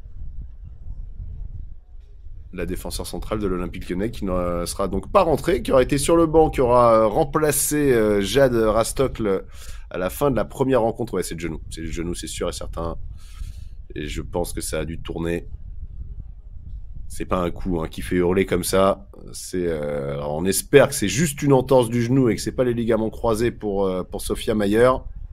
la défenseur centrale de l'Olympique Lyonnais qui ne sera donc pas rentrée, qui aura été sur le banc, qui aura remplacé euh, Jade Rastock le, à la fin de la première rencontre. Ouais, c'est le genou. C'est le genou, c'est sûr et certain. Et je pense que ça a dû tourner. C'est pas un coup hein, qui fait hurler comme ça. C'est, euh, alors on espère que c'est juste une entorse du genou et que c'est pas les ligaments croisés pour, euh, pour Sophia Mayer.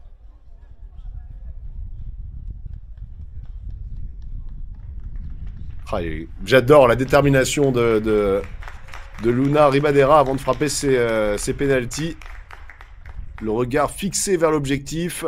Ah, j'adore la détermination de, de, de Luna Ribadera avant de frapper ses, euh, ses pénaltys. Le regard fixé vers l'objectif.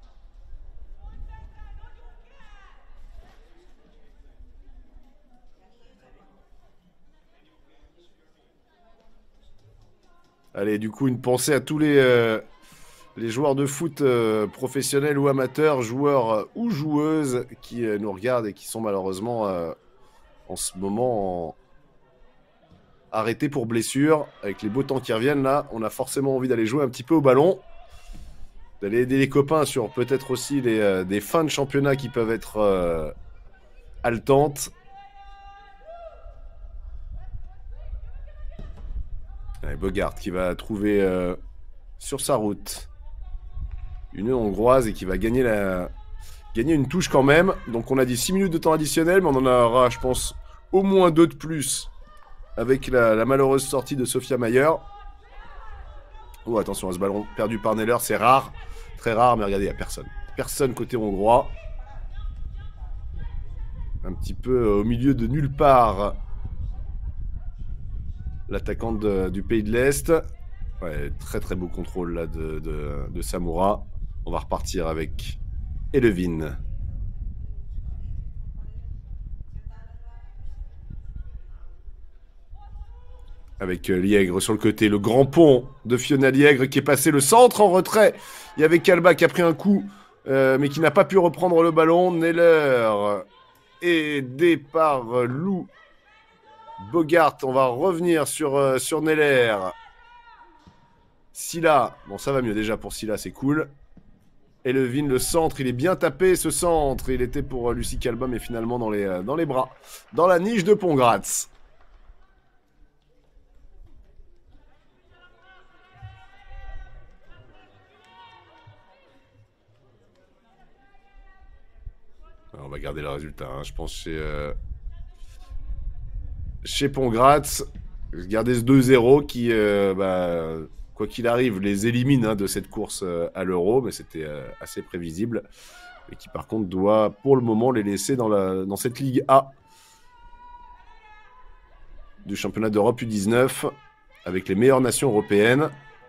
Allez, du coup, une pensée à tous les, euh, les joueurs de foot euh, professionnels ou amateurs, joueurs euh, ou joueuses qui euh, nous regardent et qui sont malheureusement euh, en ce moment en... arrêtés pour blessure. Avec les beaux temps qui reviennent là, on a forcément envie d'aller jouer un petit peu au ballon, d'aller aider les copains sur peut-être aussi les, euh, des fins de championnat qui peuvent être euh, haletantes. Allez, Bogart qui va trouver euh, sur sa route une hongroise et qui va gagner, la... gagner une touche quand même. Donc on a dit six minutes de temps additionnel, mais on en aura, je pense, au moins deux de plus avec la, la malheureuse sortie de Sophia Mayer. Oh, attention à ce ballon perdu par Neller, c'est rare. Très rare, mais regardez, il n'y a personne. Personne côté hongrois. Un petit peu au milieu de nulle part. L'attaquante du pays de l'Est. Ouais, très très beau contrôle là de, de, de Samoura. On va repartir avec Elevin. Avec euh, Liègre sur le côté. Le grand pont de Fiona Liègre qui est passé le centre en retrait. Il y avait Kalba qui a pris un coup, euh, mais qui n'a pas pu reprendre le ballon. Neller aidé par euh, Lou Bogart. On va revenir sur, euh, sur Neller. Silla. Bon, ça va mieux déjà pour Silla, c'est cool. Elevin, le centre, il est bien tapé ce centre. Il était pour euh, Lucie Kalba, mais finalement dans les, euh, dans les bras. Dans la niche de Pongratz. On va garder le résultat, hein. Je pense chez, euh, chez Pongratz. Garder ce deux zéro qui, euh, bah, quoi qu'il arrive, les élimine hein, de cette course euh, à l'Euro, mais c'était euh, assez prévisible. Et qui par contre doit pour le moment les laisser dans, la, dans cette Ligue A du championnat d'Europe U dix-neuf avec les meilleures nations européennes.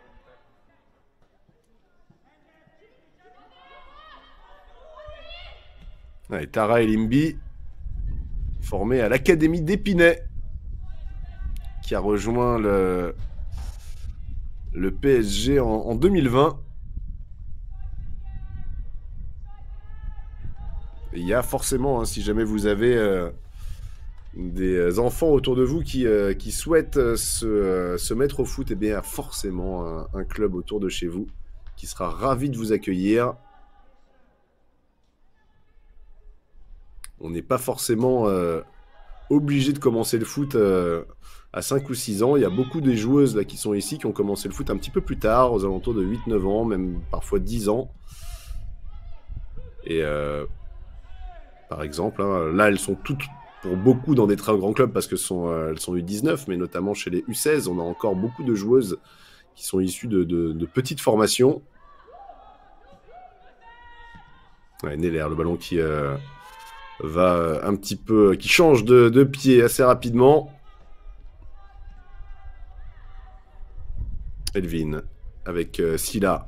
Et Tara Elimbi, formé à l'Académie d'Épinay, qui a rejoint le, le P S G en, en deux mille vingt. Et il y a forcément, hein, si jamais vous avez euh, des enfants autour de vous qui, euh, qui souhaitent euh, se, euh, se mettre au foot, eh bien, il y a forcément un, un club autour de chez vous qui sera ravi de vous accueillir. On n'est pas forcément euh, obligé de commencer le foot euh, à cinq ou six ans. Il y a beaucoup de joueuses là, qui sont ici, qui ont commencé le foot un petit peu plus tard, aux alentours de huit neuf ans, même parfois dix ans. Et euh, par exemple, hein, là, elles sont toutes, pour beaucoup, dans des très grands clubs, parce que sont, euh, elles sont U dix-neuf, mais notamment chez les U seize, on a encore beaucoup de joueuses qui sont issues de, de, de petites formations. Ouais, Neller, le ballon qui... Euh, va un petit peu, qui change de, de pied assez rapidement. Elvin avec euh, Silla.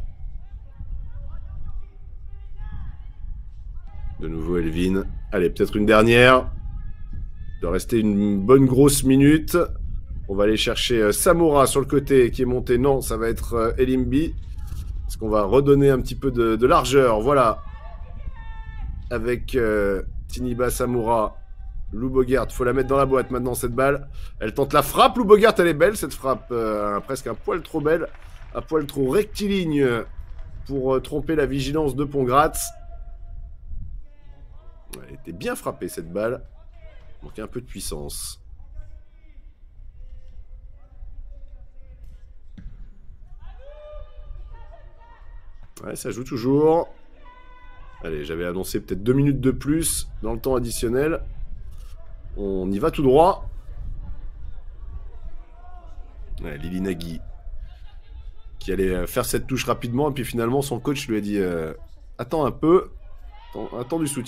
De nouveau Elvin. Allez, peut-être une dernière. Il doit rester une bonne grosse minute. On va aller chercher euh, Samoura sur le côté qui est monté. Non, ça va être euh, Elimbi. Parce qu'on va redonner un petit peu de, de largeur. Voilà. Avec... Euh, Tiniba Samoura, Lou Bogart, faut la mettre dans la boîte maintenant cette balle. Elle tente la frappe, Lou Bogart, elle est belle cette frappe, euh, presque un poil trop belle, un poil trop rectiligne pour euh, tromper la vigilance de Pongratz. Elle était bien frappée cette balle, il manquait un peu de puissance. Ouais, ça joue toujours. Allez, j'avais annoncé peut-être deux minutes de plus dans le temps additionnel. On y va tout droit. Ouais, Lili Nagui qui allait faire cette touche rapidement. Et puis finalement, son coach lui a dit euh, « Attends un peu. Attends, attends du soutien. »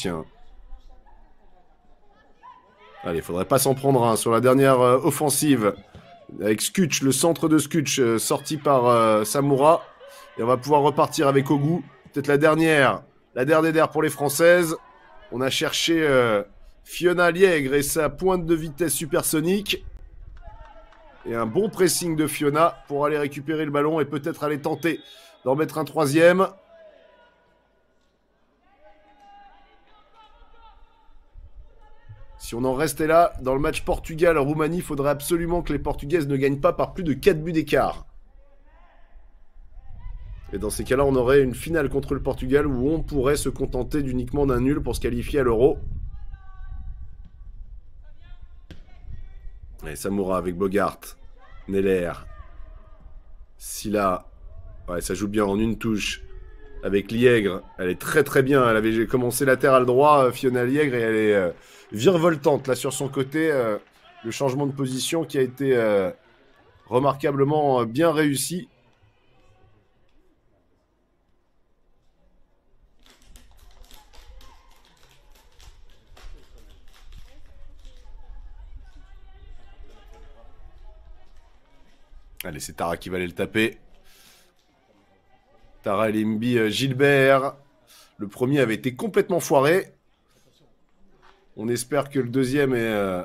Allez, il faudrait pas s'en prendre un. Sur la dernière euh, offensive, avec Skutch, le centre de Skutch, euh, sorti par euh, Samoura. Et on va pouvoir repartir avec Ogou. Peut-être la dernière, la dernière pour les Françaises. On a cherché euh, Fiona Liègre et sa pointe de vitesse supersonique. Et un bon pressing de Fiona pour aller récupérer le ballon et peut-être aller tenter d'en mettre un troisième. Si on en restait là, dans le match Portugal-Roumanie, il faudrait absolument que les Portugaises ne gagnent pas par plus de quatre buts d'écart. Et dans ces cas-là, on aurait une finale contre le Portugal où on pourrait se contenter d'uniquement d'un nul pour se qualifier à l'Euro. Et Samoura avec Bogart, Neller, Silla. Ouais, ça joue bien en une touche. Avec Liègre, elle est très très bien. Elle avait commencé latéral droit, Fiona Liègre, et elle est euh, virevoltante là sur son côté. Euh, le changement de position qui a été euh, remarquablement bien réussi. Allez, c'est Tara qui va aller le taper. Tara Elimbi euh, Gilbert. Le premier avait été complètement foiré. On espère que le deuxième est, euh,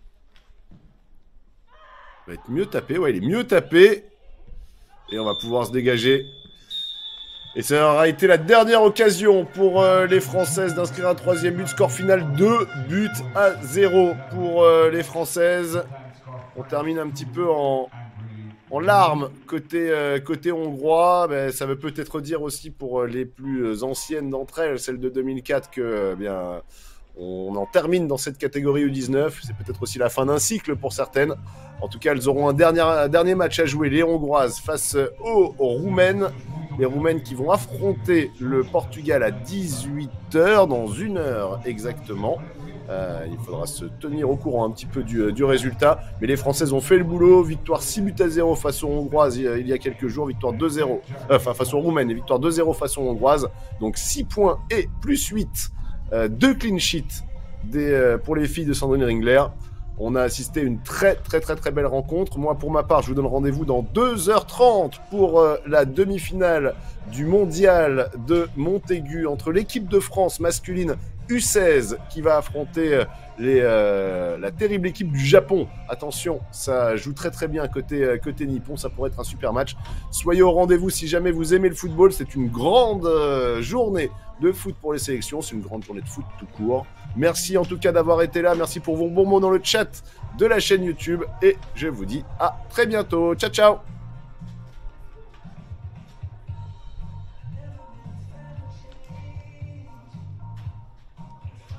va être mieux tapé. Ouais, il est mieux tapé. Et on va pouvoir se dégager. Et ça aura été la dernière occasion pour euh, les Françaises d'inscrire un troisième but. Score final deux buts à zéro pour euh, les Françaises. On termine un petit peu en... En larmes, côté, euh, côté hongrois, ben, ça veut peut-être dire aussi pour les plus anciennes d'entre elles, celle de deux mille quatre, que eh bien, on en termine dans cette catégorie U dix-neuf. C'est peut-être aussi la fin d'un cycle pour certaines. En tout cas, elles auront un dernier, un dernier match à jouer, les Hongroises face aux, aux Roumaines. Les Roumaines qui vont affronter le Portugal à dix-huit heures, dans une heure exactement. Euh, il faudra se tenir au courant un petit peu du, du résultat. Mais les Françaises ont fait le boulot. Victoire six buts à zéro face aux Hongroises il, il y a quelques jours. Victoire deux zéro. Euh, enfin, face aux Roumaines. Et victoire deux zéro face aux Hongroises. Donc six points et plus huit. Euh, deux clean sheets des, euh, pour les filles de Sandrine Ringler. On a assisté à une très très très très belle rencontre. Moi, pour ma part, je vous donne rendez-vous dans deux heures trente pour euh, la demi-finale du mondial de Montaigu entre l'équipe de France masculine U seize qui va affronter les, euh, la terrible équipe du Japon. Attention, ça joue très très bien côté, côté nippon, ça pourrait être un super match. Soyez au rendez-vous si jamais vous aimez le football. C'est une grande euh, journée de foot pour les sélections, c'est une grande journée de foot tout court. Merci en tout cas d'avoir été là, merci pour vos bons mots dans le chat de la chaîne YouTube et je vous dis à très bientôt. Ciao ciao.